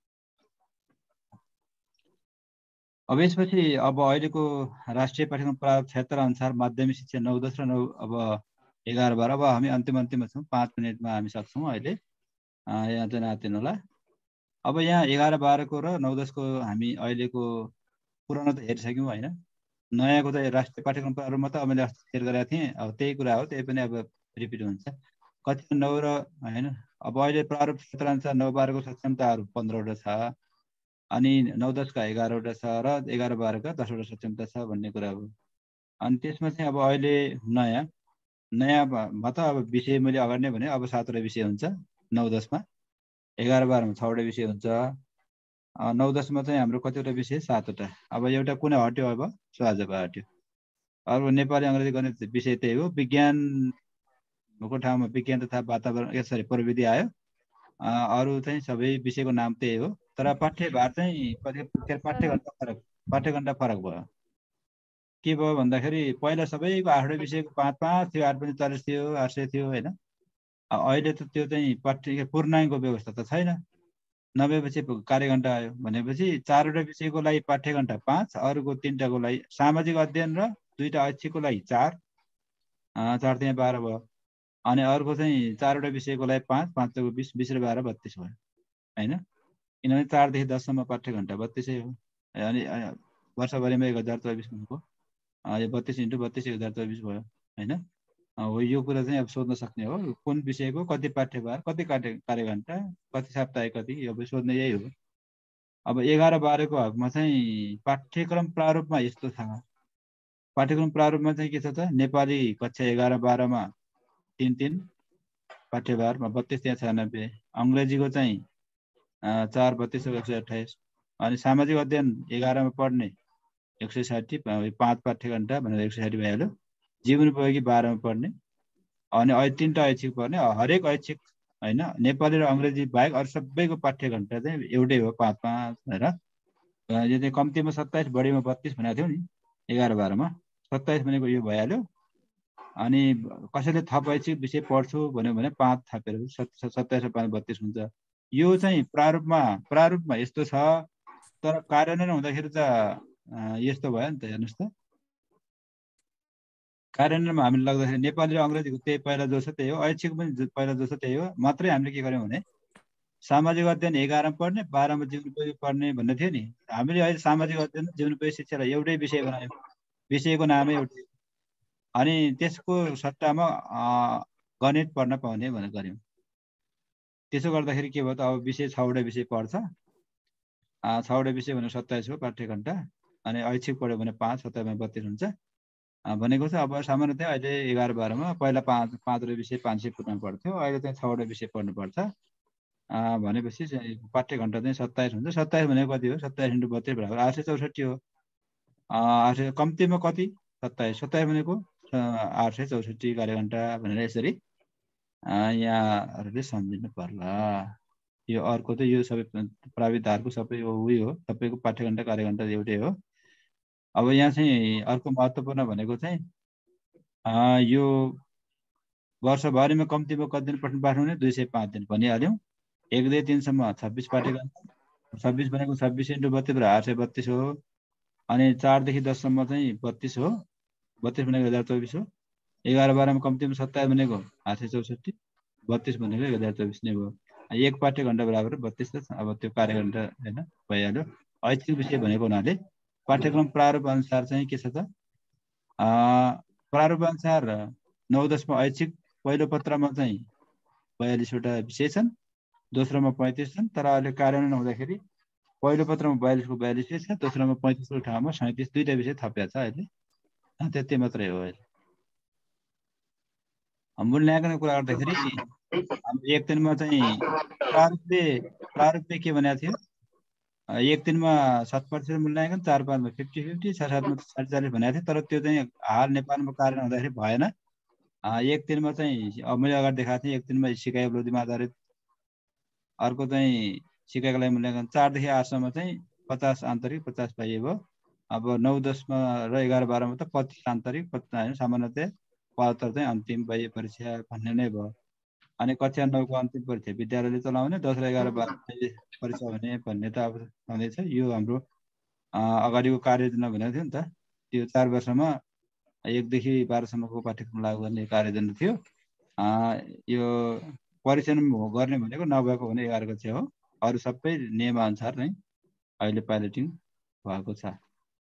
अब यसपछि अब अहिलेको राष्ट्रिय पाठ्यक्रम प्रारूप क्षेत्र अनुसार माध्यमिक शिक्षा नौ दस र नौ अब एघार बाह्र अब हामी अन्तिम अन्तिममा छौँ। पाँच मिनटमा हामी सक्छौँ अहिले, यहाँ चाहिँ नातिनु होला। अब यहाँ एघार बाह्रको र नौ दसको हामी अहिलेको पुरानो त हेरिसक्यौँ होइन। नयाँको त राष्ट्रिय पाठ्यक्रम प्रारूपमा त मैले अस्ति सेयर गरेको थिएँ। अब त्यही कुरा हो, त्यही पनि अब रिपिट हुन्छ। कति नौ र होइन। अब अहिले प्रारूप क्षेत्र अनुसार नौ बाह्रको सक्षमताहरू पन्ध्रवटा छ, अनि नौ दसका एघारवटा छ र एघार बाह्रका दसवटा सक्षमता छ भन्ने कुरा हो। अनि त्यसमा चाहिँ अब अहिले नयाँ नयाँमा त अब विषय मैले अगाडि नै भने अब सातवटा विषय हुन्छ नौ दसमा, एघार बाह्रमा छवटा विषय हुन्छ, नौ दसमा चाहिँ हाम्रो कतिवटा विषय सातवटा। अब एउटा कुनै हट्यो, अब स्वाजपा हट्यो। अरू नेपाली अङ्ग्रेजी गणित विषय त्यही हो। विज्ञानको ठाउँमा विज्ञान तथा वातावरण सरी प्रविधि आयो। अरू चाहिँ सबै विषयको नाम त्यही हो। तर पाठ्यभार चाहिँ पाठ्यघण्टा फरक पाठ्यघण्टा फरक भयो। के भयो भन्दाखेरि पहिला सबैको आठवटा विषयको पाँच पाँच थियो, आठ पनि चालिस थियो, आठ सय थियो होइन। अहिले त त्यो चाहिँ पाठ्य पूर्णाङ्कको व्यवस्था त छैन। नभएपछि कार्यघण्टा आयो भनेपछि चारवटा विषयको लागि पाठ्यघण्टा पाँच, अरूको तिनवटाको लागि सामाजिक अध्ययन र दुईवटा ऐच्छिकको लागि चार, चार त्यहाँ बाह्र भयो। अनि अर्को चाहिँ चारवटा विषयको लागि पाँच, पाँचको बिस, बिस र बाह्र बत्तिस भयो होइन। किनभने चारदेखि दससम्म पाठ्यघण्टा बत्तिसै हो। अनि वर्षभरिमा एक हजार चौबिस भनेको यो बत्तिस इन्टु बत्तिस एक हजार चौबिस भयो होइन। हो यो कुरा चाहिँ अब सोध्न सक्ने हो, कुन विषयको कति पाठ्यभार, कति कार्य कार्यघण्टा, कति साप्ताहिक, कति यो सोध्ने यही हो। अब एघार बाह्रको हकमा चाहिँ पाठ्यक्रम प्रारूपमा यस्तो छ। पाठ्यक्रम प्रारूपमा चाहिँ के छ त, नेपाली कक्षा एघार बाह्रमा तिन तिन पाठ्यभारमा बत्तिस त्यहाँ छयानब्बे, अङ्ग्रेजीको चाहिँ चार बत्तिस एक सय अठाइस, अनि सामाजिक अध्ययन एघारमा पढ्ने एक सय साठी, पाँच पाठ्यघण्टा भनेर एक सय साठी भइहाल्यो। जीवनोपयोगी बाह्रमा पढ्ने, अनि अहिले तिनवटा ऐच्छिक पढ्ने, हरेक ऐच्छिक होइन नेपाली र अङ्ग्रेजी बाहेक अरू सबैको पाठ्यघण्टा चाहिँ एउटै हो पाँच पाँच भनेर। यो चाहिँ कम्तीमा सत्ताइस बढीमा बत्तिस भनेको थियौँ नि एघार बाह्रमा, सत्ताइस भनेको यो भइहाल्यो। अनि कसैले थप ऐच्छिक विषय पढ्छु भन्यो भने पाँच थपेर सत्ताइस र पाँच बत्तिस हुन्छ। यो चाहिँ प्रारूपमा प्रारूपमा यस्तो छ। तर कार्यान्वयन हुँदाखेरि त यस्तो भयो नि त। हेर्नुहोस् त, कार्यान्वयनमा हामीले लाग्दाखेरि नेपाली र अङ्ग्रेजीको त्यही पहिला जो छ त्यही हो, ऐच्छिक पनि पहिला जो छ त्यही हो। मात्रै हामीले के गर्यौँ भने सामाजिक अध्ययन एघारमा पढ्ने, बाह्रमा जीवनोपयोगी पढ्ने भन्ने थियो नि। हामीले अहिले सामाजिक अध्ययन जीवनोपयोगी शिक्षालाई एउटै विषय बनायौँ, विषयको नामै एउटै। अनि त्यसको सट्टामा गणित पढ्न पाउने भनेर गऱ्यौँ। त्यसो गर्दाखेरि के भयो त, अब विषय छवटा विषय पढ्छ, छवटा विषय भनेर सत्ताइस हो पाठ्यघण्टा, अनि ऐच्छिक पढ्यो भने पाँच, सत्ताइसमा बत्तिस हुन्छ भनेको छ। अब सामान्यतया अहिले एघार बाह्रमा पहिला पाँच पाँचवटा विषय पाँच सय पुग्न पढ्थ्यो, अहिले चाहिँ छवटा विषय पढ्नुपर्छ। अँ, भनेपछि चाहिँ पाठ्य घन्टा चाहिँ सत्ताइस हुन्छ। सत्ताइस भनेको कति हो? सत्ताइस इन्टु बत्तिस बराबर आठ सय चौसठी हो। अँ, आठ सय कम्तीमा कति? सत्ताइस। सत्ताइस भनेको अँ, आठ सय चौसठी कार्यघन्टा भनेर यसरी अँ, यहाँहरूले सम्झिनु पर्ला। यो अर्को त यो सबै प्राविधारको सबै उही हो, सबैको पाठ्य घन्टा कार्यघन्टा एउटै हो। अब यहाँ चाहिँ अर्को महत्त्वपूर्ण भनेको चाहिँ अँ, यो वर्षभरिमा कम्तीमा कति दिन पठन पाठ हुने? दुई सय पाँच दिन भनिहाल्यौँ। एकदेखि तिनसम्म छब्बिस पाठ्य घन्टा। छब्बिस भनेको छब्बिस इन्टु बत्तिस बराबर आठ सय बत्तिस हो। अनि चारदेखि दससम्म चाहिँ बत्तिस हो। बत्तिस भनेको हजार चौबिस हो। एघार बाह्रमा कम्तीमा सत्ताइस भनेको आठ सय चौसठी। बत्तिस भनेको एक हजार चौबिस नै भयो। एक पाठ्य घन्टा बराबर बत्तिस त अब त्यो कार्यघन्टा होइन भइहाल्यो। ऐच्छिक विषय भनेको हुनाले पाठ्यक्रम प्रारूप अनुसार चाहिँ के छ त? प्रारूप अनुसार नौ दसमा ऐच्छिक पहिलो पत्रमा चाहिँ बयालिसवटा विषय छन्, दोस्रोमा पैँतिस छन्। तर अहिले कार्यान्वयन हुँदाखेरि पहिलो पत्रमा बयालिसको बयालिस छ, दोस्रोमा पैँतिसको ठाउँमा सैँतिस दुईवटा विषय थपिएको छ अहिले। त्यति मात्रै हो अहिले। मूल्याङ्कनको कुरा गर्दाखेरि हाम्रो एक दिनमा चाहिँ प्रारूपले प्रारूपले के भनेको थियो? एक दिनमा शत प्रतिशत मूल्याङ्कन, चार पाँचमा फिफ्टी फिफ्टी, छ सातमा साठी चालिस भनेको थियो। तर त्यो चाहिँ हाल नेपालमा कार्यान्वयन हुँदाखेरि भएन। एक दिनमा चाहिँ अब मैले अगाडि देखाएको थिएँ, एक दिनमा सिकाइ उपलब्धिमा आधारित। अर्को चाहिँ सिकाइको लागि मूल्याङ्कन चारदेखि आठसम्म चाहिँ पचास आन्तरिक पचास बाह्य भयो। अब नौ दसमा र एघार बाह्रमा त पच्चिस आन्तरिक होइन सामान्यतया पचहत्तर चाहिँ अन्तिम बाह्य परीक्षा भन्ने नै भयो। अनि कक्षा नौको अन्तिम परीक्षा विद्यालयले चलाउने, दस र एघार बाह्र परीक्षा हुने भन्ने त अब छँदैछ। यो हाम्रो अगाडिको कार्ययोजना भनेको थियो नि त। त्यो चार वर्षमा एकदेखि बाह्रसम्मको पाठ्यक्रम लागू गर्ने कार्ययोजना थियो। यो परिचालन गर्ने भनेको नभएको भने एघार कक्षा हो। अरू सबै नियमअनुसार नै अहिले पाइलटिङ भएको छ।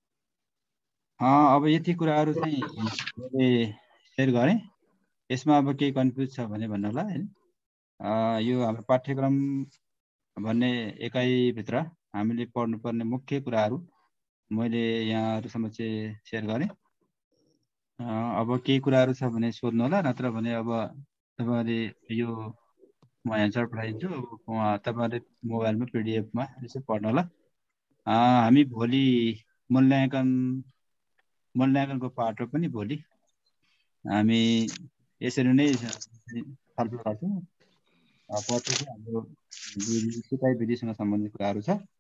अब यति कुराहरू चाहिँ मैले सेयर गरेँ। यसमा अब केही कन्फ्युज छ भने भन्नु होला होइन। यो हाम्रो पाठ्यक्रम भन्ने एकाइभित्र हामीले पढ्नुपर्ने मुख्य कुराहरू मैले यहाँहरू समक्ष सेयर गरेँ। अब केही कुराहरू छ भने सोध्नु होला, नत्र भने अब तपाईँहरूले यो म एन्सर पठाइदिन्छु। उहाँ तपाईँहरूले मोबाइलमा पिडिएफमा यसो पढ्नु होला। हामी भोलि मूल्याङ्कन मूल्याङ्कनको पाठो पनि भोलि हामी यसरी नै छलफल गर्छौँ। पछि चाहिँ हाम्रो सिकाइ विधिसँग सम्बन्धित कुराहरू छ।